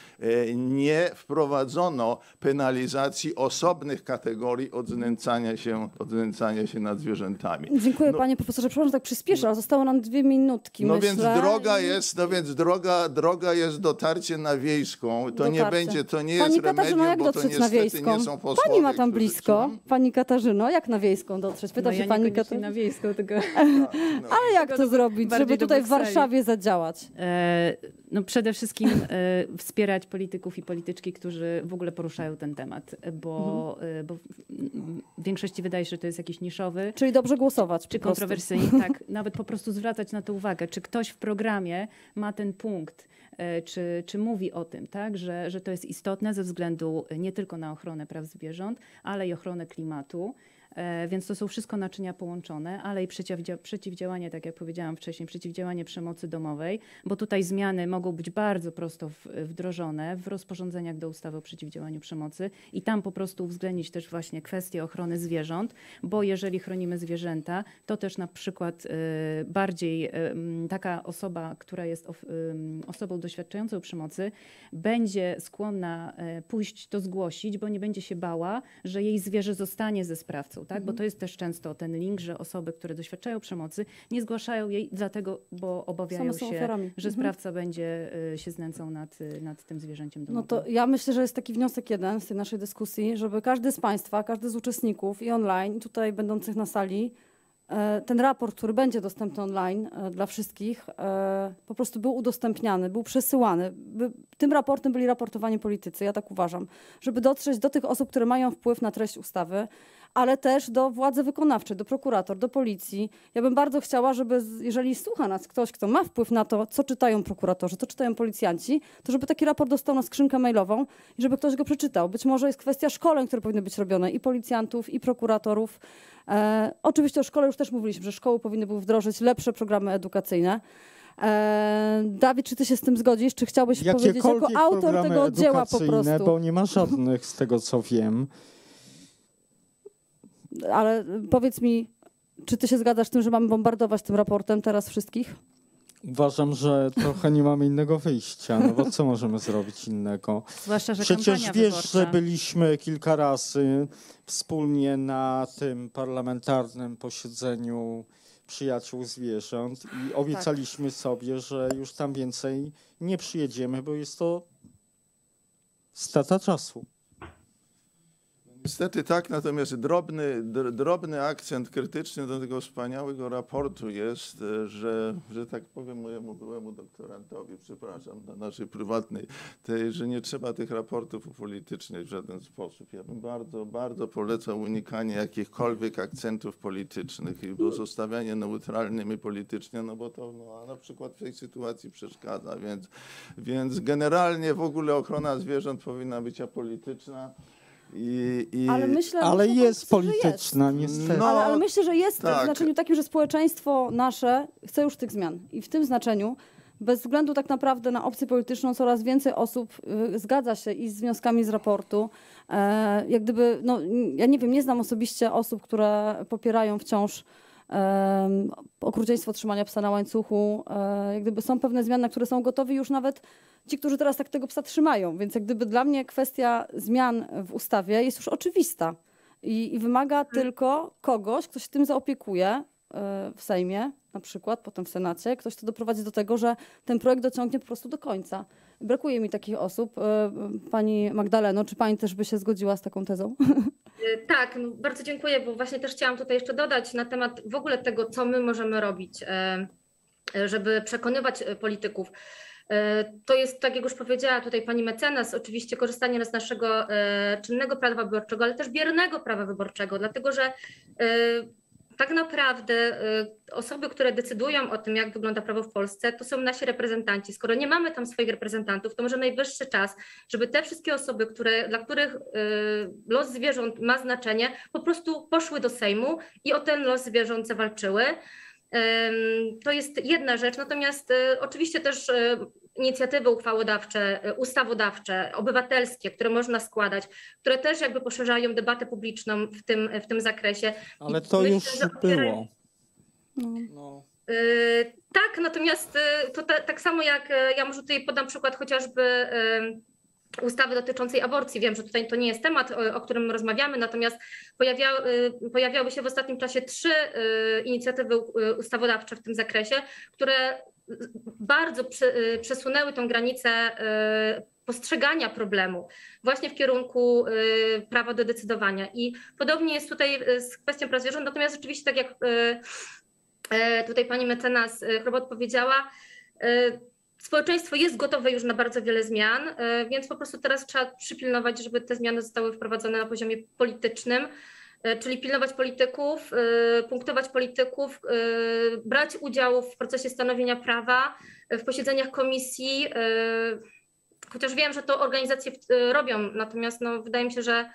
nie wprowadzono penalizacji osobnych kategorii od znęcania się, od znęcania się nad zwierzętami. Dziękuję no, panie profesorze, przepraszam, że tak przyspieszę, ale zostało nam dwie minutki. No myślę. więc droga jest, no więc droga, droga jest dotarcie na Wiejską. To Dotarcie. nie będzie, to nie Pani jest Katarzyno, remedium, jak bo to dotrzeć na niestety Wiejską? nie są posłowie, Pani ma tam którzy- blisko. Pani Katarzyno, jak na Wiejską dotrzeć? Pyta No, się ja pani niekoniecznie Katarzyna. na Wiejską, tylko... Ale jak to zrobić, bardziej żeby do tutaj w Brukseli. Warszawie zadziałać? E, no przede wszystkim e, wspierać polityków i polityczki, którzy w ogóle poruszają ten temat, bo, Mhm. e, bo w, w większości wydaje się, że to jest jakiś niszowy, Czyli dobrze głosować. czy po prostu. kontrowersyjny, tak, nawet po prostu zwracać na to uwagę, czy ktoś w programie ma ten punkt, e, czy, czy mówi o tym, tak, że, że to jest istotne ze względu nie tylko na ochronę praw zwierząt, ale i ochronę klimatu. Więc to są wszystko naczynia połączone, ale i przeciwdzia przeciwdziałanie, tak jak powiedziałam wcześniej, przeciwdziałanie przemocy domowej, bo tutaj zmiany mogą być bardzo prosto wdrożone w rozporządzeniach do ustawy o przeciwdziałaniu przemocy i tam po prostu uwzględnić też właśnie kwestię ochrony zwierząt, bo jeżeli chronimy zwierzęta, to też na przykład bardziej taka osoba, która jest osobą doświadczającą przemocy, będzie skłonna pójść to zgłosić, bo nie będzie się bała, że jej zwierzę zostanie ze sprawcą, tak? Bo to jest też często ten link, że osoby, które doświadczają przemocy, nie zgłaszają jej dlatego, bo obawiają się, ofiarami. że Mhm. sprawca będzie się znęcał nad, nad tym zwierzęciem domowym. No to ja myślę, że jest taki wniosek jeden z tej naszej dyskusji, żeby każdy z Państwa, każdy z uczestników i online, i tutaj będących na sali, ten raport, który będzie dostępny online dla wszystkich, po prostu był udostępniany, był przesyłany. Tym raportem byli raportowani politycy, ja tak uważam, żeby dotrzeć do tych osób, które mają wpływ na treść ustawy, ale też do władzy wykonawczej, do prokurator, do policji. Ja bym bardzo chciała, żeby jeżeli słucha nas ktoś, kto ma wpływ na to, co czytają prokuratorzy, co czytają policjanci, to żeby taki raport dostał na skrzynkę mailową i żeby ktoś go przeczytał. Być może jest kwestia szkoleń, które powinny być robione i policjantów, i prokuratorów. E, oczywiście o szkole już też mówiliśmy, że szkoły powinny były wdrożyć lepsze programy edukacyjne. E, Dawid, czy ty się z tym zgodzisz? Czy chciałbyś powiedzieć jako autor tego dzieła po prostu? Bo nie ma żadnych z tego, co wiem. Ale powiedz mi, czy ty się zgadzasz z tym, że mamy bombardować tym raportem teraz wszystkich? Uważam, że trochę nie mamy innego wyjścia, no bo co możemy zrobić innego? Zwłaszcza, że Przecież kampania wiesz, wyborcza. że byliśmy kilka razy wspólnie na tym parlamentarnym posiedzeniu przyjaciół zwierząt i obiecaliśmy tak. sobie, że już tam więcej nie przyjedziemy, bo jest to strata czasu. Niestety tak, natomiast drobny, drobny akcent krytyczny do tego wspaniałego raportu jest, że, że tak powiem mojemu byłemu doktorantowi, przepraszam, na naszej prywatnej, tej, że nie trzeba tych raportów upolityczniać w żaden sposób. Ja bym bardzo, bardzo polecał unikanie jakichkolwiek akcentów politycznych i pozostawianie neutralnymi politycznie, no bo to no, na przykład w tej sytuacji przeszkadza, więc, więc generalnie w ogóle ochrona zwierząt powinna być apolityczna. I, i... Ale, myślę, ale myślę, jest myślę, polityczna, jest. niestety. No, ale, ale myślę, że jest tak. w znaczeniu takim, że społeczeństwo nasze chce już tych zmian. I w tym znaczeniu, bez względu tak naprawdę na opcję polityczną, coraz więcej osób y, zgadza się i z wnioskami z raportu. E, jak gdyby, no, ja nie wiem, nie znam osobiście osób, które popierają wciąż e, okrucieństwo trzymania psa na łańcuchu. E, jak gdyby są pewne zmiany, na które są gotowi już nawet ci, którzy teraz tak tego psa trzymają. Więc jak gdyby dla mnie kwestia zmian w ustawie jest już oczywista i, i wymaga tylko kogoś, kto się tym zaopiekuje w Sejmie na przykład, potem w Senacie, ktoś to doprowadzi do tego, że ten projekt dociągnie po prostu do końca. Brakuje mi takich osób. Pani Magdaleno, czy pani też by się zgodziła z taką tezą? Tak, bardzo dziękuję, bo właśnie też chciałam tutaj jeszcze dodać na temat w ogóle tego, co my możemy robić, żeby przekonywać polityków. To jest, tak jak już powiedziała tutaj pani mecenas, oczywiście korzystanie z naszego czynnego prawa wyborczego, ale też biernego prawa wyborczego, dlatego że tak naprawdę osoby, które decydują o tym, jak wygląda prawo w Polsce, to są nasi reprezentanci. Skoro nie mamy tam swoich reprezentantów, to może najwyższy czas, żeby te wszystkie osoby, które, dla których los zwierząt ma znaczenie, po prostu poszły do Sejmu i o ten los zwierząt zawalczyły. To jest jedna rzecz, natomiast oczywiście też inicjatywy uchwałodawcze, ustawodawcze, obywatelskie, które można składać, które też jakby poszerzają debatę publiczną w tym, w tym zakresie. Ale to myślę, już opierają... było. No. Yy, tak, natomiast yy, to ta, tak samo jak yy, ja może tutaj podam przykład chociażby yy, ustawy dotyczącej aborcji. Wiem, że tutaj to nie jest temat, o, o którym rozmawiamy, natomiast pojawia, yy, pojawiały się w ostatnim czasie trzy yy, inicjatywy yy, ustawodawcze w tym zakresie, które bardzo przy, przesunęły tą granicę postrzegania problemu właśnie w kierunku prawa do decydowania. I podobnie jest tutaj z kwestią praw zwierząt, natomiast rzeczywiście tak jak tutaj pani mecenas Chrobot powiedziała, społeczeństwo jest gotowe już na bardzo wiele zmian, więc po prostu teraz trzeba przypilnować, żeby te zmiany zostały wprowadzone na poziomie politycznym, czyli pilnować polityków, punktować polityków, brać udział w procesie stanowienia prawa, w posiedzeniach komisji, chociaż wiem, że to organizacje robią, natomiast no, wydaje mi się, że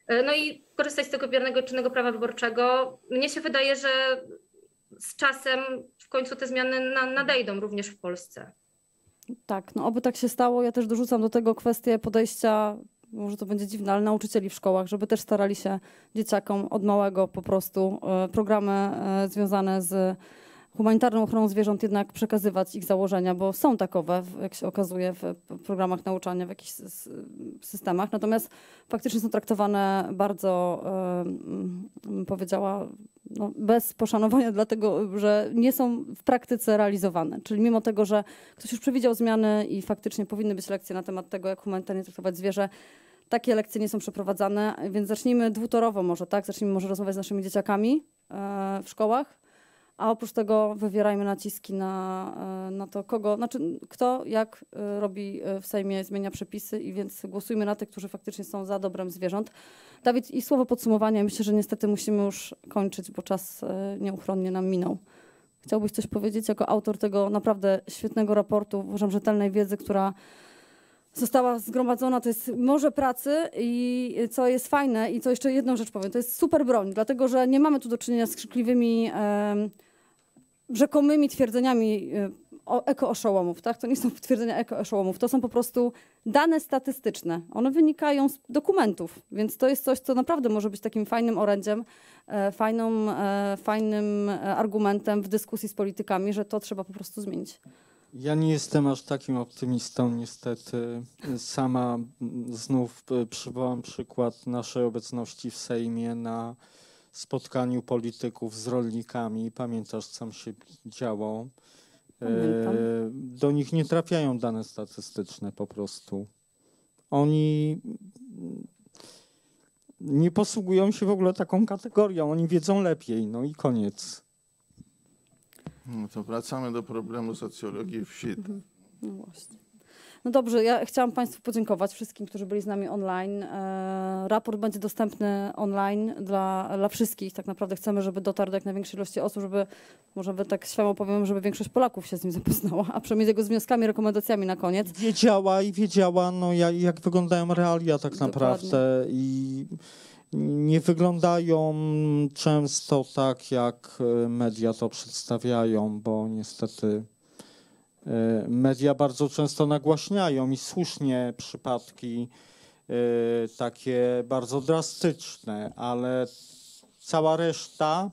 no i korzystać z tego biernego czynnego prawa wyborczego. Mnie się wydaje, że z czasem w końcu te zmiany na, nadejdą również w Polsce. Tak, no oby tak się stało. Ja też dorzucam do tego kwestię podejścia, może to będzie dziwne, ale nauczycieli w szkołach, żeby też starali się dzieciakom od małego po prostu e, programy e, związane z humanitarną ochroną zwierząt jednak przekazywać ich założenia, bo są takowe, jak się okazuje, w programach nauczania, w jakichś systemach. Natomiast faktycznie są traktowane bardzo, bym powiedziała, no, bez poszanowania, dlatego że nie są w praktyce realizowane. Czyli mimo tego, że ktoś już przewidział zmiany i faktycznie powinny być lekcje na temat tego, jak humanitarnie traktować zwierzę, takie lekcje nie są przeprowadzane, więc zacznijmy dwutorowo może, tak? Zacznijmy może rozmawiać z naszymi dzieciakami w szkołach, a oprócz tego wywierajmy naciski na, na to, kogo, znaczy kto jak robi w Sejmie, zmienia przepisy i więc głosujmy na tych, którzy faktycznie są za dobrem zwierząt. Dawid, i słowo podsumowania. Myślę, że niestety musimy już kończyć, bo czas nieuchronnie nam minął. Chciałbyś coś powiedzieć jako autor tego naprawdę świetnego raportu, uważam, rzetelnej wiedzy, która została zgromadzona, to jest morze pracy i co jest fajne i co jeszcze jedną rzecz powiem, to jest super broń, dlatego że nie mamy tu do czynienia z krzykliwymi, e, rzekomymi twierdzeniami e, o eko-oszołomów, tak? To nie są twierdzenia eko-oszołomów, to są po prostu dane statystyczne. One wynikają z dokumentów, więc to jest coś, co naprawdę może być takim fajnym orędziem, e, fajną, e, fajnym argumentem w dyskusji z politykami, że to trzeba po prostu zmienić. Ja nie jestem aż takim optymistą, niestety. Sama znów przywołam przykład naszej obecności w Sejmie na spotkaniu polityków z rolnikami. Pamiętasz, co tam się działo? Pamiętam. Do nich nie trafiają dane statystyczne po prostu. Oni nie posługują się w ogóle taką kategorią. Oni wiedzą lepiej, no i koniec. No to wracamy do problemu socjologii wsi. No właśnie. No dobrze, ja chciałam Państwu podziękować, wszystkim, którzy byli z nami online. E, raport będzie dostępny online dla, dla wszystkich. Tak naprawdę chcemy, żeby dotarł do jak największej ilości osób, żeby, może by tak śmiało powiem, żeby większość Polaków się z nim zapoznała, a przynajmniej z jego wnioskami, rekomendacjami na koniec. Wiedziała i wiedziała, no jak, jak wyglądają realia tak Dokładnie. naprawdę i nie wyglądają często tak, jak media to przedstawiają, bo niestety media bardzo często nagłaśniają i słusznie przypadki takie bardzo drastyczne, ale cała reszta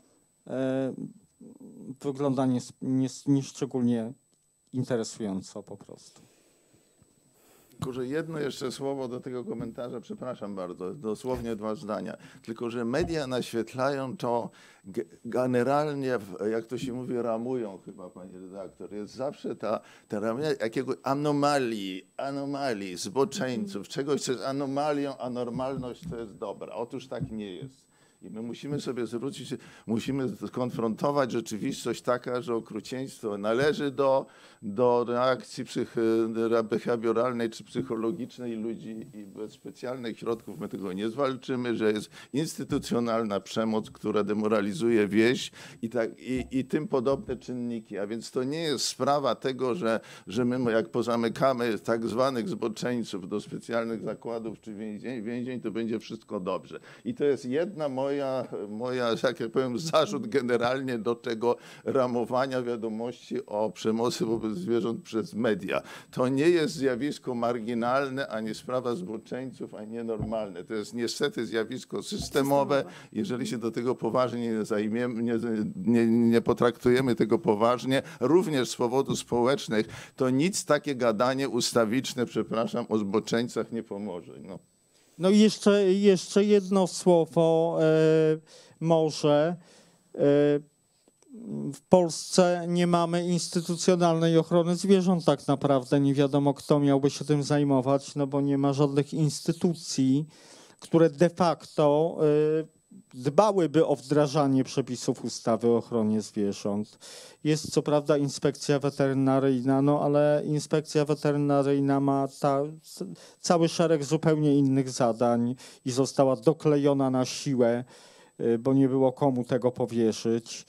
wygląda nieszczególnie interesująco po prostu. Tylko, że jedno jeszcze słowo do tego komentarza, przepraszam bardzo, dosłownie dwa zdania. Tylko, że media naświetlają to generalnie, jak to się mówi, ramują chyba, pani redaktor. Jest zawsze ta, ta ramia jakiego anomalii, anomalii, zboczeńców, czegoś, co jest anomalią, a normalność to jest dobra. Otóż tak nie jest. I my musimy sobie zwrócić, musimy skonfrontować rzeczywistość taka, że okrucieństwo należy do, do reakcji psych, behawioralnej czy psychologicznej ludzi i bez specjalnych środków my tego nie zwalczymy, że jest instytucjonalna przemoc, która demoralizuje wieś i, tak, i, i tym podobne czynniki. A więc to nie jest sprawa tego, że, że my jak pozamykamy tak zwanych zboczeńców do specjalnych zakładów czy więzień, więzień, to będzie wszystko dobrze. I to jest jedna moja Moja, moja, jak ja powiem, zarzut generalnie do tego ramowania wiadomości o przemocy wobec zwierząt przez media. To nie jest zjawisko marginalne, ani sprawa zboczeńców, ani nienormalne. To jest niestety zjawisko systemowe. Jeżeli się do tego poważnie nie zajmiemy, nie, nie, nie potraktujemy tego poważnie, również z powodów społecznych, to nic takie gadanie ustawiczne, przepraszam, o zboczeńcach nie pomoże. No. No i jeszcze, jeszcze jedno słowo e, może. E, w Polsce nie mamy instytucjonalnej ochrony zwierząt tak naprawdę. Nie wiadomo, kto miałby się tym zajmować, no bo nie ma żadnych instytucji, które de facto e, dbałyby o wdrażanie przepisów ustawy o ochronie zwierząt. Jest co prawda inspekcja weterynaryjna, no ale inspekcja weterynaryjna ma ta, cały szereg zupełnie innych zadań i została doklejona na siłę, bo nie było komu tego powierzyć.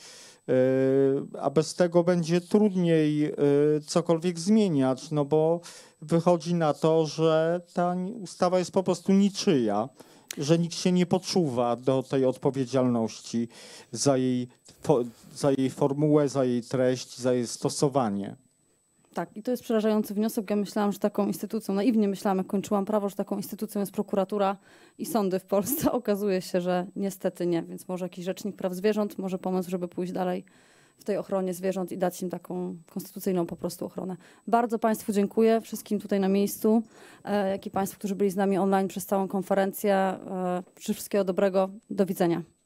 A bez tego będzie trudniej cokolwiek zmieniać, no bo wychodzi na to, że ta ustawa jest po prostu niczyja. że nikt się nie poczuwa do tej odpowiedzialności za jej, fo, za jej formułę, za jej treść, za jej stosowanie. Tak, i to jest przerażający wniosek. Ja myślałam, że taką instytucją, naiwnie myślałam, jak kończyłam prawo, że taką instytucją jest prokuratura i sądy w Polsce. Okazuje się, że niestety nie, więc może jakiś rzecznik praw zwierząt, może pomysł, żeby pójść dalej w tej ochronie zwierząt i dać im taką konstytucyjną po prostu ochronę. Bardzo Państwu dziękuję, wszystkim tutaj na miejscu, jak i Państwu, którzy byli z nami online przez całą konferencję. Wszystkiego dobrego, do widzenia.